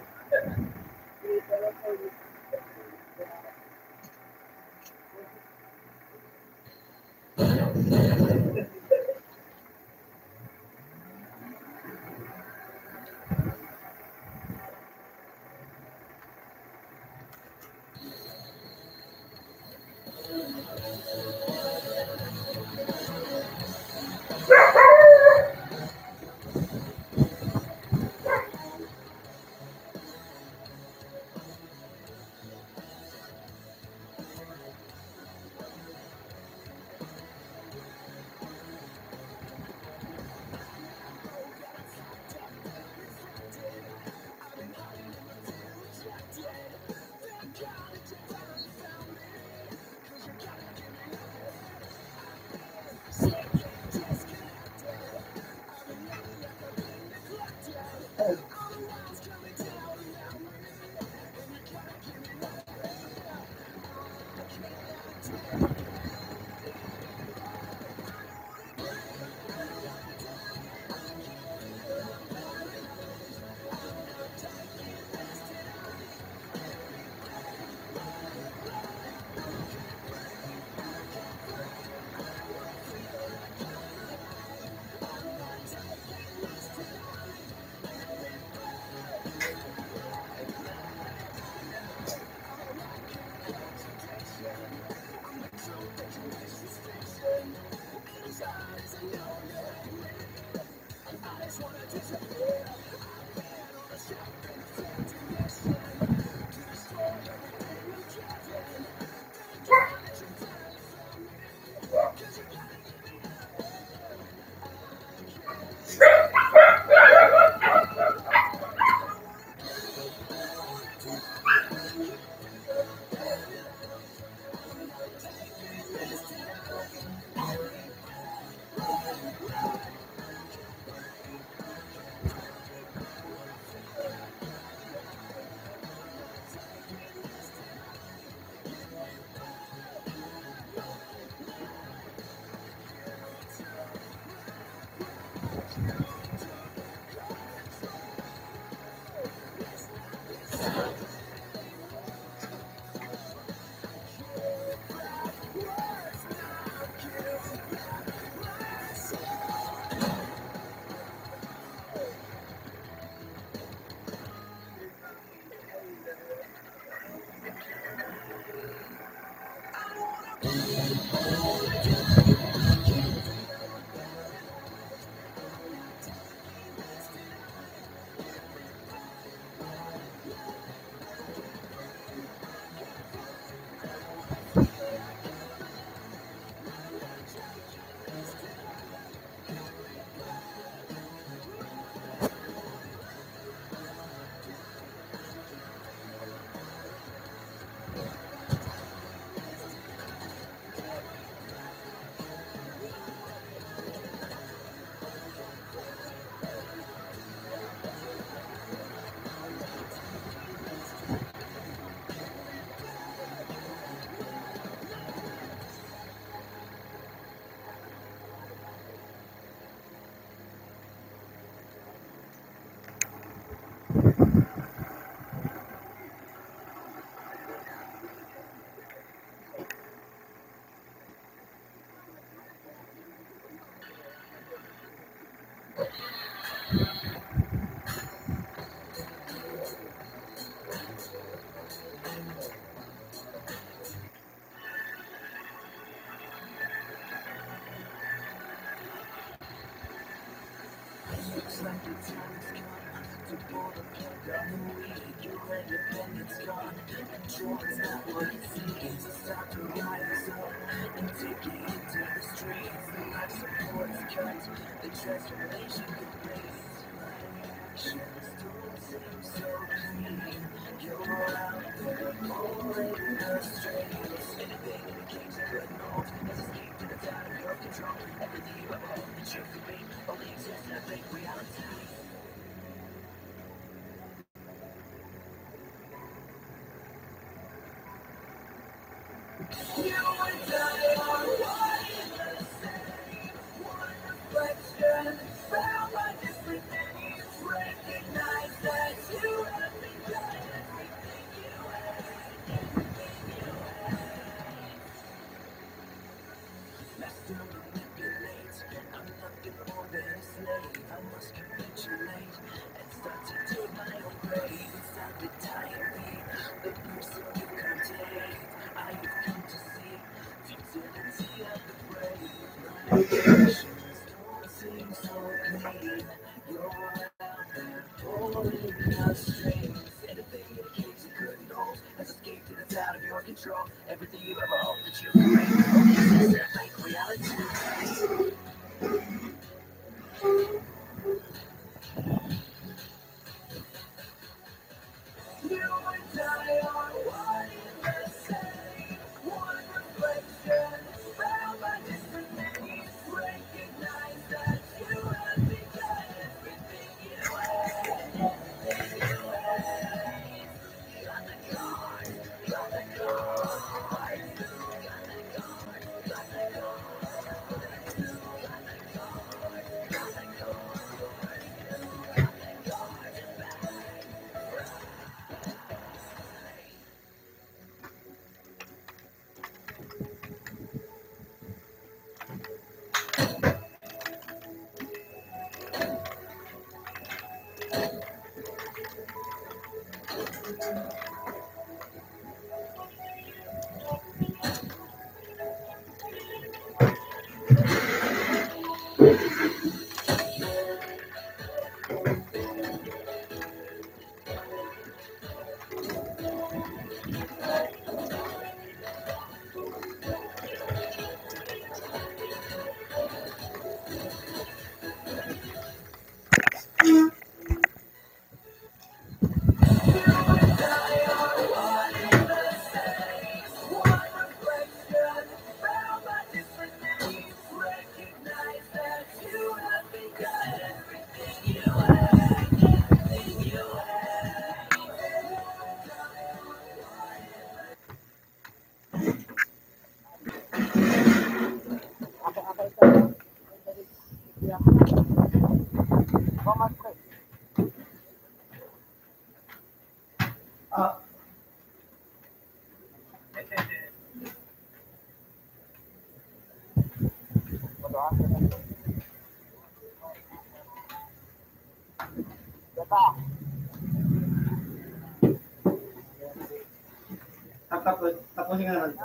S4: Tapos, tapusin ka naman.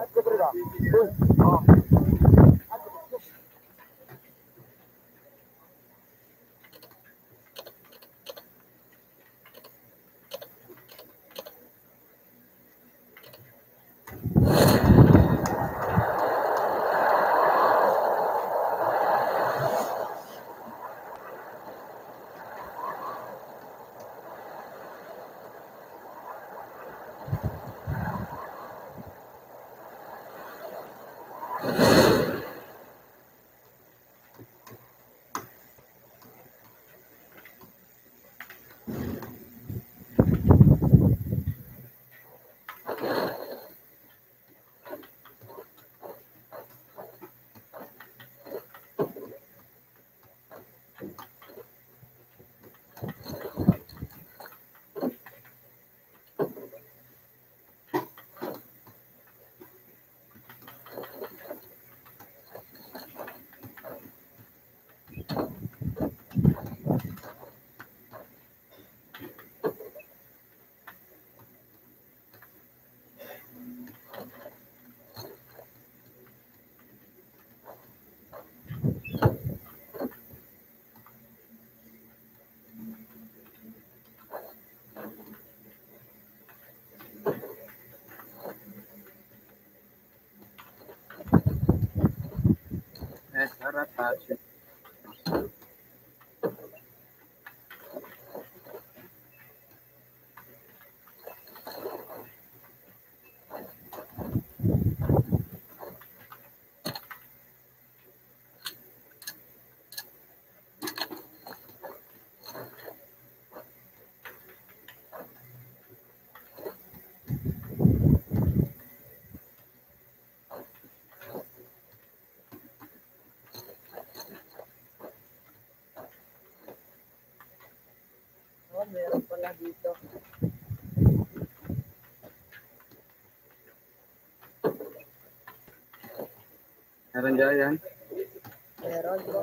S6: Eh, sarap passion.
S5: Oh, meron pala dito.
S6: Meron dyan yan.
S5: Meron bro.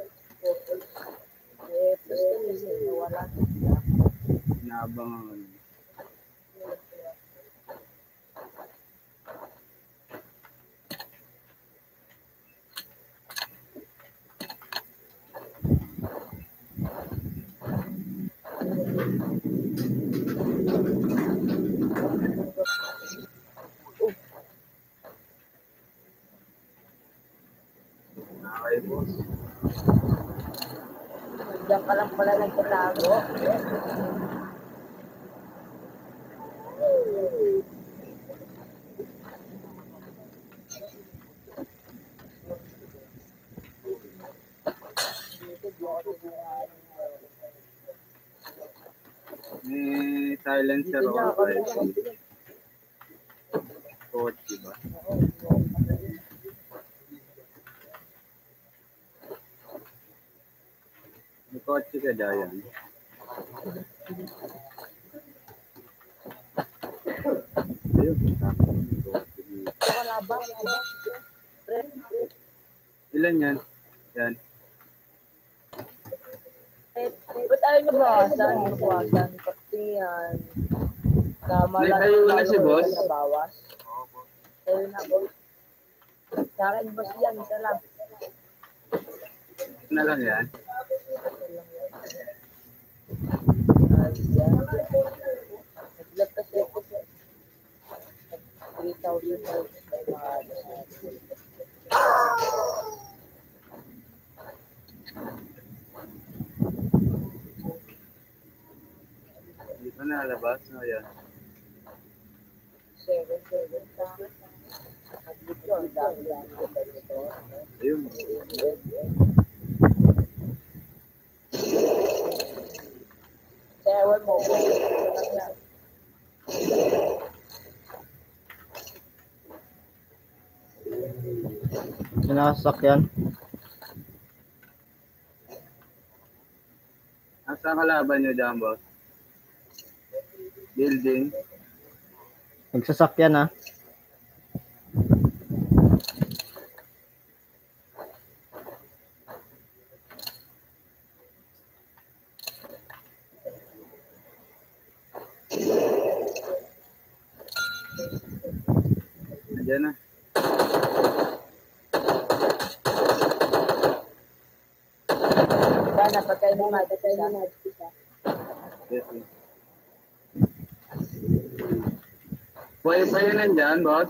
S5: Eh, pistol kasi nawala.
S6: Inaabangan. Okay, boss.
S5: Diyan ka lang pala nagtatago.
S6: May silencer
S5: Dito
S6: o
S5: niya ako.
S6: coach, diba? May kotse ka dyan. Ayun, tapos may kotse dito.
S5: Wala ba? Wala ba?
S6: Ilan yan? Yan.
S5: Eh, ba't ayaw nyo bawasan? Bawasan. Pati yan. Tama
S6: May
S5: lang.
S6: tayo na si
S5: Talo
S6: boss.
S5: na bawas. Tayo na, boss. Sa akin, boss yan. Isa lang.
S6: Na lang yan.
S5: Ayos yan. Naglag kasi ako. three thousand
S6: Dito na, labas. No, yan.
S5: seven seven Dito, ang dami-dami ko pa dito.
S6: Ayun.
S5: Sewan mo po.
S1: Sinasakyan.
S6: Asa kalaban nyo dyan, boss? Building.
S1: Nagsasakyan ah.
S6: Andiyan na.
S5: Sana, patay na nga, patay na nga.
S6: Yes, yes. Pwede pa yun nandyan, boss?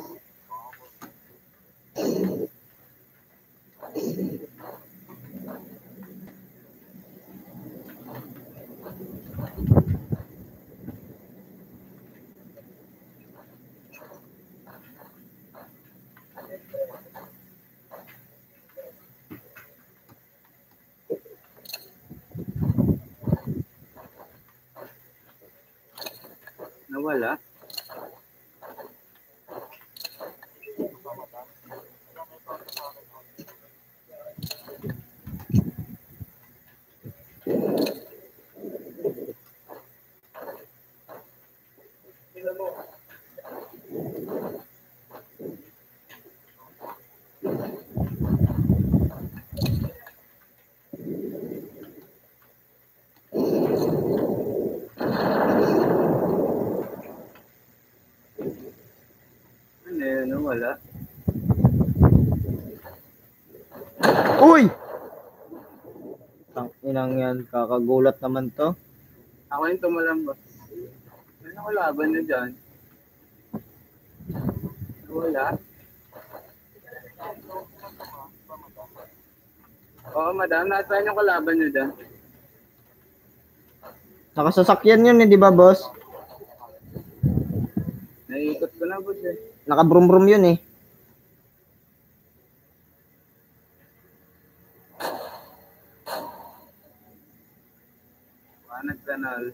S6: Nawala? Ano yun? Nawala?
S1: Uy! Tang inang yan, kakagulat naman to.
S6: Ako yung tumalang, boss. Ano ko laban nyo dyan? Wala? Oo, madam. Nasaan yung kalaban nyo dyan?
S1: Nakasasakyan yun eh, di ba, boss?
S6: Naiikot ko na, boss eh.
S1: Nakabrum-brum yun eh.
S6: Panag kanal.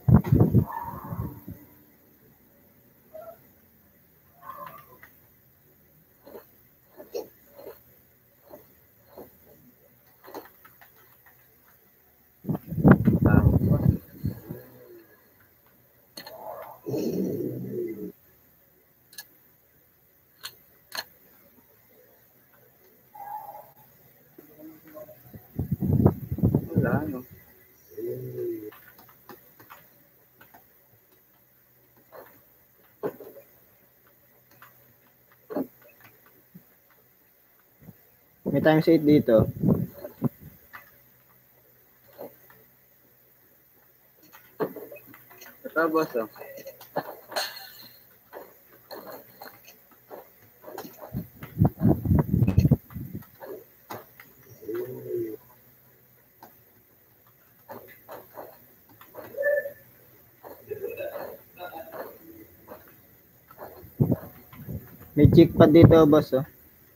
S6: Wala, no?
S1: May times eight dito.
S6: Ito, boss, oh.
S1: May chick pad dito, boss, oh.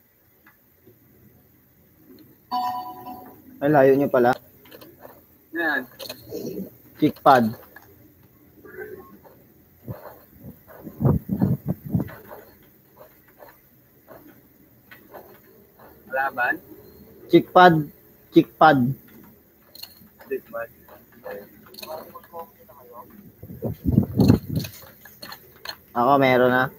S1: Ay, layo nyo pala.
S6: Yan.
S1: Chick pad.
S6: Laban?
S1: Chick pad. Chick pad.
S6: Dit ba?
S1: Ako, meron na.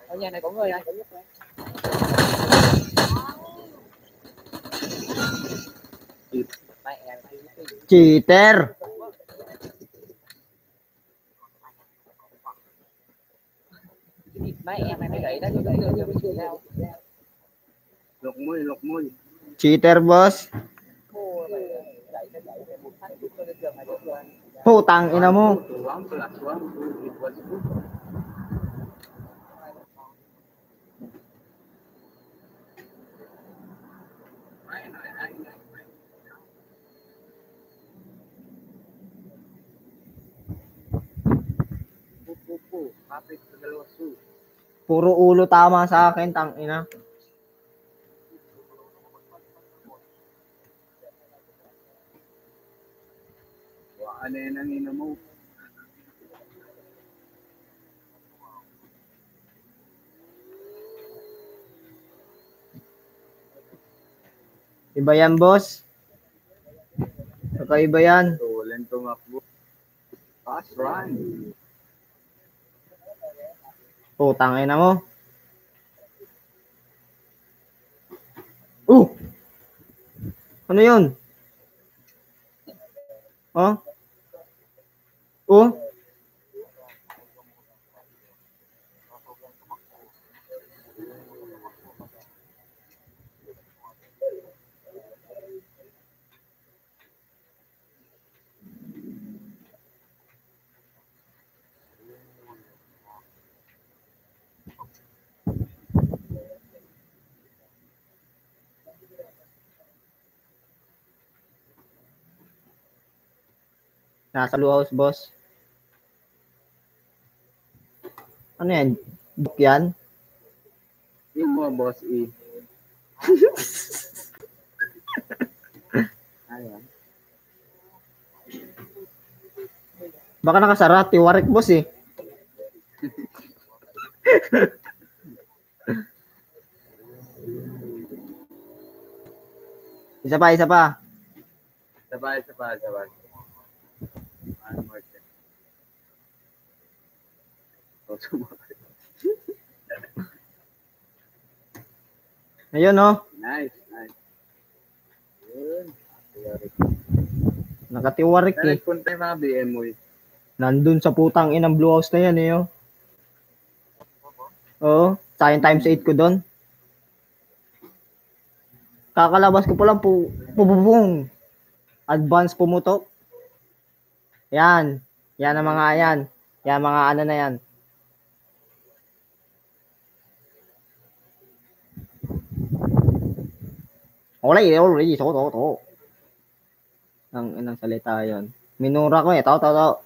S5: Ở nhà này có người này. Mẹ em thấy cái
S1: Cheater.
S5: gì mẹ em này mới gãy đó, cái đường đường đường nào.
S6: Lục môi, lục môi.
S1: Cheater, boss.
S5: Cô mày gãy cái gãy cái một phát chút cái đường này được rồi.
S1: Putang ina mo.
S6: One plus one, two equals two. Pu, pu, pu. Kapit sa dalawa su.
S1: Puro ulo tama sa akin, tang ina.
S6: Ano yan ang ina mo?
S1: Iba yan, boss. Kakaiba yan.
S6: Tulan tumakbo. Fast run.
S1: Putang ina mo. Uh! Ano yun? Oh? Oh? Nasa Blue House, boss. Ano yan? Book yan?
S6: Yung mga boss E. Ayan.
S1: Baka nakasara, tiwarik, boss eh. Isa pa, isa pa.
S6: Sabay, sabay, sabay. Ano mo ito? Oh, sumakit.
S1: Ayun, oh.
S6: Nice, nice. Yun.
S1: Nakatiwarik eh.
S6: Direct punta yung mga B M mo eh.
S1: Nandun sa putang inang Blue House na yan eh, oh. Oo. Sayang times eight ko doon. Kakalabas ko pa lang po, pupupung. Advance pumutok. Yan. Yan ang mga yan. Yan mga ano na yan. Olay, olay, to, to, to. Ang inang salita yon. Minura ko eh. Tao, tao, tao.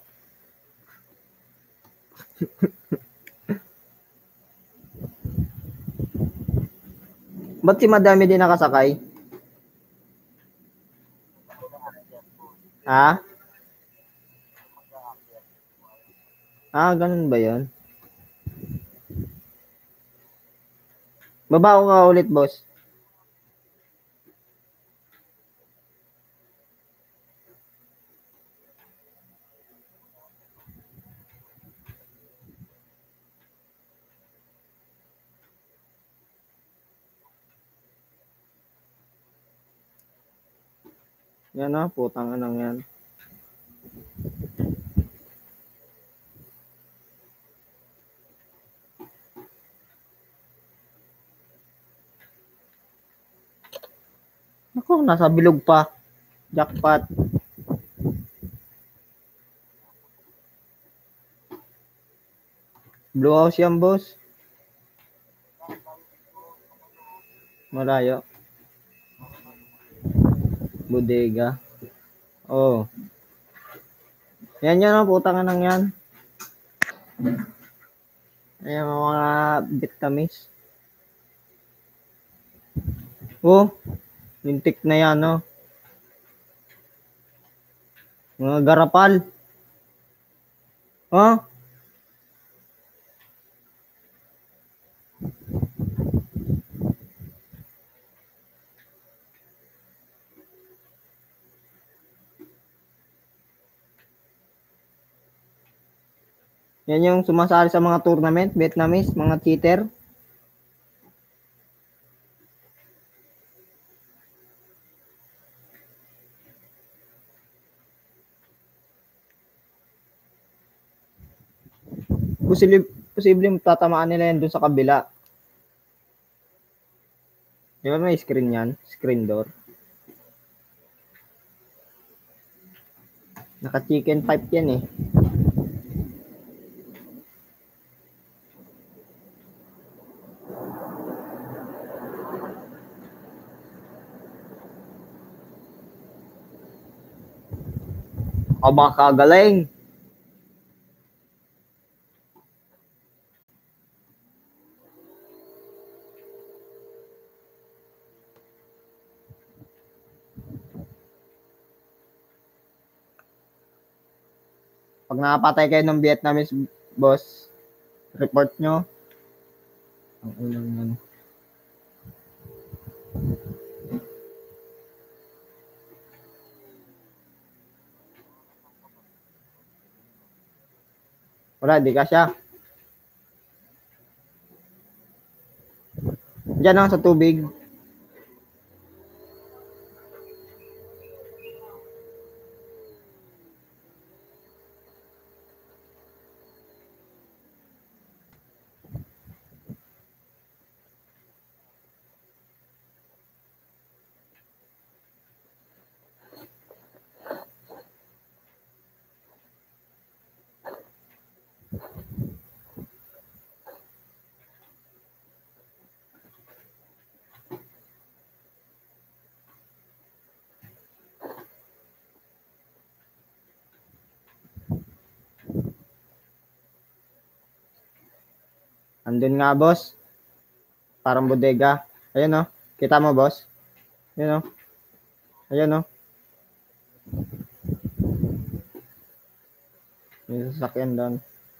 S1: Ba't si madami din nakasakay? Ha? Ah, ganun ba yun? Baba ko ka ulit, boss. Yan ah, putang anong yan. Ako, nasa bilog pa. Jackpot. Blue House yan, boss. Malayo. Bodega. Oh. Yan yan ang putang anong yan. Ayan mga vitamins. Oh. Lintik na yan, no? Mga garapal. Oh. Yan yung sumasali sa mga tournament, Vietnamese, mga cheater. Posible, posible tatamaan nila yan doon sa kabila. Di ba may screen yan? Screen door. Naka-chicken pipe yan eh. O baka galing. Pag nakapatay kayo ng Vietnamese boss, report nyo. Ang ulang yan. Wala, di ka siya. Diyan lang sa tubig. Andun nga, boss. Parang bodega. Ayun, oh. Kita mo, boss? Ayun, oh. Ayun, oh. May sasakyan doon.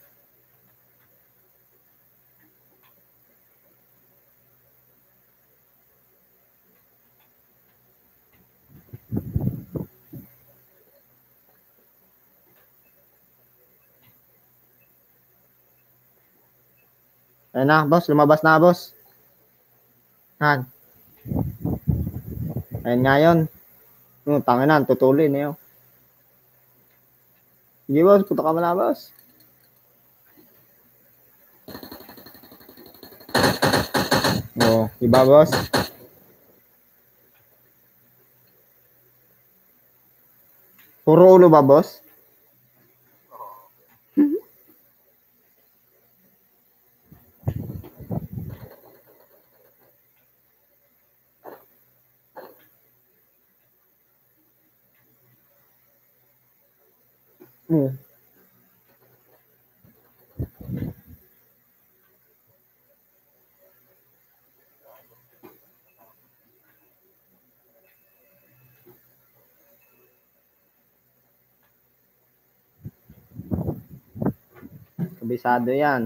S1: Ayun na, boss. Lumabas na, boss. Han. Ayun nga yun. Oh, tangin na, tutuloy na yun. Sige, boss. Punta ka mo na, boss. Oh, iba, boss. Puro ulo ba, boss? Hmm. Kabisado yan.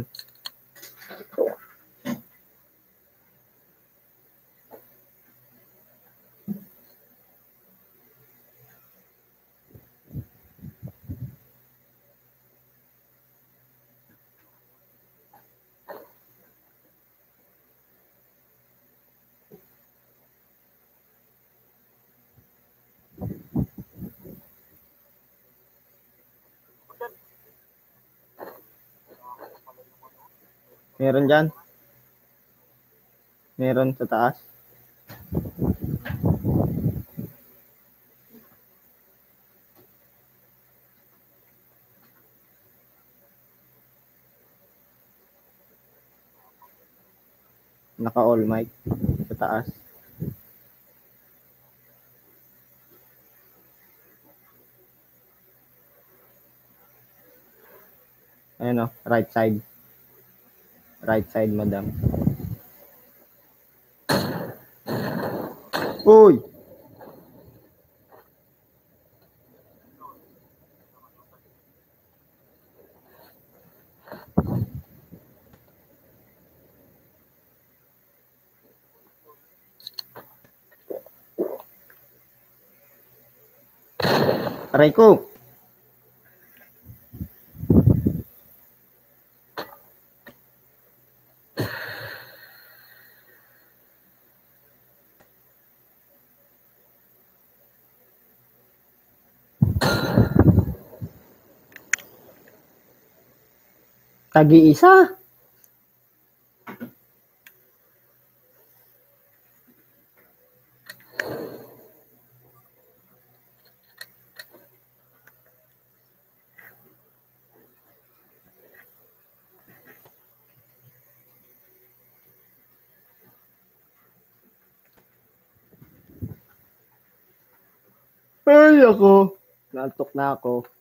S1: Meron dyan. Meron sa taas. Naka-all mic sa taas. Ayun o, right side. Right side, madam. Uy! Aray ko! Tagi-isa. Ay, ako. Nantok na ako.